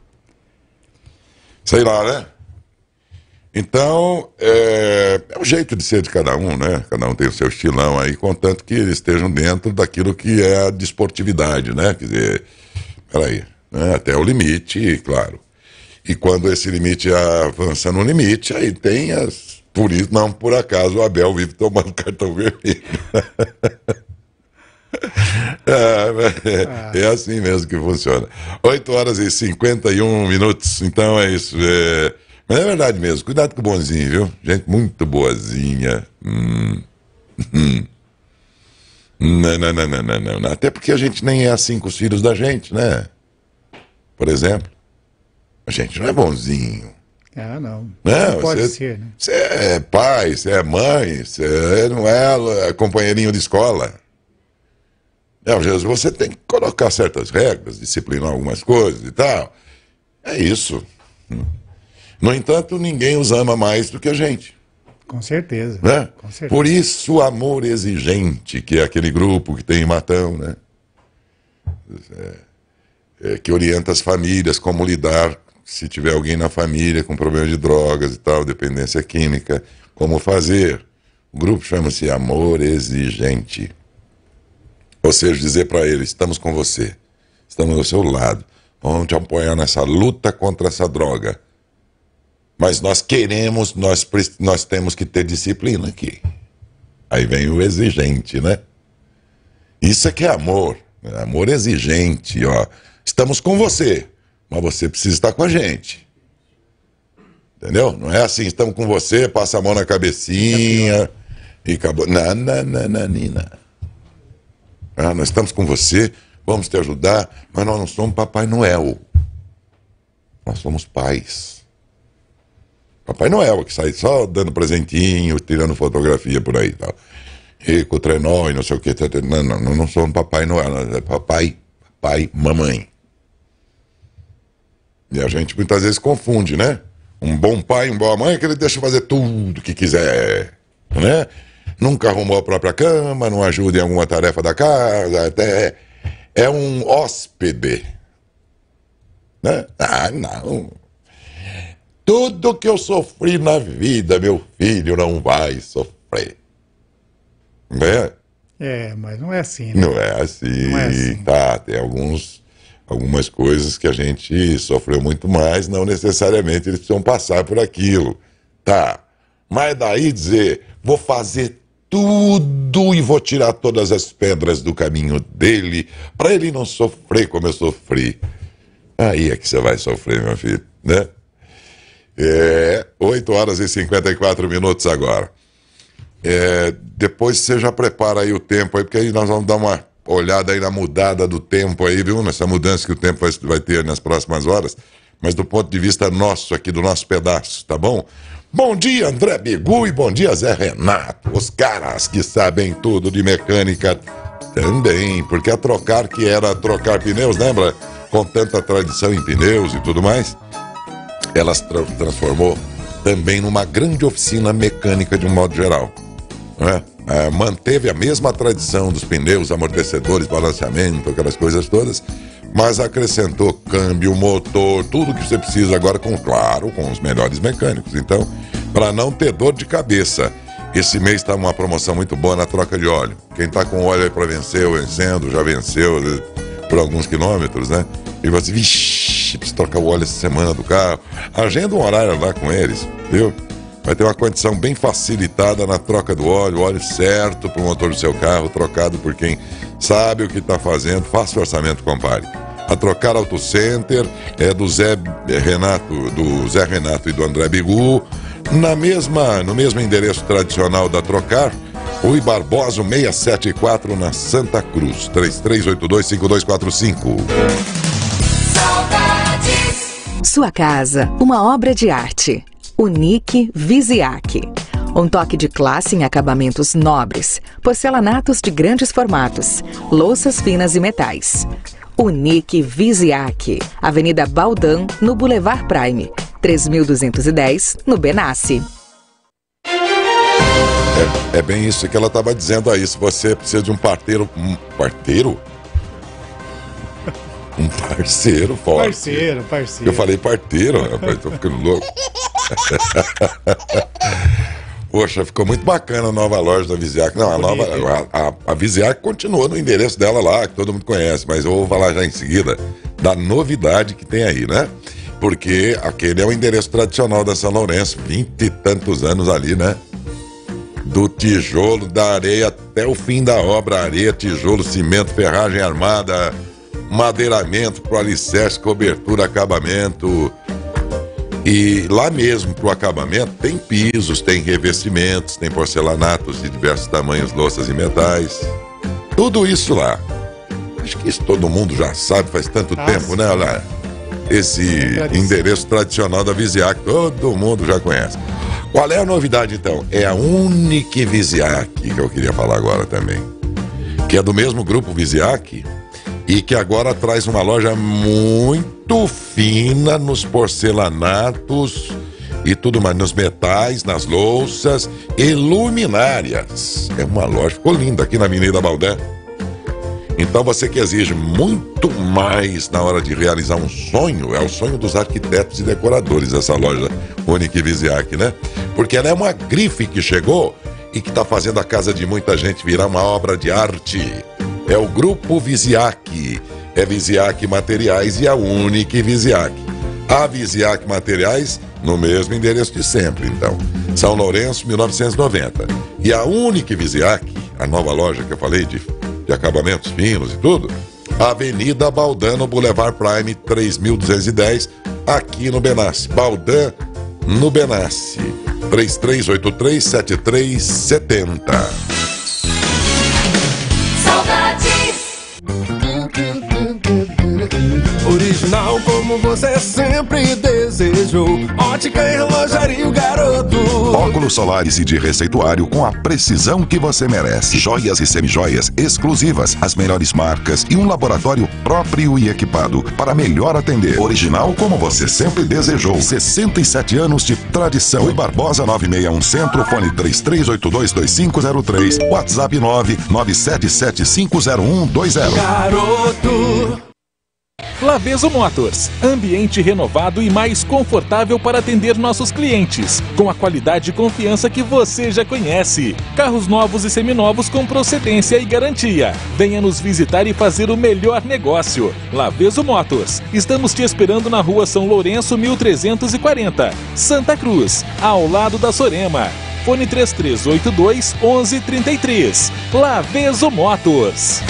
Sei lá, né? Então, é, é o jeito de ser de cada um, né? Cada um tem o seu estilão aí, contanto que eles estejam dentro daquilo que é a desportividade, né? Quer dizer, peraí, né? Até o limite, claro. E quando esse limite avança no limite, aí tem as... Por isso, não por acaso, o Abel vive tomando cartão vermelho. É, é, é assim mesmo que funciona. oito horas e cinquenta e um minutos. Então é isso. É... Mas é verdade mesmo. Cuidado com o bonzinho, viu? Gente muito boazinha. Hum. Hum. Não, não, não, não, não, não. Até porque a gente nem é assim com os filhos da gente, né? Por exemplo, a gente não é bonzinho. Ah, não. Não, não pode você, ser, né? Você é pai, você é mãe, você não é companheirinho de escola. É, às vezes você tem que colocar certas regras, disciplinar algumas coisas e tal. É isso. No entanto, ninguém os ama mais do que a gente. Com certeza. Né? Com certeza. Por isso, o amor exigente, que é aquele grupo que tem em Matão, né? É, é, que orienta as famílias como lidar se tiver alguém na família com problema de drogas e tal, dependência química, como fazer. O grupo chama-se Amor Exigente. Ou seja, dizer para ele: estamos com você, estamos ao seu lado, vamos te apoiar nessa luta contra essa droga. Mas nós queremos, nós, nós temos que ter disciplina aqui. Aí vem o exigente, né? Isso é que é amor. Né? Amor exigente, ó. Estamos com você, mas você precisa estar com a gente. Entendeu? Não é assim, estamos com você, passa a mão na cabecinha e acabou. Não, não, não, não, Nina. Ah, nós estamos com você, vamos te ajudar, mas nós não somos Papai Noel. Nós somos pais. Papai Noel, que sai só dando presentinho, tirando fotografia por aí e tal. E com o trenó e não sei o que. Não, não, não, não somos Papai Noel, nós é papai, papai, mamãe. E a gente muitas vezes confunde, né? Um bom pai, uma boa mãe é que ele deixa fazer tudo que quiser, né? Nunca arrumou a própria cama, não ajuda em alguma tarefa da casa, até é um hóspede, né? Ah, não. Tudo que eu sofri na vida, meu filho não vai sofrer. Não é? É, mas não é assim, né? Não é assim, não é assim. Tá, tem alguns... Algumas coisas que a gente sofreu muito mais, não necessariamente eles precisam passar por aquilo. Tá, mas daí dizer, vou fazer tudo e vou tirar todas as pedras do caminho dele, para ele não sofrer como eu sofri. Aí é que você vai sofrer, meu filho, né? É, oito horas e cinquenta e quatro minutos agora. É, depois você já prepara aí o tempo aí, porque aí nós vamos dar uma olhada aí na mudada do tempo aí, viu? Nessa mudança que o tempo vai, vai ter nas próximas horas, mas do ponto de vista nosso aqui, do nosso pedaço, tá bom? Bom dia, André Bigu, e bom dia, Zé Renato. Os caras que sabem tudo de mecânica também, porque a Trocar, que era trocar pneus, lembra? Com tanta tradição em pneus e tudo mais, ela se tra transformou também numa grande oficina mecânica de um modo geral, né? É, manteve a mesma tradição dos pneus, amortecedores, balanceamento, aquelas coisas todas, mas acrescentou câmbio, motor, tudo que você precisa agora, com, claro, com os melhores mecânicos. Então, para não ter dor de cabeça, esse mês está uma promoção muito boa na troca de óleo. Quem está com óleo aí para vencer, vencendo, já venceu por alguns quilômetros, né? E você, vixi, precisa trocar o óleo essa semana do carro. Agenda um horário lá com eles, viu? Vai ter uma condição bem facilitada na troca do óleo, o óleo certo para o motor do seu carro, trocado por quem sabe o que está fazendo. Faça o orçamento, compare. A Trocar Auto Center é do Zé Renato, do Zé Renato e do André Bigu, na mesma, no mesmo endereço tradicional da Trocar, Rui Barbosa seiscentos e setenta e quatro, na Santa Cruz, três três oito dois, cinco dois quatro cinco. Sua casa, uma obra de arte. Unique Visiac. Um toque de classe em acabamentos nobres, porcelanatos de grandes formatos, louças finas e metais. Unique Visiac, Avenida Baldan, no Boulevard Prime, três mil duzentos e dez, no Benassi. É, é bem isso que ela estava dizendo aí. Se você precisa de um parteiro... Um parteiro? Um parceiro forte. Parceiro, parceiro. Eu falei parteiro, rapaz, tô ficando louco. Poxa, ficou muito bacana a nova loja da Visiac. Não, a nova, a, a, a Visiac continua no endereço dela lá, que todo mundo conhece, mas eu vou falar já em seguida da novidade que tem aí, né? Porque aquele é o endereço tradicional da São Lourenço, vinte e tantos anos ali, né? Do tijolo, da areia até o fim da obra, areia, tijolo, cimento, ferragem armada, madeiramento pro alicerce, cobertura, acabamento. E lá mesmo pro acabamento tem pisos, tem revestimentos, tem porcelanatos de diversos tamanhos, louças e metais. Tudo isso lá. Acho que isso todo mundo já sabe, faz tanto ah, tempo, sim. né? Olha, esse endereço tradicional da Visiac, todo mundo já conhece. Qual é a novidade então? É a Unique Visiac, que eu queria falar agora também, que é do mesmo grupo Visiac, e que agora traz uma loja muito fina nos porcelanatos e tudo mais, nos metais, nas louças e luminárias. É uma loja, ficou linda aqui na Avenida Baldan. Então você que exige muito mais na hora de realizar um sonho, é o sonho dos arquitetos e decoradores, essa loja Unique Visiac, né? Porque ela é uma grife que chegou e que está fazendo a casa de muita gente virar uma obra de arte. É o Grupo Visiac, é Visiac Materiais e a Unique Visiac. A Visiac Materiais, no mesmo endereço de sempre, então. São Lourenço, mil novecentos e noventa. E a única Visiac, a nova loja que eu falei de, de acabamentos finos e tudo, Avenida Baldan, no Boulevard Prime, três mil duzentos e dez, aqui no Benassi. Baldan, no Benassi. três três oito três, sete três sete zero. Original como você sempre desejou. Ótica e relojaria, garoto. Óculos solares e de receituário com a precisão que você merece. Joias e semijoias exclusivas, as melhores marcas e um laboratório próprio e equipado para melhor atender. Original como você sempre desejou. sessenta e sete anos de tradição. Rui Barbosa nove seis um Centro, fone três três oito dois dois cinco zero três, WhatsApp nove nove sete sete cinco zero um dois zero. Garoto. Laveso Motors, ambiente renovado e mais confortável para atender nossos clientes, com a qualidade e confiança que você já conhece. Carros novos e seminovos com procedência e garantia. Venha nos visitar e fazer o melhor negócio. Laveso Motors, estamos te esperando na rua São Lourenço mil trezentos e quarenta, Santa Cruz, ao lado da Sorema. Fone três três oito dois, onze trinta e três. Laveso Motors.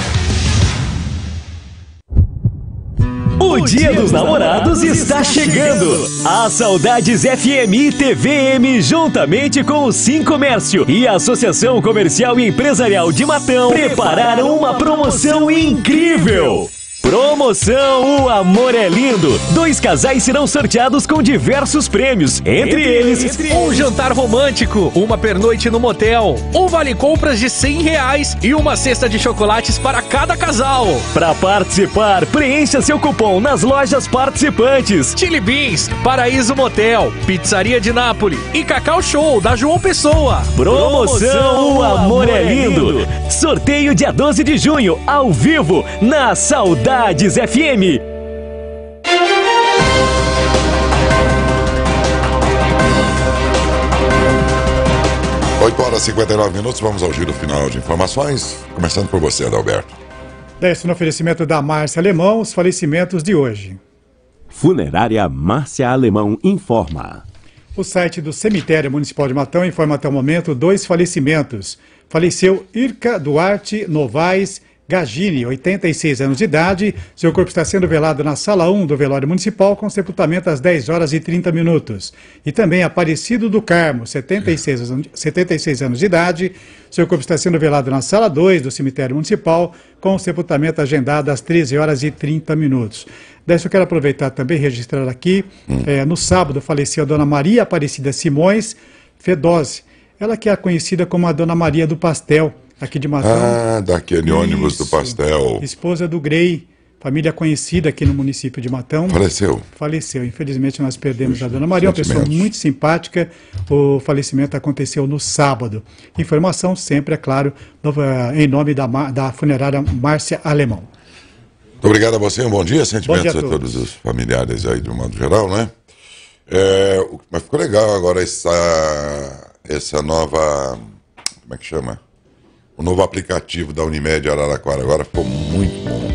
O Dia dos Namorados está chegando! A Saudades F M e T V M, juntamente com o Sim Comércio e a Associação Comercial e Empresarial de Matão, prepararam uma promoção incrível! Promoção O Amor é Lindo. Dois casais serão sorteados com diversos prêmios, entre eles um jantar romântico, uma pernoite no motel, um vale compras de cem reais e uma cesta de chocolates para cada casal. Para participar, preencha seu cupom nas lojas participantes. Chili Beans, Paraíso Motel, Pizzaria de Nápoles e Cacau Show da João Pessoa. Promoção O Amor é Lindo. Sorteio dia doze de junho, ao vivo, na Saudades F M. oito horas e cinquenta e nove minutos, vamos ao giro final de informações, começando por você, Adalberto. Desce no oferecimento da Márcia Alemão, os falecimentos de hoje. Funerária Márcia Alemão informa. O site do Cemitério Municipal de Matão informa até o momento dois falecimentos. Faleceu Irka Duarte Novaes Gagini, oitenta e seis anos de idade. Seu corpo está sendo velado na Sala um do Velório Municipal, com sepultamento às dez horas e trinta minutos. E também Aparecido do Carmo, setenta e seis anos de idade. Seu corpo está sendo velado na Sala dois do Cemitério Municipal, com sepultamento agendado às treze horas e trinta minutos. Dessa eu quero aproveitar também e registrar aqui, hum. é, no sábado faleceu a Dona Maria Aparecida Simões Fedose, ela que é conhecida como a Dona Maria do Pastel, aqui de Matão. Ah, daquele Isso. ônibus do pastel. Esposa do Grey, família conhecida aqui no município de Matão. Faleceu. Faleceu. Infelizmente nós perdemos Puxa, a Dona Maria, uma pessoa muito simpática. O falecimento aconteceu no sábado. Informação sempre, é claro, no, em nome da, da funerária Márcia Alemão. Muito obrigado a você, um bom dia. Sentimentos bom dia a, a todos os familiares aí, de um modo geral, né? É, mas ficou legal agora essa, essa nova... Como é que chama? O novo aplicativo da Unimed Araraquara agora ficou muito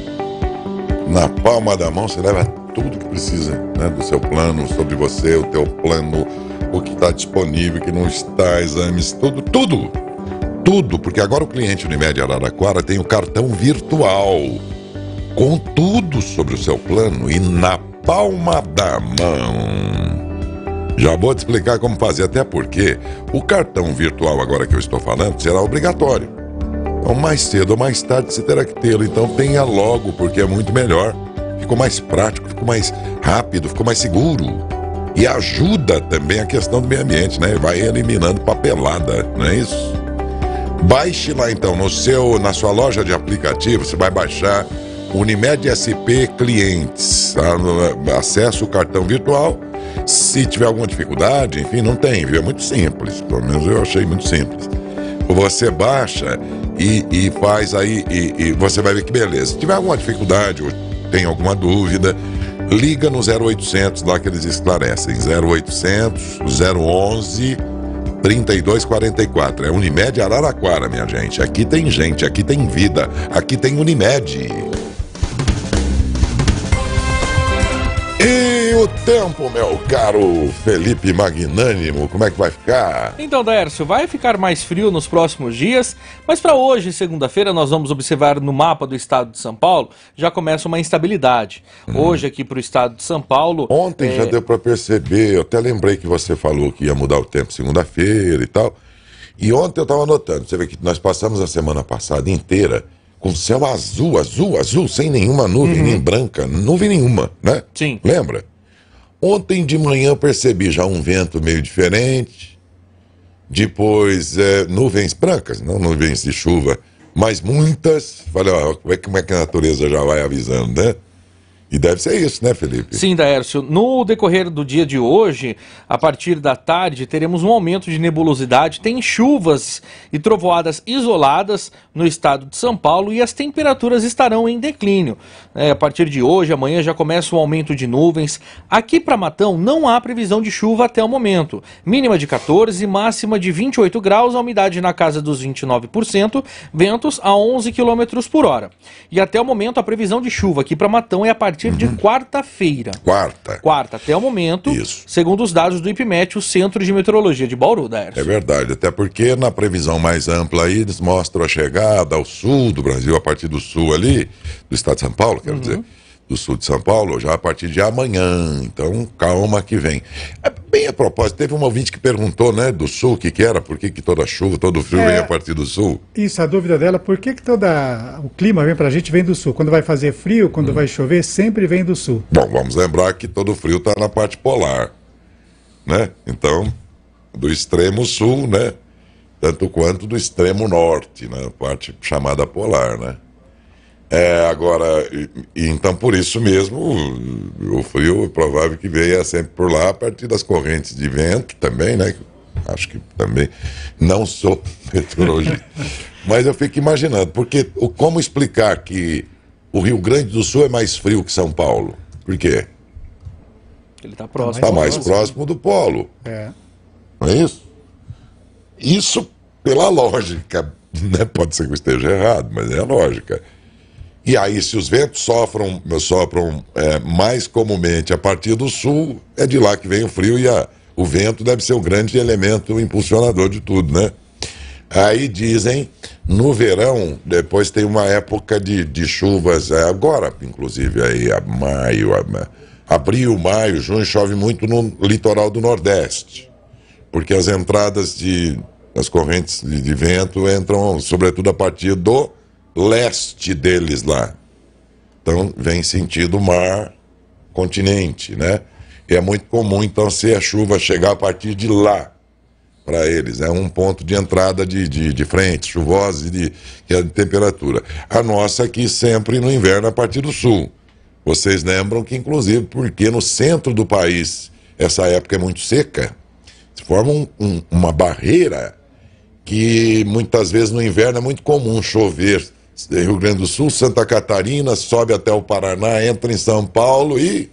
bom. Na palma da mão você leva tudo que precisa, né, do seu plano, sobre você, o teu plano, o que está disponível, o que não está, exames, tudo, tudo. Tudo, porque agora o cliente Unimed Araraquara tem o cartão virtual com tudo sobre o seu plano e na palma da mão. Já vou te explicar como fazer, até porque o cartão virtual agora que eu estou falando será obrigatório. Então, mais cedo ou mais tarde você terá que tê-lo. Então, tenha logo, porque é muito melhor. Ficou mais prático, ficou mais rápido, ficou mais seguro. E ajuda também a questão do meio ambiente, né? Vai eliminando papelada, não é isso? Baixe lá, então, no seu, na sua loja de aplicativo, você vai baixar Unimed S P Clientes. Tá? Acesse o cartão virtual. Se tiver alguma dificuldade, enfim, não tem, viu? É muito simples. Pelo menos eu achei muito simples. Você baixa e, e faz aí, e, e você vai ver que beleza. Se tiver alguma dificuldade ou tem alguma dúvida, liga no zero oitocentos lá que eles esclarecem. zero oitocentos, zero onze, trinta e dois quarenta e quatro. É Unimed Araraquara, minha gente. Aqui tem gente, aqui tem vida, aqui tem Unimed. E o tempo, meu caro Felipe Magnânimo, como é que vai ficar? Então, Daércio, vai ficar mais frio nos próximos dias, mas para hoje, segunda-feira, nós vamos observar no mapa do estado de São Paulo, já começa uma instabilidade. Hum. Hoje, aqui para o estado de São Paulo... Ontem é... já deu para perceber, eu até lembrei que você falou que ia mudar o tempo segunda-feira e tal, e ontem eu estava notando, você vê que nós passamos a semana passada inteira com céu azul, azul, azul, sem nenhuma nuvem, uhum. nem branca, nuvem nenhuma, né? Sim. Lembra? Ontem de manhã eu percebi já um vento meio diferente, depois é, nuvens brancas, não nuvens de chuva, mas muitas. Falei, ó, como é, como é que a natureza já vai avisando, né? E deve ser isso, né, Felipe? Sim, Daércio. No decorrer do dia de hoje, a partir da tarde, teremos um aumento de nebulosidade. Tem chuvas e trovoadas isoladas no estado de São Paulo e as temperaturas estarão em declínio. É, a partir de hoje, amanhã, já começa o aumento de nuvens. Aqui para Matão não há previsão de chuva até o momento. Mínima de quatorze, máxima de vinte e oito graus, a umidade na casa dos vinte e nove por cento, ventos a onze quilômetros por hora. E até o momento, a previsão de chuva aqui para Matão é a partir de quarta-feira. Quarta. Quarta, até o momento, Isso. segundo os dados do IPMET, o Centro de Meteorologia de Bauru, Daércio. É verdade, até porque na previsão mais ampla aí, eles mostram a chegada ao sul do Brasil, a partir do sul ali, do estado de São Paulo, quero uhum. dizer, do sul de São Paulo, já a partir de amanhã. Então, calma que vem. É, bem a propósito, teve um ouvinte que perguntou, né, do sul, o que que era, por que que toda chuva, todo frio é, vem a partir do sul? Isso, a dúvida dela, por que que toda o clima vem pra gente, vem do sul? Quando vai fazer frio, quando hum. vai chover, sempre vem do sul. Bom, vamos lembrar que todo frio tá na parte polar, né? Então, do extremo sul, né, tanto quanto do extremo norte, né, a parte chamada polar, né? É, agora, e, e, então por isso mesmo, o, o frio é provável que venha sempre por lá, a partir das correntes de vento também, né? Acho que também, não sou meteorologista, mas eu fico imaginando, porque o, como explicar que o Rio Grande do Sul é mais frio que São Paulo? Por quê? Ele está próximo. Está mais próximo do polo. É. Não é isso? Isso pela lógica, né? Pode ser que eu esteja errado, mas é a lógica. E aí, se os ventos sofram, sopram é, mais comumente a partir do sul, é de lá que vem o frio e a, o vento deve ser o grande elemento impulsionador de tudo, né? Aí dizem, no verão, depois tem uma época de, de chuvas, é, agora, inclusive, aí, a maio, a, abril, maio, junho, chove muito no litoral do Nordeste, porque as entradas de, as correntes de, de vento entram, sobretudo, a partir do leste deles lá. Então vem sentido mar, continente, né? E é muito comum então se a chuva chegar a partir de lá para eles. É um ponto de entrada de, de, de frente, chuvosa e de, que é de temperatura. A nossa aqui sempre no inverno a partir do sul. Vocês lembram que inclusive porque no centro do país essa época é muito seca, se forma um, um, uma barreira que muitas vezes no inverno é muito comum chover Rio Grande do Sul, Santa Catarina, sobe até o Paraná, entra em São Paulo e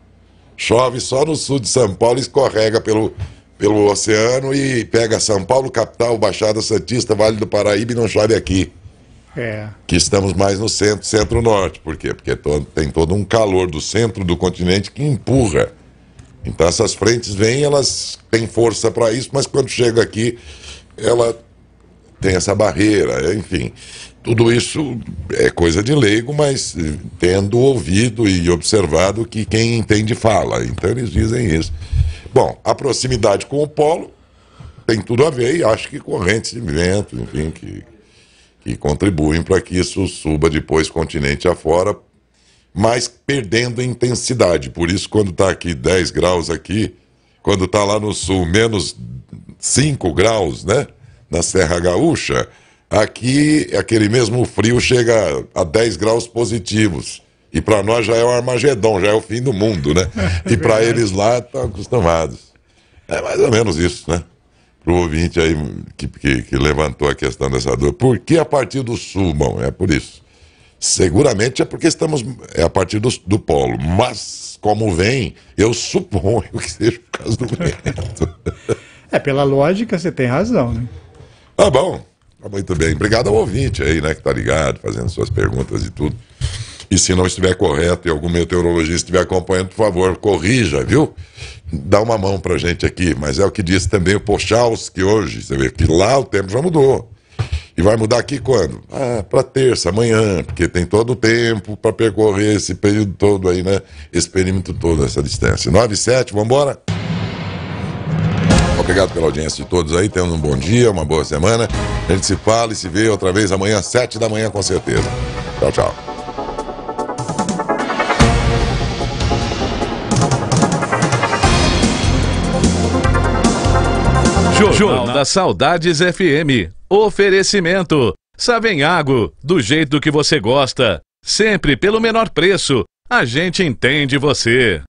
chove só no sul de São Paulo, escorrega pelo, pelo oceano e pega São Paulo, capital, Baixada Santista, Vale do Paraíba e não chove aqui. É. Que estamos mais no centro, centro-norte. Por quê? Porque todo, tem todo um calor do centro do continente que empurra. Então essas frentes vêm, elas têm força para isso, mas quando chega aqui, ela tem essa barreira, enfim. Tudo isso é coisa de leigo, mas tendo ouvido e observado que quem entende fala. Então eles dizem isso. Bom, a proximidade com o polo tem tudo a ver e acho que correntes de vento, enfim, que, que contribuem para que isso suba depois continente afora, mas perdendo intensidade. Por isso, quando está aqui dez graus aqui, quando está lá no sul menos cinco graus, né, na Serra Gaúcha, aqui, aquele mesmo frio chega a dez graus positivos. E para nós já é o Armagedon, já é o fim do mundo, né? E para eles lá estão acostumados. É mais ou menos isso, né? Para o ouvinte aí que, que, que levantou a questão dessa dor. Por que a partir do sul? Bom, é por isso. Seguramente é porque estamos é a partir do, do polo. Mas, como vem, eu suponho que seja por causa do vento. É, pela lógica você tem razão, né? Ah, bom. Tá muito bem. Obrigado ao ouvinte aí, né, que tá ligado, fazendo suas perguntas e tudo. E se não estiver correto e algum meteorologista estiver acompanhando, por favor, corrija, viu? Dá uma mão pra gente aqui. Mas é o que disse também o Pochalski hoje. Você vê que lá o tempo já mudou. E vai mudar aqui quando? Ah, para terça, amanhã, porque tem todo o tempo para percorrer esse período todo aí, né? Esse perímetro todo, essa distância. nove e sete, vamos embora? Obrigado pela audiência de todos aí, tenham um bom dia, uma boa semana. A gente se fala e se vê outra vez amanhã, sete da manhã, com certeza. Tchau, tchau. Jornal da Saudades F M. Oferecimento. Savenhago, do jeito que você gosta. Sempre pelo menor preço. A gente entende você.